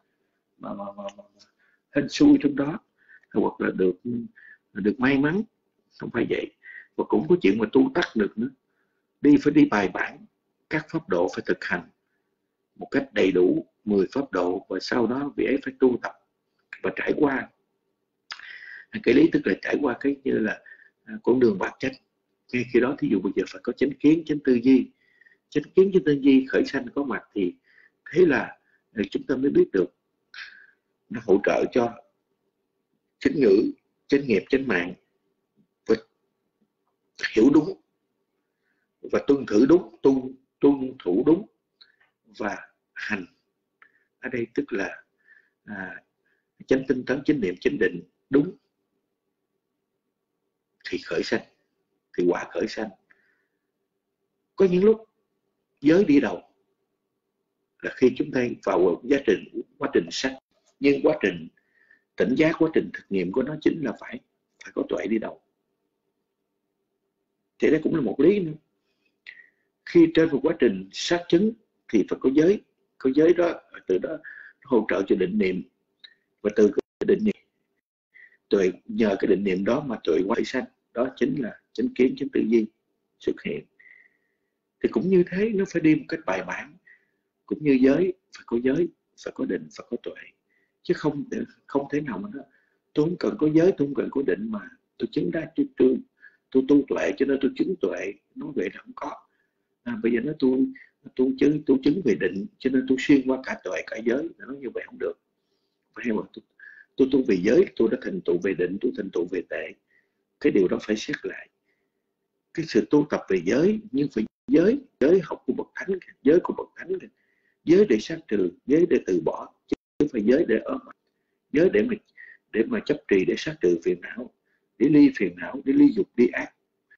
hên xui trong đó, hoặc là được may mắn, không phải vậy. Và cũng có chuyện mà tu tắc được nữa, phải đi bài bản, các pháp độ phải thực hành một cách đầy đủ 10 pháp độ, và sau đó vị ấy phải tu tập và trải qua cái lý, tức là trải qua cái như là con đường bát chánh. Ngay khi đó thí dụ bây giờ phải có chánh kiến, chánh tư duy, chánh kiến, chánh tư duy khởi sanh có mặt, thì thế là chúng ta mới biết được, nó hỗ trợ cho chánh ngữ, chánh nghiệp, chánh mạng, và hiểu đúng và tuân thủ đúng và hành. Ở đây tức là chánh tinh tấn, chánh niệm, chánh định đúng thì khởi sanh, thì quả khởi sanh. Có những lúc giới đi đầu là khi chúng ta vào quá trình sắc, nhưng quá trình tỉnh giác, quá trình thực nghiệm của nó chính là phải có tuệ đi đầu. Thì đây cũng là một lý nữa. Khi trên một quá trình sát chứng thì phải có giới đó, từ đó hỗ trợ cho định niệm, và từ cái định niệm tuệ, nhờ cái định niệm đó mà tuệ quay sanh, đó chính là chánh kiến, chánh tư duy xuất hiện. Thì cũng như thế, nó phải đi một cách bài bản. Cũng như giới, phải có định, phải có tuệ, chứ không thể nào mà tôi không cần có giới, tôi không cần có định mà tôi chứng ra, tôi tu tuệ cho nên tôi chứng tuệ. Nói vậy là không có. Bây giờ tôi chứng về định cho nên tôi xuyên qua cả tuệ cả giới, nói như vậy không được. Hay mà tôi tu về giới, tôi đã thành tựu về định, tôi thành tựu về tuệ. Cái điều đó phải xét lại. Cái sự tu tập về giới, nhưng phải giới học của bậc thánh, giới của bậc thánh, giới để sát trừ, giới để từ bỏ, chứ không phải giới để ôm, giới để mà chấp trì, để sát trừ phiền não, để ly phiền não, để ly dục, đi ác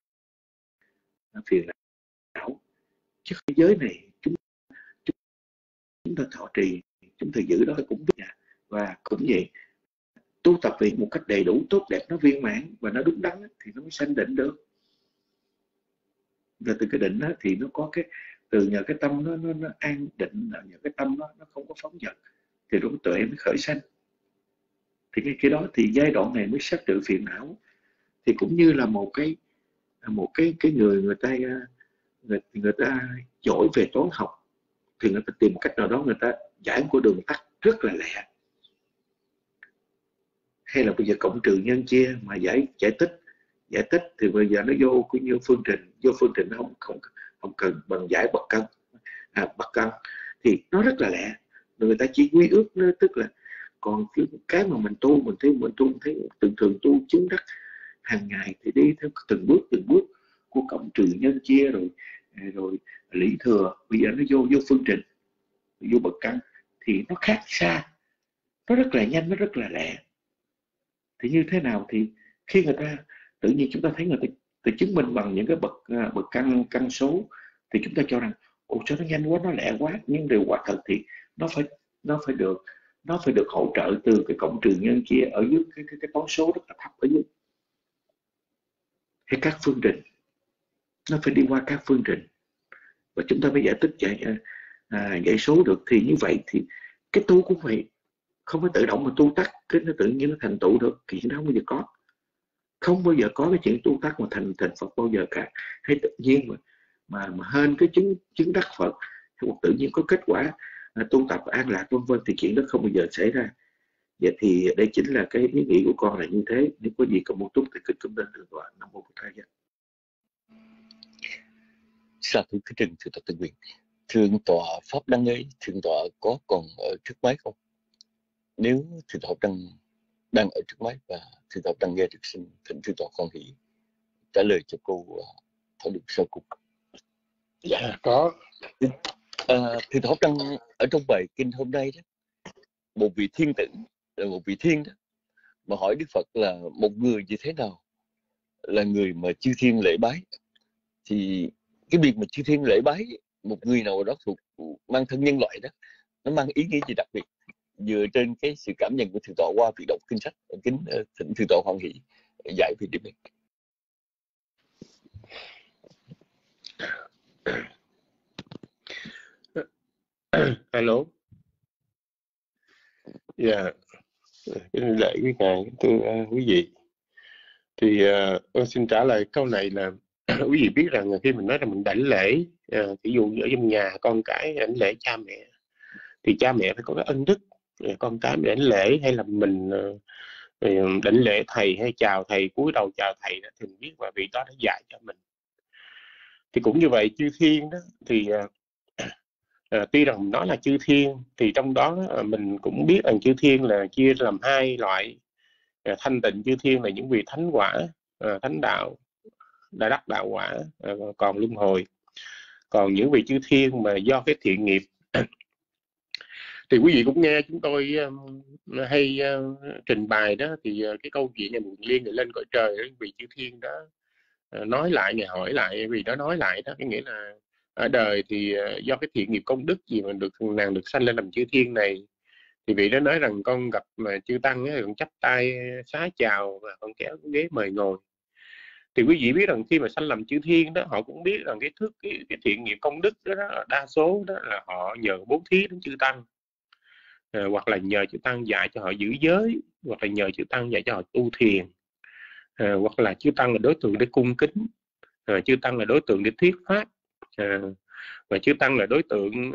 phiền não. Chứ cái giới này chúng ta thọ trì, chúng ta giữ đó cũng biết. Và cũng vậy, tu tập về một cách đầy đủ, tốt đẹp, nó viên mãn và nó đúng đắn thì nó mới sanh định được. Và từ cái định đó thì nó có cái, từ nhờ cái tâm nó an định, nhờ cái tâm nó không có phóng dật thì nó tuệ mới khởi sanh. Thì cái đó thì giai đoạn này mới sát trừ phiền não. Thì cũng như là một cái người ta giỏi về toán học thì người ta tìm cách nào đó người ta giải của đường tắt rất là lẹ. Hay là bây giờ cộng trừ nhân chia mà giải tích thì bây giờ nó vô cũng như phương trình nó không cần bằng giải bậc căn thì nó rất là lẹ. Người ta chỉ quy ước nó, tức là còn cái mà mình tu thấy thường tu chứng đắc hàng ngày thì đi theo từng bước của cộng trừ nhân chia rồi lý thừa. Bây giờ nó vô phương trình, vô bậc căn thì nó khác xa, nó rất là nhanh, nó rất là lẹ. Thì như thế nào thì khi người ta tự nhiên chúng ta thấy người ta chứng minh bằng những cái bậc căn số thì chúng ta cho rằng sao nó nhanh quá, nó lẹ quá. Nhưng điều quả thật thì nó phải được hỗ trợ từ cái cộng trừ nhân chia ở dưới cái toán số rất là thấp ở dưới, hay các phương trình. Nó phải đi qua các phương trình và chúng ta mới giải tích giải số được. Thì như vậy thì cái tu cũng vậy, không phải tự động mà tu tắt cái nó tự nhiên nó thành tựu được. Chuyện đó không bao giờ có, không bao giờ có cái chuyện tu tắt mà thành Phật bao giờ cả. Hay tự nhiên mà hên cái chứng đắc Phật hoặc tự nhiên có kết quả tu tập an lạc vân vân thì chuyện đó không bao giờ xảy ra. Vậy thì đây chính là cái ý nghĩ của con là như thế. Nếu có gì còn một chút thì kính cảm ơn thượng tọa. Nam mô Bổn Thầy. Sa thú kính trình thượng tọa Tịnh Nguyện. Thượng tọa pháp đăng ấy, thượng tọa có còn ở trước máy không? Nếu thượng tọa đang ở trước máy và thượng tọa đang nghe được, xin thỉnh thượng tọa khoan hỷ trả lời cho cô thảo luận sau cùng. Dạ có. Thượng tọa đang ở trong bài kinh hôm nay đó, một vị thiên tử là một vị thiên đó mà hỏi Đức Phật là một người như thế nào là người mà chư thiên lễ bái. Thì cái việc mà chư thiên lễ bái một người nào đó thuộc mang thân nhân loại đó, nó mang ý nghĩa gì đặc biệt? Dựa trên cái sự cảm nhận của thượng tọa qua việc đọc kinh sách, kính thỉnh thượng tọa hoan hỷ giải về điểm này. Alo. Dạ, lễ quý ngài, thưa quý vị. Thì tôi xin trả lời câu này là quý vị biết rằng khi mình nói là mình đảnh lễ, ví dụ như ở trong nhà con cái đảnh lễ cha mẹ, thì cha mẹ phải có cái ân đức. Con cái mình đảnh lễ hay là mình đảnh lễ thầy hay chào thầy, cúi đầu chào thầy đó, thì mình biết là vị đó đã dạy cho mình. Thì cũng như vậy, chư thiên đó thì tuy rằng nó là chư thiên thì trong đó mình cũng biết rằng chư thiên là chia làm hai loại. thanh tịnh chư thiên là những vị thánh quả, thánh đạo, đã đắc đạo quả, còn luân hồi. Còn những vị chư thiên mà do cái thiện nghiệp thì quý vị cũng nghe chúng tôi hay trình bày đó, thì cái câu chuyện ngày Mùa Liên này lên cõi trời, vị chư thiên đó nói lại, ngày hỏi lại, vì đó nói lại đó, cái nghĩa là ở đời thì do cái thiện nghiệp công đức gì mà nàng được sanh lên làm chư thiên này, thì vị đó nói rằng con gặp mà chư tăng ấy, con chắp tay xá chào và con kéo cái ghế mời ngồi. Thì quý vị biết rằng khi mà sanh làm chư thiên đó, họ cũng biết rằng cái thiện nghiệp công đức đó, đa số đó là họ nhờ bố thí đến chư tăng, hoặc là nhờ chư tăng dạy cho họ giữ giới, hoặc là nhờ chư tăng dạy cho họ tu thiền, hoặc là chư tăng là đối tượng để cung kính, chư tăng là đối tượng để thuyết pháp, và chư tăng là đối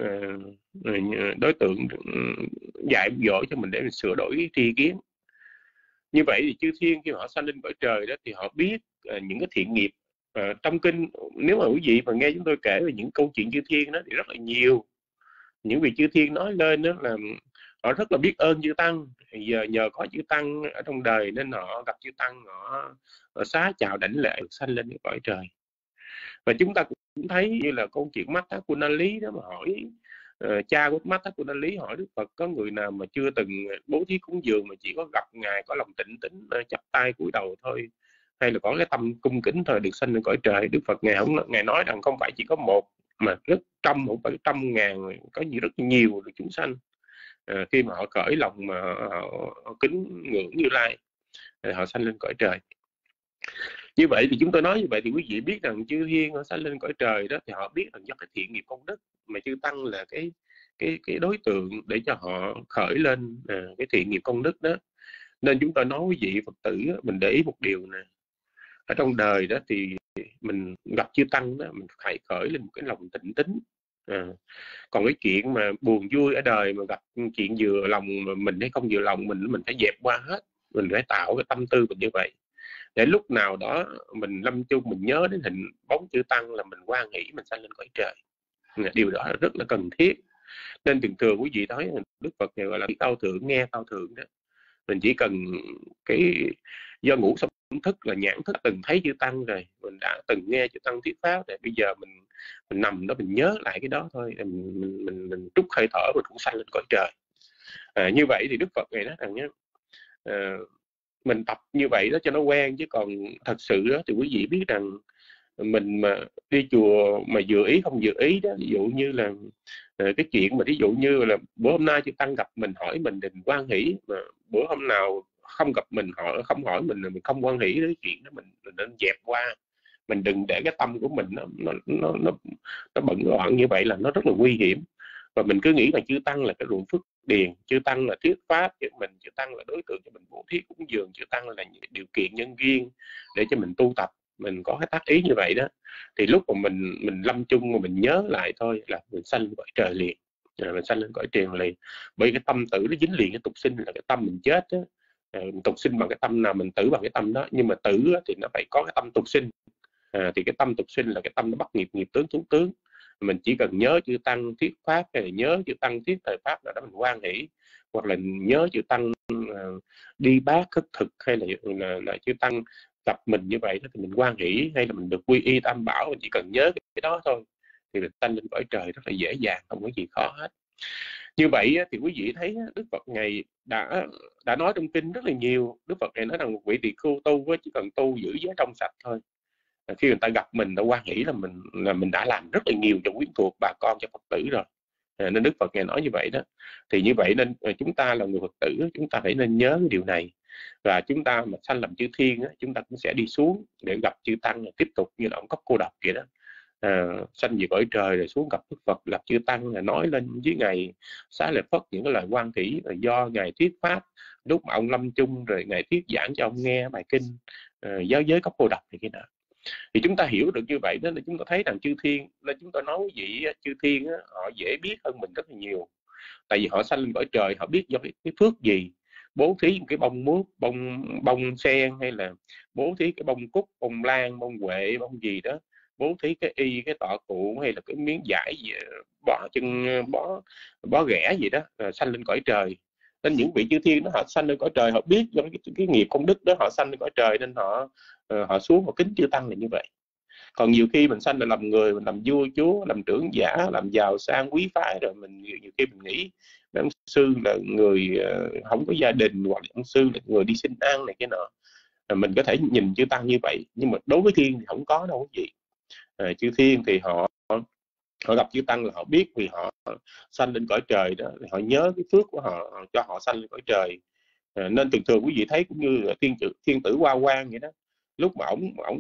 tượng dạy dỗ cho mình để mình sửa đổi tri kiến. Như vậy thì chư thiên khi họ sanh lên cõi trời đó thì họ biết những cái thiện nghiệp. Trong kinh, nếu mà quý vị mà nghe chúng tôi kể về những câu chuyện chư thiên đó thì rất là nhiều. Những vị chư thiên nói lên đó là họ rất là biết ơn chư tăng, thì giờ nhờ có chư tăng ở trong đời nên họ gặp chư tăng, họ xá chào đảnh lễ được sanh lên cõi trời. Và chúng ta cũng thấy như là câu chuyện Mát Thác Kunali đó, mà hỏi cha của Mát Thác Kunali hỏi Đức Phật có người nào mà chưa từng bố thí cúng dường mà chỉ có gặp ngài có lòng tịnh tín, chắp tay cúi đầu thôi, hay là có cái tâm cung kính thôi được sanh lên cõi trời. Đức Phật ngài nói rằng không phải chỉ có một mà rất không phải trăm ngàn, có rất nhiều được chúng sanh khi mà họ cởi lòng mà họ kính ngưỡng Như Lai, họ sanh lên cõi trời. Như vậy thì chúng tôi nói như vậy thì quý vị biết rằng chư thiên họ sanh lên cõi trời đó thì họ biết rằng do cái thiện nghiệp công đức mà chư tăng là cái đối tượng để cho họ khởi lên cái thiện nghiệp công đức đó. Nên chúng tôi nói quý vị Phật tử mình để ý một điều nè, ở trong đời đó thì mình gặp chư tăng đó mình phải khởi lên một cái lòng tịnh tín. Còn cái chuyện mà buồn vui ở đời mà gặp chuyện vừa lòng mà mình hay không vừa lòng mình phải dẹp qua hết, mình phải tạo cái tâm tư mình như vậy để lúc nào đó mình lâm chung mình nhớ đến hình bóng chư tăng là mình hoan hỷ mình sanh lên cõi trời. Điều đó rất là cần thiết. Nên thường quý vị nói Đức Phật này gọi là cao thượng, nghe cao thượng đó. Mình chỉ cần cái do ngũ sống thức là nhãn thức từng thấy chư tăng rồi, mình đã từng nghe chư tăng thuyết pháp, để bây giờ mình nằm đó mình nhớ lại cái đó thôi, mình trút hơi thở mình cũng sanh lên cõi trời. Như vậy thì Đức Phật này nói rằng nhé, mình tập như vậy đó cho nó quen, chứ còn thật sự đó thì quý vị biết rằng mình mà đi chùa mà vừa ý không vừa ý đó, ví dụ như là cái chuyện mà ví dụ như là bữa hôm nay chư tăng gặp mình hỏi mình thì mình hoan hỷ, mà bữa hôm nào không gặp mình họ không hỏi mình là mình không hoan hỷ, cái chuyện đó mình nên dẹp qua. Mình đừng để cái tâm của mình nó bận loạn như vậy là nó rất là nguy hiểm. Và mình cứ nghĩ là chư tăng là cái ruộng phước điền, chư tăng là thuyết pháp cho mình, chư tăng là đối tượng cho mình bố thí cúng dường, chư tăng là những điều kiện nhân duyên để cho mình tu tập. Mình có cái tác ý như vậy đó, thì lúc mà mình lâm chung mà mình nhớ lại thôi là mình sanh lên cõi trời liền, mình sanh lên cõi trời liền. Bởi cái tâm tử nó dính liền cái tục sinh, là cái tâm mình chết đó. Tục sinh bằng cái tâm nào mình tử bằng cái tâm đó, nhưng mà tử thì nó phải có cái tâm tục sinh. Thì cái tâm tục sinh là cái tâm nó bắt nghiệp, nghiệp tướng, thú tướng. Mình chỉ cần nhớ chư tăng thuyết pháp, hay là nhớ chư tăng thuyết thời pháp là đó mình hoan hỷ, hoặc là nhớ chư tăng đi bát khất thực, hay là chư tăng gặp mình như vậy đó thì mình hoan hỷ, hay là mình được quy y tam bảo, mình chỉ cần nhớ cái đó thôi thì mình sanh lên cõi trời rất là dễ dàng, không có gì khó hết. Như vậy thì quý vị thấy Đức Phật ngày đã nói trong kinh rất là nhiều. Đức Phật này nói rằng một vị tỳ khưu tu chỉ cần tu giữ giới trong sạch thôi, khi người ta gặp mình đã hoan hỷ là mình đã làm rất là nhiều cho quyến thuộc bà con, cho Phật tử rồi. Nên Đức Phật ngài nói như vậy đó. Thì như vậy nên chúng ta là người Phật tử, chúng ta phải nên nhớ cái điều này. Và chúng ta mà sanh làm chư thiên chúng ta cũng sẽ đi xuống để gặp chư tăng, tiếp tục như là ông Cốc Cô Độc vậy đó. Sanh về cõi trời rồi xuống gặp Đức Phật, gặp chư tăng là nói lên với ngài Xá Lợi Phất những cái lời hoan hỷ, là do ngài thuyết pháp lúc mà ông lâm chung rồi ngài thuyết giảng cho ông nghe bài kinh giáo giới Cốc Cô Độc thì cái nào. Thì chúng ta hiểu được như vậy đó là chúng ta thấy rằng chư thiên, nên chúng ta nói quý vị chư thiên họ dễ biết hơn mình rất là nhiều. Tại vì họ sanh lên cõi trời, họ biết do cái phước gì bố thí một cái bông mướp, bông sen, hay là bố thí cái bông cúc, bông lan, bông huệ, bông gì đó, bố thí cái y, cái tọa cụ, hay là cái miếng vải gì, bó chân, bó ghẻ gì đó, sanh lên cõi trời. Nên những vị chư thiên đó họ sanh lên cõi trời, họ biết do cái nghiệp công đức đó họ sanh lên cõi trời, nên họ xuống họ kính chư tăng là như vậy. Còn nhiều khi mình sanh là làm người, mình làm vua chúa, làm trưởng giả, làm giàu sang quý phái, rồi mình nhiều khi mình nghĩ ông sư là người không có gia đình, hoặc là ông sư là người đi xin ăn này cái nọ. Mình có thể nhìn chư tăng như vậy, nhưng mà đối với thiên thì không có đâu quý vị. Chư thiên thì họ gặp chư tăng là họ biết, vì họ sanh lên cõi trời đó, họ nhớ cái phước của họ cho họ sanh lên cõi trời. Nên thường thường quý vị thấy cũng như thiên tử Hoa Quang vậy đó, lúc mà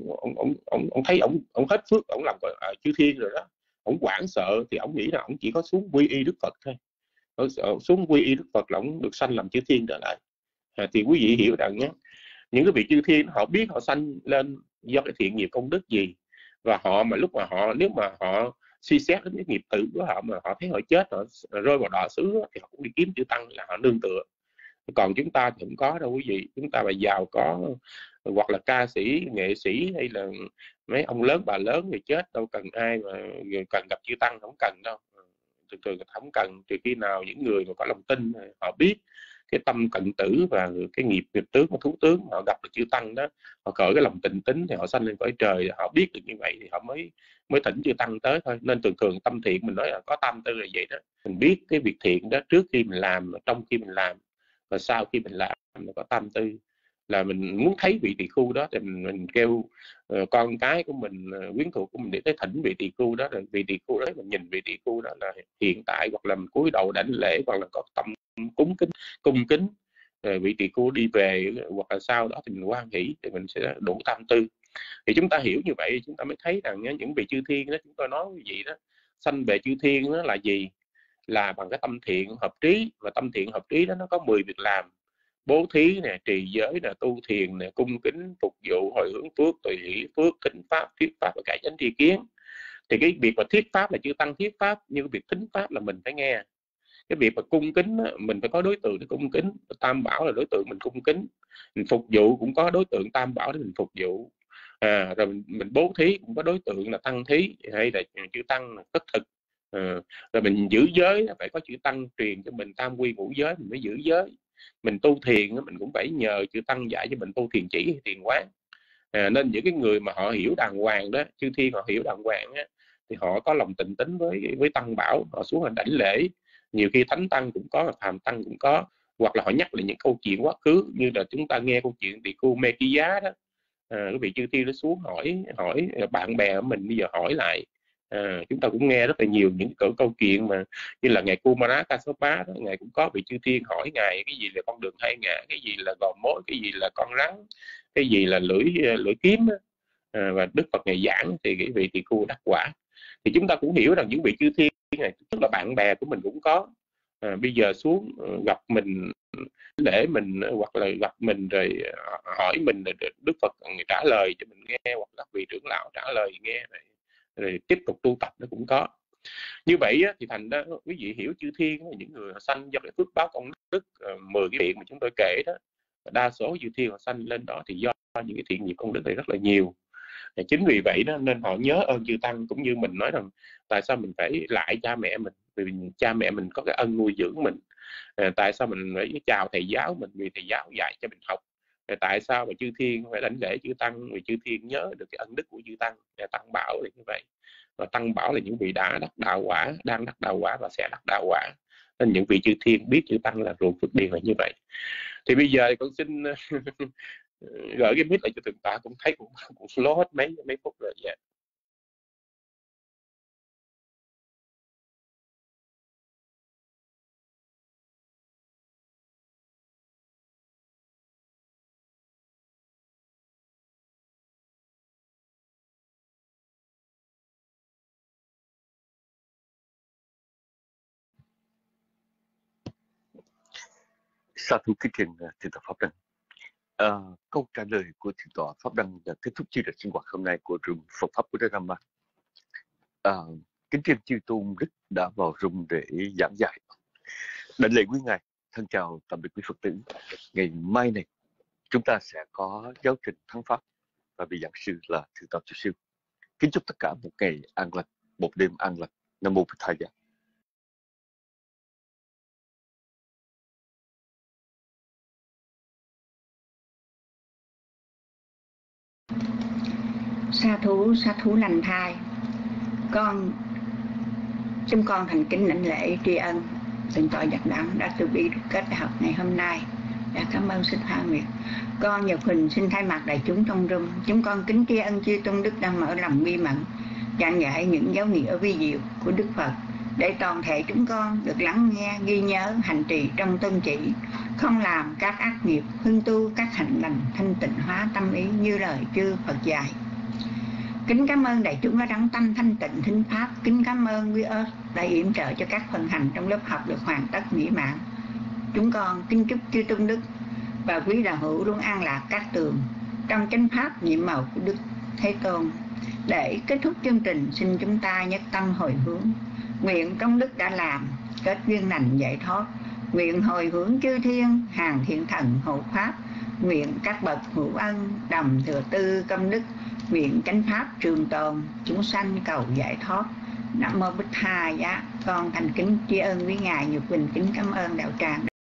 ông thấy ông hết phước, ông làm chư thiên rồi đó, ông hoảng sợ thì ông nghĩ là ông chỉ có xuống quy y Đức Phật thôi, xuống quy y Đức Phật là ông được sanh làm chư thiên trở lại. Thì quý vị hiểu rằng nhé, những cái vị chư thiên họ biết họ sanh lên do cái thiện nghiệp công đức gì, và họ mà lúc mà nếu mà họ suy xét đến cái nghiệp tử của họ mà họ thấy họ chết, họ rơi vào đọa xứ thì họ cũng đi kiếm chư tăng là họ nương tựa. Còn chúng ta thì không có đâu quý vị. Chúng ta là giàu có, hoặc là ca sĩ, nghệ sĩ, hay là mấy ông lớn bà lớn thì chết, đâu cần ai mà cần gặp chư tăng, không cần đâu. Thường thường không cần, trừ khi nào những người mà có lòng tin, họ biết cái tâm cận tử và cái nghiệp tướng và thú tướng, họ gặp được chư tăng đó, họ cởi cái lòng tình tính thì họ sanh lên cõi trời, họ biết được như vậy thì họ mới thỉnh chư tăng tới thôi. Nên thường thường tâm thiện mình nói là có tam tư là vậy đó, mình biết cái việc thiện đó trước khi mình làm, trong khi mình làm, và sau khi mình làm là có tam tư. Là mình muốn thấy vị tỳ khu đó thì mình kêu con cái của mình, quyến thuộc của mình để tới thỉnh vị tỳ khu đó, rồi vị tỳ khu đó mình nhìn vị tỳ khu đó là hiện tại, hoặc là mình cúi đầu đảnh lễ, hoặc là có tâm cung kính, rồi vị tỳ khu đi về, hoặc là sau đó thì mình hoan hỷ, thì mình sẽ đủ tam tư. Thì chúng ta hiểu như vậy, chúng ta mới thấy rằng những vị chư thiên đó, chúng tôi nói như vậy đó, sanh về chư thiên đó là gì? Là bằng cái tâm thiện hợp trí. Và tâm thiện hợp trí đó nó có 10 việc làm: bố thí nè, trì giới nè, tu thiền nè, cung kính, phục vụ, hồi hướng phước, tùy hỷ phước, thính pháp, thuyết pháp và cải chánh tri kiến. Thì cái việc mà thuyết pháp là chư tăng thuyết pháp, nhưng việc thính pháp là mình phải nghe. Cái việc mà cung kính á, mình phải có đối tượng để cung kính. Tam bảo là đối tượng mình cung kính. Mình phục vụ cũng có đối tượng tam bảo để mình phục vụ. Rồi mình bố thí cũng có đối tượng là tăng thí, hay là chữ tăng tất thực. Rồi mình giữ giới phải có chữ tăng truyền cho mình tam quy ngũ giới, mình mới giữ giới. Mình tu thiền mình cũng phải nhờ chữ tăng dạy cho mình tu thiền chỉ hay thiền quán. Nên những cái người mà họ hiểu đàng hoàng đó, chư thiên họ hiểu đàng hoàng á, thì họ có lòng tịnh tín với tăng bảo, họ xuống hành đảnh lễ. Nhiều khi thánh tăng cũng có, phàm tăng cũng có, hoặc là họ nhắc lại những câu chuyện quá khứ, như là chúng ta nghe câu chuyện tỳ khu Mê Ký Giá đó. Cái vị chư thiên nó xuống hỏi bạn bè của mình, bây giờ hỏi lại. Chúng ta cũng nghe rất là nhiều những câu chuyện mà như là ngài Kumara Kassapa đó, ngài cũng có vị chư thiên hỏi ngài cái gì là con đường hai ngã, cái gì là gò mối, cái gì là con rắn, cái gì là lưỡi kiếm. Và Đức Phật ngài giảng thì cái vị tỳ khu đắc quả. Thì chúng ta cũng hiểu rằng những vị chư thiên này tức là bạn bè của mình cũng có. Bây giờ xuống gặp mình để mình, hoặc là gặp mình rồi hỏi mình, rồi Đức Phật trả lời cho mình nghe, hoặc các vị trưởng lão trả lời nghe, rồi tiếp tục tu tập nó cũng có. Như vậy thì thành ra quý vị hiểu chư thiên những người họ sanh do cái phước báo công đức 10 cái thiện mà chúng tôi kể đó, đa số chư thiên họ sanh lên đó thì do những cái thiện nghiệp công đức này rất là nhiều. Chính vì vậy đó nên họ nhớ ơn chư tăng. Cũng như mình nói rằng tại sao mình phải lại cha mẹ mình, vì cha mẹ mình có cái ân nuôi dưỡng mình. Tại sao mình phải chào thầy giáo mình, vì thầy giáo dạy cho mình học. Tại sao mà chư thiên phải đảnh lễ chư tăng, vì chư thiên nhớ được cái ân đức của chư tăng. Tăng bảo là như vậy. Và tăng bảo là những vị đã đắc đạo quả, đang đắc đạo quả và sẽ đắc đạo quả. Nên những vị chư thiên biết chư tăng là ruột phước điền là như vậy. Thì bây giờ con xin gửi cái mic lại cho Thượng tọa, cũng thấy cũng slow hết mấy phút rồi. Yeah. Sa thú kính trình Thượng tọa Pháp Đăng. Câu trả lời của Thượng tọa Pháp Đăng đã kết thúc chương trình sinh hoạt hôm nay của room Phật pháp của Đức Rama. Kính trình chư tôn đức đã vào room để giảng dạy. Đảnh lễ quý ngài, thân chào tạm biệt quý Phật tử. Ngày mai này chúng ta sẽ có giáo trình thắng pháp và vị giảng sư là Thượng tọa Chủ Siêu. Kính chúc tất cả một ngày an lành, một đêm an lành. Nam mô Bụt Thầy. Sa thú lành thai. Chúng con thành kính lãnh lễ tri ân Thượng tọa Nhật Đẳng đã từ bi đúc kết đại học ngày hôm nay. Đã cảm ơn Sư Phan Nguyệt. Con Nhật Huỳnh xin thay mặt đại chúng trong room, chúng con kính tri ân chư tôn đức đang mở lòng bi mẫn giảng dạy những giáo nghĩa vi diệu của Đức Phật, để toàn thể chúng con được lắng nghe, ghi nhớ, hành trì trong tôn chỉ, không làm các ác nghiệp, hưng tu các hạnh lành, thanh tịnh hóa tâm ý như lời chư Phật dạy. Kính cảm ơn đại chúng đã đắng tâm thanh tịnh thính pháp. Kính cảm ơn quý ớt đã yểm trợ cho các phần hành trong lớp học được hoàn tất mỹ mãn. Chúng con kính chúc chư tôn đức và quý đạo hữu luôn an lạc các tường trong chánh pháp nhiệm màu của Đức Thế Tôn. Để kết thúc chương trình, xin chúng ta nhất tâm hồi hướng, nguyện công đức đã làm kết duyên lành giải thoát, nguyện hồi hướng chư thiên hàng thiện thần hộ pháp, nguyện các bậc hữu ân đồng thừa tư công đức, nguyện chánh pháp trường tồn, chúng sanh cầu giải thoát. Nam mô Bích Tha Giá. Con thành kính tri ân quý ngài Nhật Quỳnh, kính cảm ơn đạo tràng.